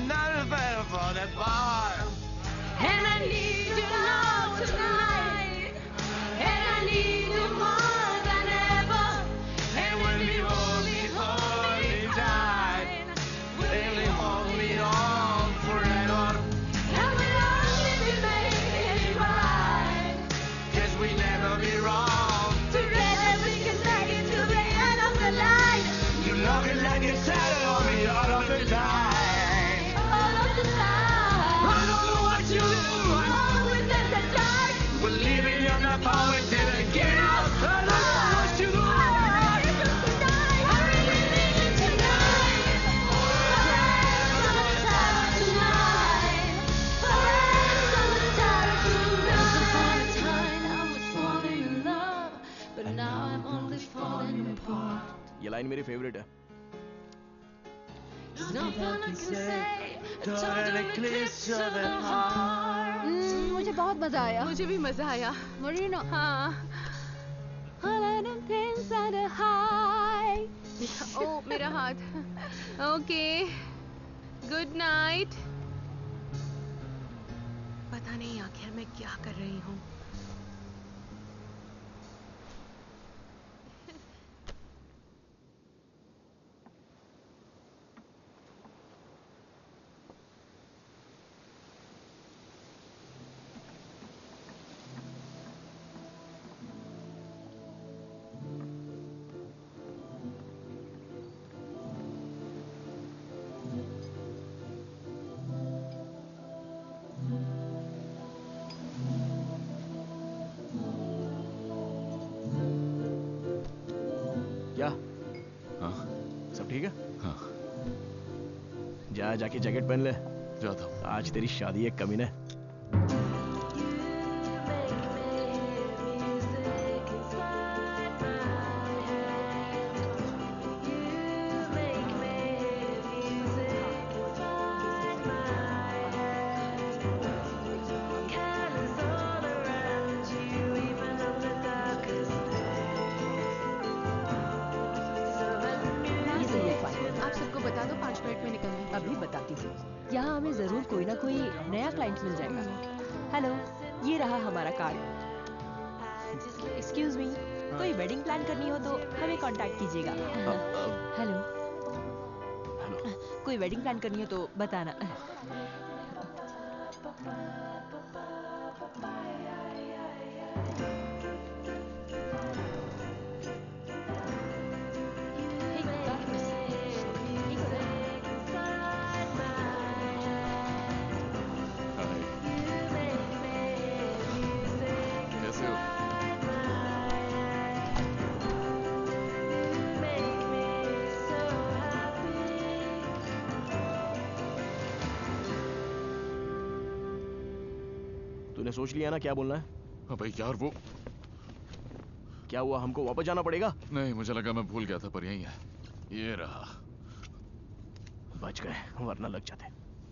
And I need you now tonight. And I need you more than ever. And when you hold me, hold me tight. Will you hold me on forever? And we'll only be making it right. 'Cause we never be wrong. Together we can make it to the end of the line. You love it like it's sad on me all of the time. All of the time. I don't know what you do. I'm always in the dark. We're leaving on the power till I get out. I don't know what you do. I really need you tonight. Forever tonight. Forever tonight. Once upon a time I was falling in love, but now I'm only falling apart. ये लाइन मेरी फेवरेट है। Nothing I can say. Totally clear to the heart. Hmm, मुझे बहुत मजा आया। मुझे भी मजा आया। मरीना। हाँ। All of them things are the high. ओ मेरा हाथ। Okay, good night. पता नहीं आखिर मैं क्या कर रही हूँ। क्या? हाँ सब ठीक है? हाँ जा जाके जैकेट पहन ले। जाता हूँ। आज तेरी शादी है कमीने। ये सही है फाइन। आप सबको बता दो पाँच मिनट में निकलना है। अभी बताती हूँ। यहाँ हमें जरूर कोई ना कोई नया क्लाइंट मिल जाएगा। हेलो, ये रहा हमारा कार्ड। एक्सक्यूज मी, कोई वेडिंग प्लान करनी हो तो हमें कांटेक्ट कीजिएगा। हेलो, कोई वेडिंग प्लान करनी हो तो बताना। कैसे हो? तूने सोच लिया ना क्या बोलना है? अबे यार वो क्या हुआ, हमको वापस जाना पड़ेगा? नहीं, मुझे लगा मैं भूल गया था, पर यही है। ये रहा। बच गए, वरना लग जाते।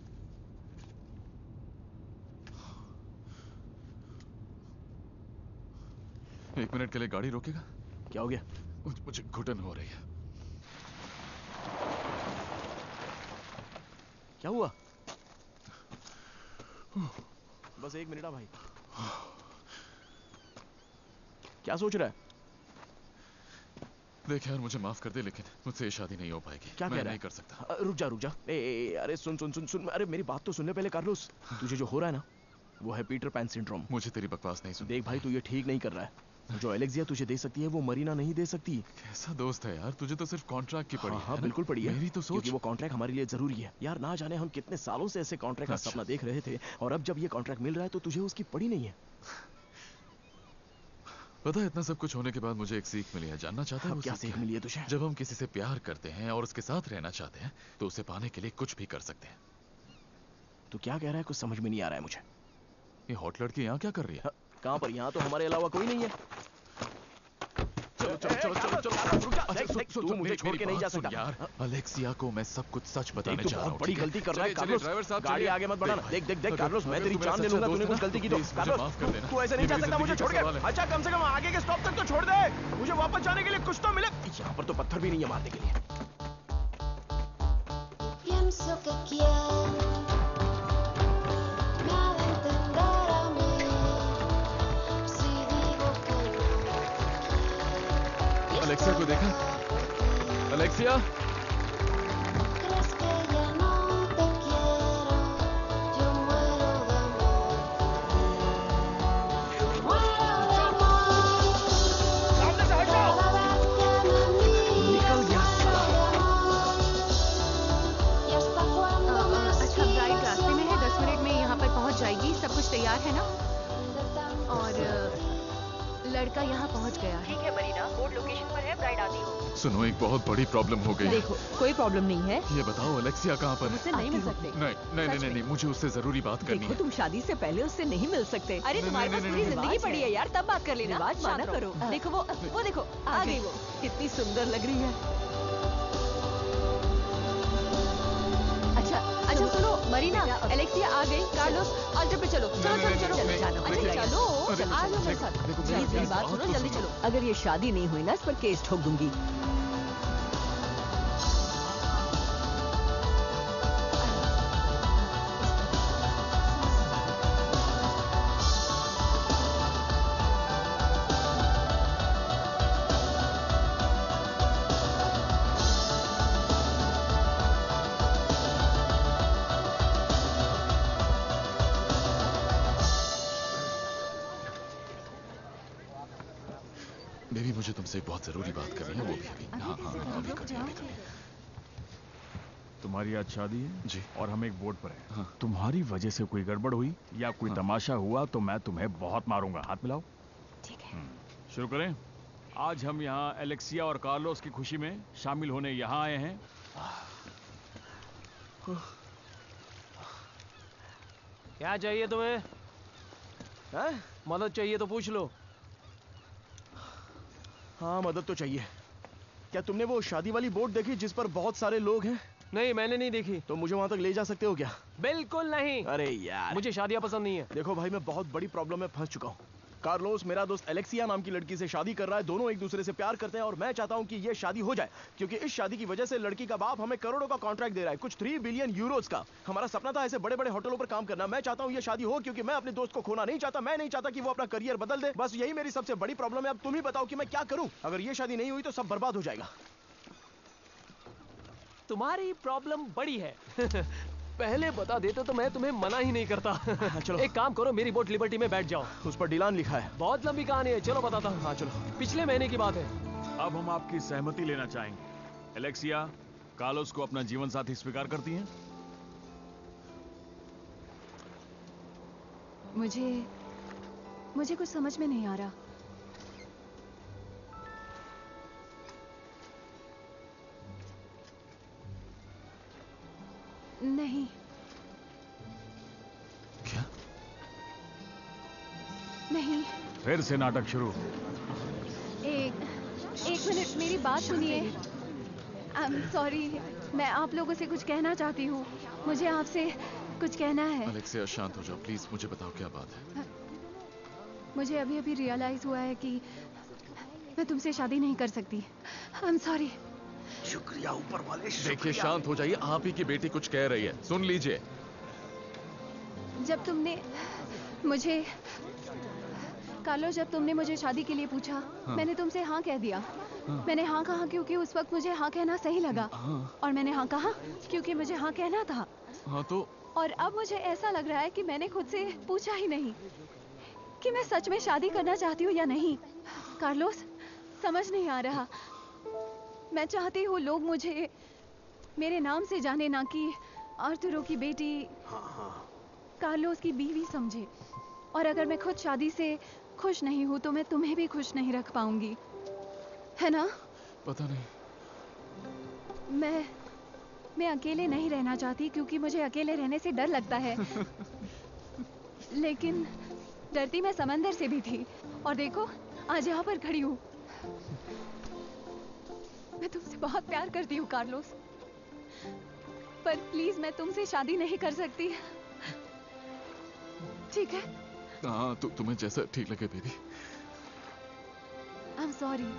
एक मिनट के लिए गाड़ी रोकेगा? क्या हो गया? मुझ- मुझे घुटन हो रही है। क्या हुआ? बस एक मिनट आ भाई। क्या सोच रहा है? देख यार, मुझे माफ कर दे, लेकिन मुझसे ये शादी नहीं हो पाएगी। क्या मैं कह रहा नहीं है? कर सकता। अ, रुक जा रुक जा। ए, ए, ए, अरे सुन सुन सुन सुन अरे मेरी बात तो सुनने पहले कार्लोस। तुझे जो हो रहा है ना, वो है पीटर पैन सिंड्रोम। मुझे तेरी बकवास नहीं सुन। देख भाई, तू ये ठीक नहीं कर रहा है। जो एलेक्सिया तुझे दे सकती है वो मरीना नहीं दे सकती। कैसा दोस्त है यार, तुझे तो सिर्फ कॉन्ट्रैक्ट की पड़ी हाँ, है हाँ ना? बिल्कुल पड़ी है। मेरी तो सोच। क्योंकि वो कॉन्ट्रैक्ट हमारे लिए जरूरी है यार। ना जाने हम कितने सालों से ऐसे कॉन्ट्रैक्ट का अच्छा। सपना देख रहे थे, और अब जब ये कॉन्ट्रैक्ट मिल रहा है तो तुझे उसकी पड़ी नहीं है। पता है, इतना सब कुछ होने के बाद मुझे एक सीख मिली है। जानना चाहता है अब वो क्या सीख मिली है तुझे? जब हम किसी से प्यार करते हैं और उसके साथ रहना चाहते हैं तो उसे पाने के लिए कुछ भी कर सकते हैं। तू क्या कह रहा है? कुछ समझ में नहीं आ रहा है मुझे। ये हॉट लड़की यहाँ क्या कर रही है? कहाँ पर? यहाँ तो हमारे अलावा कोई नहीं है। चलो चलो चलो चलो चलो रुक जा। देख देख तू मुझे छोड़ के नहीं जा सकता यार। अलेक्सिया को मैं सब कुछ सच बताने तू जा रहा हूँ। बहुत बड़ी गलती कर रहा है कार्लोस। गाड़ी आगे मत बढ़ाना। देख देख देख कार्लोस, मैं तेरी जान ले लूंगा तूने कुछ गलती की तो। कार्लोस तू ऐसे नहीं जा सकता मुझे छोड़ के। अच्छा कम से कम आगे के स्टॉप तक तो छोड़ दे, मुझे वापस जाने के लिए कुछ तो मिले। यहाँ पर तो पत्थर भी नहीं है मारने के लिए। Pienso que quiero nada entender a mí si digo que no. Alexia को देखा? Alexia? Crees que ya no te quiero, yo muero de amor. Muero de amor. सामने से हट जाओ। निकल गया साला। अच्छा ब्राइड रास्ते में है, दस मिनट में यहाँ पर पहुँच जाएगी। सब कुछ तैयार है ना? और अ, लड़का यहाँ पहुँच गया है। ठीक है मरीना, बोर्ड लोकेशन पर है, ब्राइड आती हो। सुनो, एक बहुत बड़ी प्रॉब्लम हो गई। देखो कोई प्रॉब्लम नहीं है। ये बताओ अलेक्सिया कहाँ पर है? मुझसे नहीं मिल सकते। नहीं नहीं नहीं नहीं, नहीं मुझे उससे जरूरी बात करनी देखो है। तुम शादी से पहले उससे नहीं मिल सकते। अरे नहीं, तुम्हारे नहीं, पास नहीं, पूरी नहीं, जिंदगी रिवाज पड़ी है यार, तब बात कर लेना। रिवाज माना शांत करो। रहो। देखो वो वो देखो आ गई वो, कितनी सुंदर लग रही है। अच्छा अच्छा सुनो मरीना, एलेक्सिया आ गई। कार्लोस ऑल्टर पे चलो। चलो नहीं, चलो नहीं, चलो नहीं, जानो। नहीं, अच्छा नहीं, चलो अरे, आ जाओ मेरे साथ। देखो, जी, मेरी मेरी बात बात सुनो, तो जल्दी सुनो। चलो। अगर ये शादी नहीं हुई ना, इस पर केस ठोक दूंगी। बेबी मुझे तुमसे एक बहुत जरूरी बात करनी है, वो भी अभी। हाँ हाँ हाँ, अभी कर दिया, अभी कर दिया। तुम्हारी आज शादी है जी, और हम एक बोर्ड पर हैं। हाँ। तुम्हारी वजह से कोई गड़बड़ हुई या कोई तमाशा हुआ तो मैं तुम्हें बहुत मारूंगा। हाथ मिलाओ। ठीक है। शुरू करें। आज हम यहाँ एलेक्सिया और कार्लोस की खुशी में शामिल होने यहाँ आए हैं। क्या चाहिए तुम्हें? हैं? मदद चाहिए तो पूछ लो। हाँ मदद तो चाहिए। क्या तुमने वो शादी वाली बोट देखी जिस पर बहुत सारे लोग हैं? नहीं मैंने नहीं देखी। तो मुझे वहां तक ले जा सकते हो क्या? बिल्कुल नहीं। अरे यार मुझे शादियां पसंद नहीं है। देखो भाई, मैं बहुत बड़ी प्रॉब्लम में फंस चुका हूँ। कार्लोस मेरा दोस्त एलेक्सिया नाम की लड़की से शादी कर रहा है। दोनों एक दूसरे से प्यार करते हैं और मैं चाहता हूँ कि ये शादी हो जाए, क्योंकि इस शादी की वजह से लड़की का बाप हमें करोड़ों का कॉन्ट्रैक्ट दे रहा है, कुछ थ्री बिलियन यूरोज का। हमारा सपना था ऐसे बड़े बड़े होटलों पर काम करना। मैं चाहता हूँ ये शादी हो, क्योंकि मैं अपने दोस्त को खोना नहीं चाहता। मैं नहीं चाहता कि वो अपना करियर बदल दे। बस यही मेरी सबसे बड़ी प्रॉब्लम है। अब तुम ही बताओ कि मैं क्या करूँ। अगर ये शादी नहीं हुई तो सब बर्बाद हो जाएगा। तुम्हारी प्रॉब्लम बड़ी है। पहले बता देते तो मैं तुम्हें मना ही नहीं करता। चलो एक काम करो, मेरी बोट लिबर्टी में बैठ जाओ। उस पर डिलान लिखा है। बहुत लंबी कहानी है, चलो बताता हूँ। हाँ चलो। पिछले महीने की बात है। अब हम आपकी सहमति लेना चाहेंगे। एलेक्सिया, कार्लोस को अपना जीवन साथी स्वीकार करती हैं? मुझे मुझे कुछ समझ में नहीं आ रहा। नहीं। क्या? नहीं। फिर से नाटक शुरू। एक एक मिनट मेरी बात सुनिए। आई एम सॉरी, मैं आप लोगों से कुछ कहना चाहती हूँ। मुझे आपसे कुछ कहना है। अलेक्सिया शांत हो जाओ प्लीज, मुझे बताओ क्या बात है। मुझे अभी अभी रियलाइज हुआ है कि मैं तुमसे शादी नहीं कर सकती। I am sorry. शुक्रिया ऊपर वाले। देखिए शांत हो जाइए, आप ही की बेटी कुछ कह रही है, सुन लीजिए। जब तुमने मुझे कार्लो जब तुमने मुझे शादी के लिए पूछा, हाँ। मैंने तुमसे हाँ कह दिया। हाँ। मैंने हाँ कहा क्योंकि उस वक्त मुझे हाँ कहना सही लगा। हाँ। और मैंने हाँ कहा क्योंकि मुझे हाँ कहना था। हाँ तो और अब मुझे ऐसा लग रहा है कि मैंने खुद से पूछा ही नहीं कि मैं सच में शादी करना चाहती हूँ या नहीं। कार्लोस, समझ नहीं आ रहा। मैं चाहती हूँ लोग मुझे मेरे नाम से जाने, ना कि आर्थुरो की बेटी, कार्लोस की बीवी समझे। और अगर मैं खुद शादी से खुश नहीं हूँ तो मैं तुम्हें भी खुश नहीं रख पाऊंगी, है ना? पता नहीं। मैं मैं अकेले नहीं रहना चाहती क्योंकि मुझे अकेले रहने से डर लगता है। लेकिन डरती मैं समंदर से भी थी, और देखो आज यहाँ पर खड़ी हूँ। मैं तुमसे बहुत प्यार करती हूँ कार्लोस, पर प्लीज मैं तुमसे शादी नहीं कर सकती, ठीक है? हाँ, तु, तुम्हें जैसा ठीक लगे बेबी। I am sorry.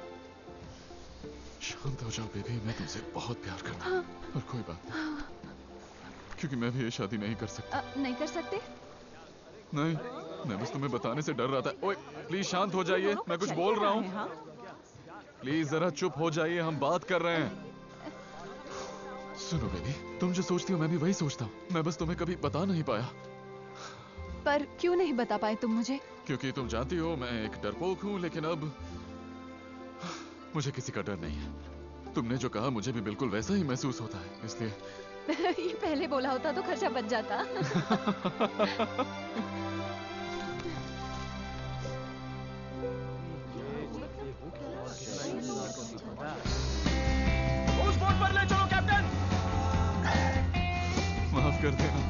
शांत हो जाओ बेबी, मैं तुमसे बहुत प्यार करता हूँ। हाँ। और कोई बात नहीं, क्योंकि मैं भी ये शादी नहीं कर सकता। अ, नहीं कर सकते? नहीं, मैं बस तुम्हें बताने से डर रहा था। ओए, प्लीज शांत हो जाइए, मैं कुछ बोल रहा हूँ। प्लीज जरा चुप हो जाइए, हम बात कर रहे हैं। सुनो बेबी, तुम जो सोचती हो मैं भी वही सोचता हूँ। मैं बस तुम्हें कभी बता नहीं पाया। पर क्यों नहीं बता पाए तुम मुझे? क्योंकि तुम जानती हो मैं एक डरपोक हूँ, लेकिन अब मुझे किसी का डर नहीं है। तुमने जो कहा मुझे भी बिल्कुल वैसा ही महसूस होता है, इसलिए ये पहले बोला होता तो खर्चा बच जाता। उस बोट पर ले चलो कैप्टन। माफ कर देना।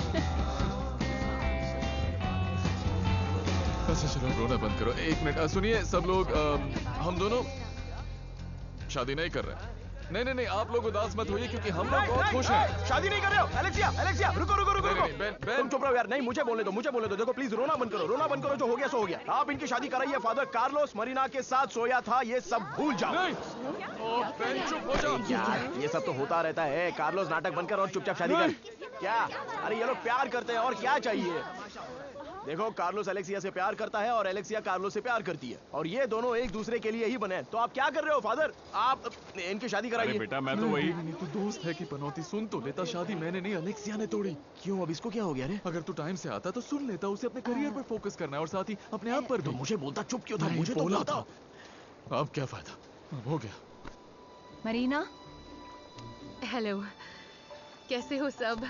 अच्छा चलो रोना बंद करो। एक मिनट, अ, सुनिए सब लोग, अ, हम दोनों शादी नहीं कर रहे। नहीं नहीं नहीं, आप लोग उदास मत होइए क्योंकि हम लोग बहुत खुश हैं। शादी नहीं कर रहे हो? एलेक्सिया, एलेक्सिया, रुको रुको रुको रुको। बेन, बेन, तुम चुप रहो यार। नहीं, मुझे बोलने दो, मुझे बोलने दो। देखो प्लीज रोना बंद करो, रोना बंद करो। जो हो गया सो हो गया। आप इनकी शादी कराइए। फादर कार्लोस मरीना के साथ सोया था, ये सब भूल जाओ। नहीं। ओ, बेन, चुप हो जाओ। यार ये सब तो होता रहता है। कार्लोस नाटक बंद कर और चुपचाप शादी कर। क्या? अरे ये लोग प्यार करते हैं और क्या चाहिए? देखो कार्लोस एलेक्सिया से प्यार करता है और एलेक्सिया कार्लोस से प्यार करती है, और ये दोनों एक दूसरे के लिए ही बने हैं। तो आप क्या कर रहे हो फादर? आप इनकी शादी कराइए। अरे बेटा मैं तो वही तो दोस्त है कि पनौती सुन तो लेता। शादी मैंने नहीं, एलेक्सिया ने तोड़ी। क्यों? अब इसको क्या हो गया रे? अगर तू टाइम से आता तो सुन लेता। उसे अपने करियर पर फोकस करना है और साथ ही अपने आप पर भी। तो मुझे बोलता चुप क्यों था? नहीं, मुझे तो बोला बोलता। था। अब क्या फायदा, अब हो गया। मरीना, हेलो, कैसे हो सब?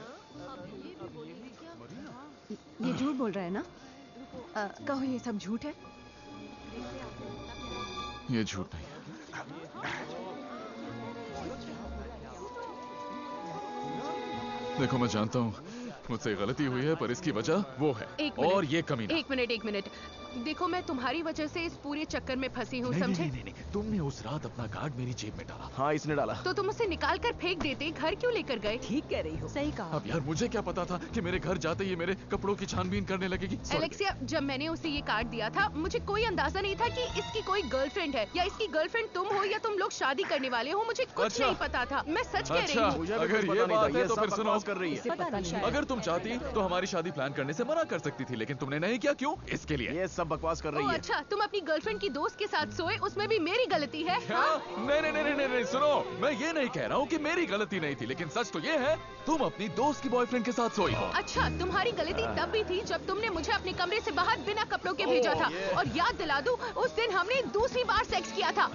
ये झूठ बोल रहा है ना? आ, कहो ये सब झूठ है? ये झूठ नहीं है। देखो मैं जानता हूँ मुझसे गलती हुई है, पर इसकी वजह वो है एक और मिनट, ये कमी नहीं। एक मिनट एक मिनट देखो, मैं तुम्हारी वजह से इस पूरे चक्कर में फंसी हूँ, नहीं, समझे? नहीं, नहीं, नहीं, तुमने उस रात अपना कार्ड मेरी जेब में डाला। हाँ इसने डाला। तो तुम उसे निकाल कर फेंक देते, घर क्यों लेकर गए? ठीक कह रही हो। सही कहा। अब यार मुझे क्या पता था कि मेरे घर जाते ही मेरे कपड़ों की छानबीन करने लगेगी। एलेक्सिया, जब मैंने उसे ये कार्ड दिया था मुझे कोई अंदाजा नहीं था कि इसकी कोई गर्लफ्रेंड है, या इसकी गर्लफ्रेंड तुम हो, या तुम लोग शादी करने वाले हो। मुझे कुछ अच्छा। नहीं पता था, मैं सच कह रही अच्छा, हूँ। अगर ये बात है तो फिर सुनो, कर रही है। अगर तुम चाहती तो हमारी शादी प्लान करने से मना कर सकती थी, लेकिन तुमने नहीं किया। क्यों? इसके लिए ये सब बकवास कर रही ओह, है। अच्छा, तुम अपनी गर्लफ्रेंड की दोस्त के साथ सोए, उसमें भी मेरी गलती है? क्या? नहीं नहीं नहीं नहीं नहीं सुनो, मैं ये नहीं कह रहा हूँ कि मेरी गलती नहीं थी, लेकिन सच तो ये है तुम अपनी दोस्त की बॉयफ्रेंड के साथ सोई हो। अच्छा, तुम्हारी गलती तब भी थी जब तुमने मुझे अपने कमरे से बाहर बिना कपड़ों के भेजा था। और याद दिला दूं, उस दिन हमने दूसरी बार सेक्स किया था।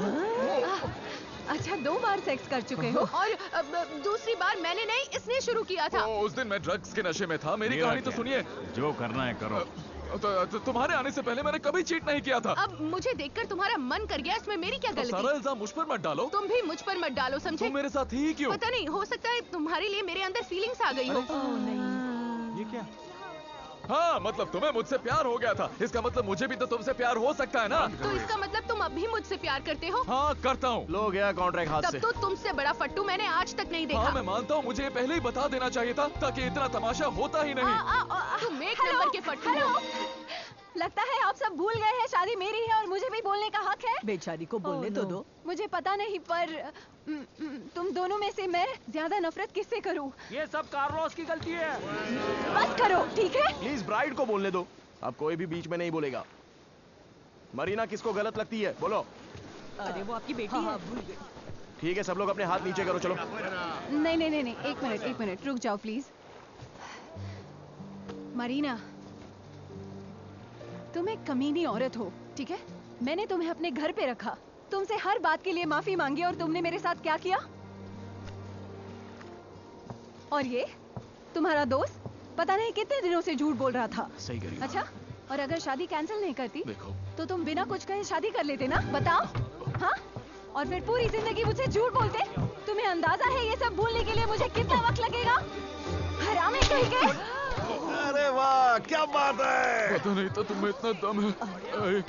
अच्छा, दो बार सेक्स कर चुके हो? और अब, दूसरी बार मैंने नहीं, इसने शुरू किया था। ओ, उस दिन मैं ड्रग्स के नशे में था। मेरी मेरा कहानी तो क्या? सुनिए। जो करना है करो। तो, तो तुम्हारे आने से पहले मैंने कभी चीट नहीं किया था। अब मुझे देखकर तुम्हारा मन कर गया, इसमें मेरी क्या तो गलती? सारा इल्जाम मुझ पर मत डालो। तुम भी मुझ पर मत डालो, समझे? तुम मेरे साथ ही क्यों? पता नहीं, हो सकता है तुम्हारे लिए मेरे अंदर फीलिंग्स आ गई हो। ये क्या? हाँ, मतलब तुम्हें मुझसे प्यार हो गया था, इसका मतलब मुझे भी तो तुमसे प्यार हो सकता है ना? तो इसका मतलब तुम अब भी मुझसे प्यार करते हो? हाँ करता हूँ। लो गया कॉन्ट्रैक्ट हाथ तब से। तो तुमसे बड़ा फट्टू मैंने आज तक नहीं देखा। हाँ मैं मानता हूँ, मुझे ये पहले ही बता देना चाहिए था, ताकि इतना तमाशा होता ही नहीं। आ, आ, आ, तुम एक नंबर के फट्टू हो। लगता है आप सब भूल गए हैं शादी मेरी है और मुझे भी बोलने का हक है। बेचारी को बोलने Oh, तो no. दो। मुझे पता नहीं, पर म, म, तुम दोनों में से मैं ज्यादा नफरत किससे करूं? ये सब कार्लोस की गलती है। बस करो, ठीक है? प्लीज ब्राइड को बोलने दो। अब कोई भी बीच में नहीं बोलेगा। मरीना किसको गलत लगती है? बोलो। अरे वो आपकी बेटी है। भूल गई। ठीक है, सब लोग अपने हाथ नीचे करो। चलो। नहीं नहीं नहीं नहीं, एक मिनट एक मिनट रुक जाओ प्लीज। मरीना, तुम एक कमीनी औरत हो, ठीक है? मैंने तुम्हें अपने घर पे रखा, तुमसे हर बात के लिए माफी मांगी, और तुमने मेरे साथ क्या किया? और ये तुम्हारा दोस्त पता नहीं कितने दिनों से झूठ बोल रहा था। सही करी। अच्छा, और अगर शादी कैंसिल नहीं करती देखो, तो तुम बिना कुछ कहे शादी कर लेते ना? बताओ। हाँ, और फिर पूरी जिंदगी मुझसे झूठ बोलते। तुम्हें अंदाजा है ये सब भूलने के लिए मुझे कितना वक्त लगेगा? हरामी कहीं के। अरे वाह, क्या बात है। पता नहीं था तुम्हें इतना दम है। आए।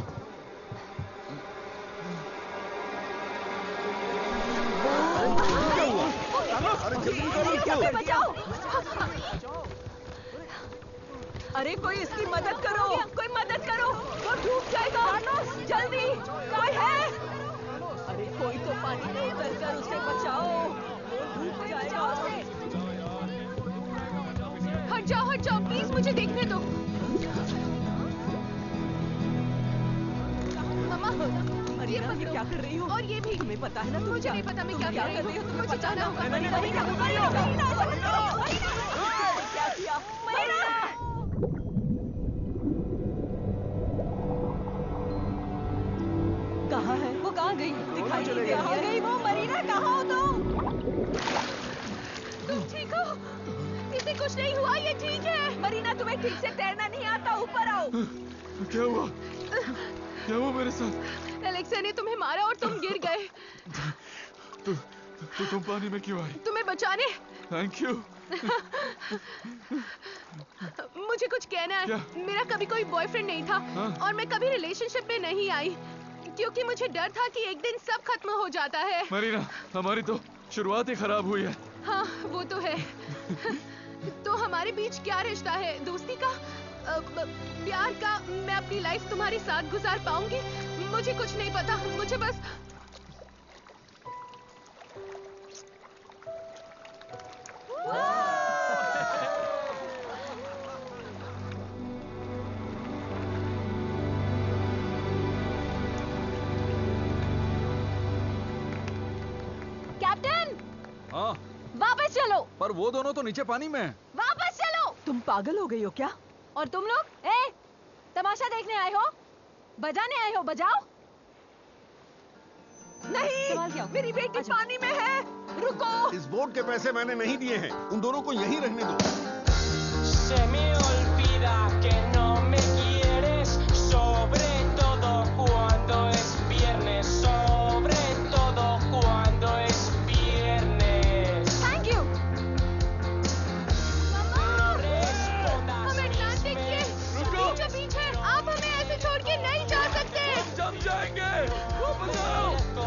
अरे जल्दी करो इसको। बचाओ। अरे कोई इसकी मदद करो, कोई मदद करो, वो डूब जाएगा। जल्दी, कोई है? अरे कोई तो पानी में उतर कर उसे बचाओ, वो डूब जाएगा। हट जाओ, हट जाओ, प्लीज मुझे देखने दो। मम्मा, अरे ये क्या कर रही हो? और ये भी तुम्हें पता है ना? मुझे नहीं पता मैं क्या कर रही हूँ। तुम्हें बचाना होगा। मरीना, मरीना, मरीना, क्या किया? मरीना! कहाँ है? वो कहाँ गई? दिखाई नहीं दे रही है। गई वो? मरीना कहाँ हो तुम? तुम ठीक हो? इसे कुछ नहीं हुआ, ये ठीक है। मरीना तुम्हें ठीक से तैरना नहीं आता, ऊपर आओ। क्या हुआ? क्या हुआ मेरे साथ? एलेक्सा ने तुम्हें मारा और तुम गिर गए। तु, तु, तुम पानी में क्यों आई? तुम्हें बचाने। Thank you. मुझे कुछ कहना है। क्या? मेरा कभी कोई बॉयफ्रेंड नहीं था। हाँ? और मैं कभी रिलेशनशिप में नहीं आई क्योंकि मुझे डर था कि एक दिन सब खत्म हो जाता है। मरीना, हमारी तो शुरुआत ही खराब हुई है। हाँ, वो तो है। तो हमारे बीच क्या रिश्ता है? दोस्ती का? अ, प्यार का? मैं अपनी लाइफ तुम्हारे साथ गुजार पाऊंगी? मुझे कुछ नहीं पता, मुझे बस कैप्टन, हाँ, वापस चलो। पर वो दोनों तो नीचे पानी में हैं। वापस चलो। तुम पागल हो गई हो क्या? और तुम लोग, ए, तमाशा देखने आए हो? बजाने आए हो? बजाओ। नहीं, मेरी बेटी पानी में है। रुको। इस बोट के पैसे मैंने नहीं दिए हैं, उन दोनों को यहीं रहने दो। Se me olvida que no me quieres, sobre todo cuando es viernes, sobre todo cuando es viernes. Thank you. No respondas हम अटलांटिक के रुको। बीचों बीच हैं। आप हमें ऐसे छोड़ के नहीं जा सकते। हम जम जाएंगे। वापस आओ।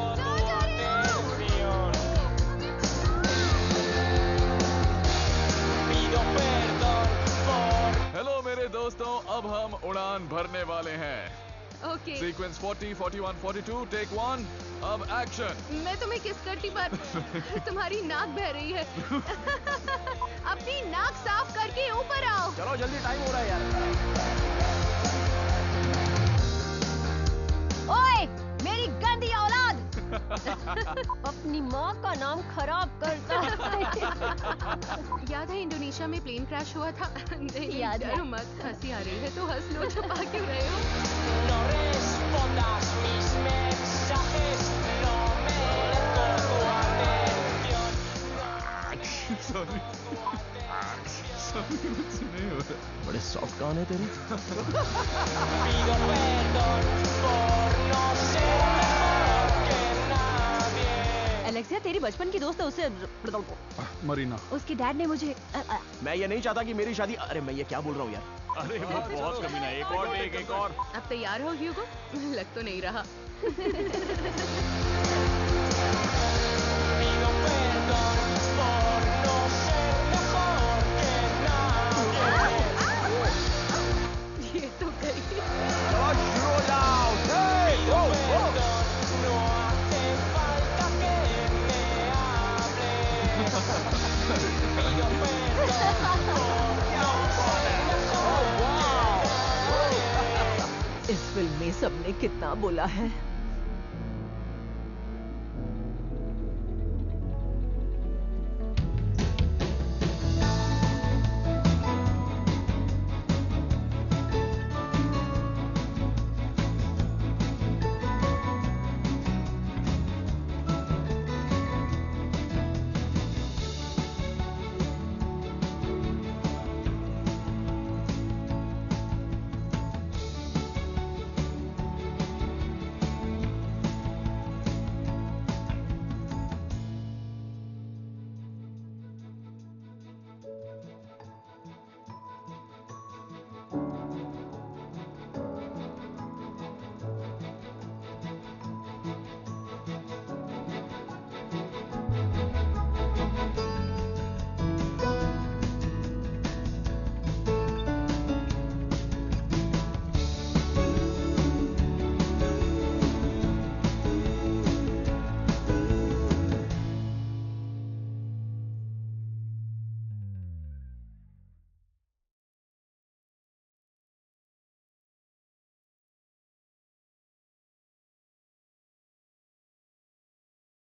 हेलो मेरे दोस्तों, अब हम उड़ान भरने वाले हैं। ओके। सीक्वेंस चालीस, इकतालीस, बयालीस, टेक वन। अब एक्शन। मैं तुम्हें किस करती पर तुम्हारी नाक बह रही है। अपनी नाक साफ करके ऊपर आओ। चलो जल्दी, टाइम हो रहा है यार। ओए, मेरी गंदी औलाद। अपनी माँ का नाम खराब करता है। याद है इंडोनेशिया में प्लेन क्रैश हुआ था? नहीं, याद है। डरो मत, हंसी आ रही है तो हंस लो, छुपा क्यों रहे हो? No respondas mis mensajes, no merezco tu atención. Sorry sorry, मुझसे नहीं हो रहा। बड़े सॉफ्ट कान है तेरे। Pido perdón por no ser mejor que nadie. Alexia तेरी बचपन की दोस्त है, उससे मरीना, उसके डैड ने मुझे अ, अ, मैं ये नहीं चाहता कि मेरी शादी। अरे मैं ये क्या बोल रहा हूँ यार। अरे वो बहुत कमीना है। एक और टेक, एक और। अब तैयार हो ह्यूगो? लग तो नहीं रहा। Pido perdón por no ser mejor que nadie. ये तो गई। चलो शुरू हो जाओ। Pido perdón, no hace falta que me hables. Pido perdón por no ser mejor. इस फिल्म में सबने कितना बोला है।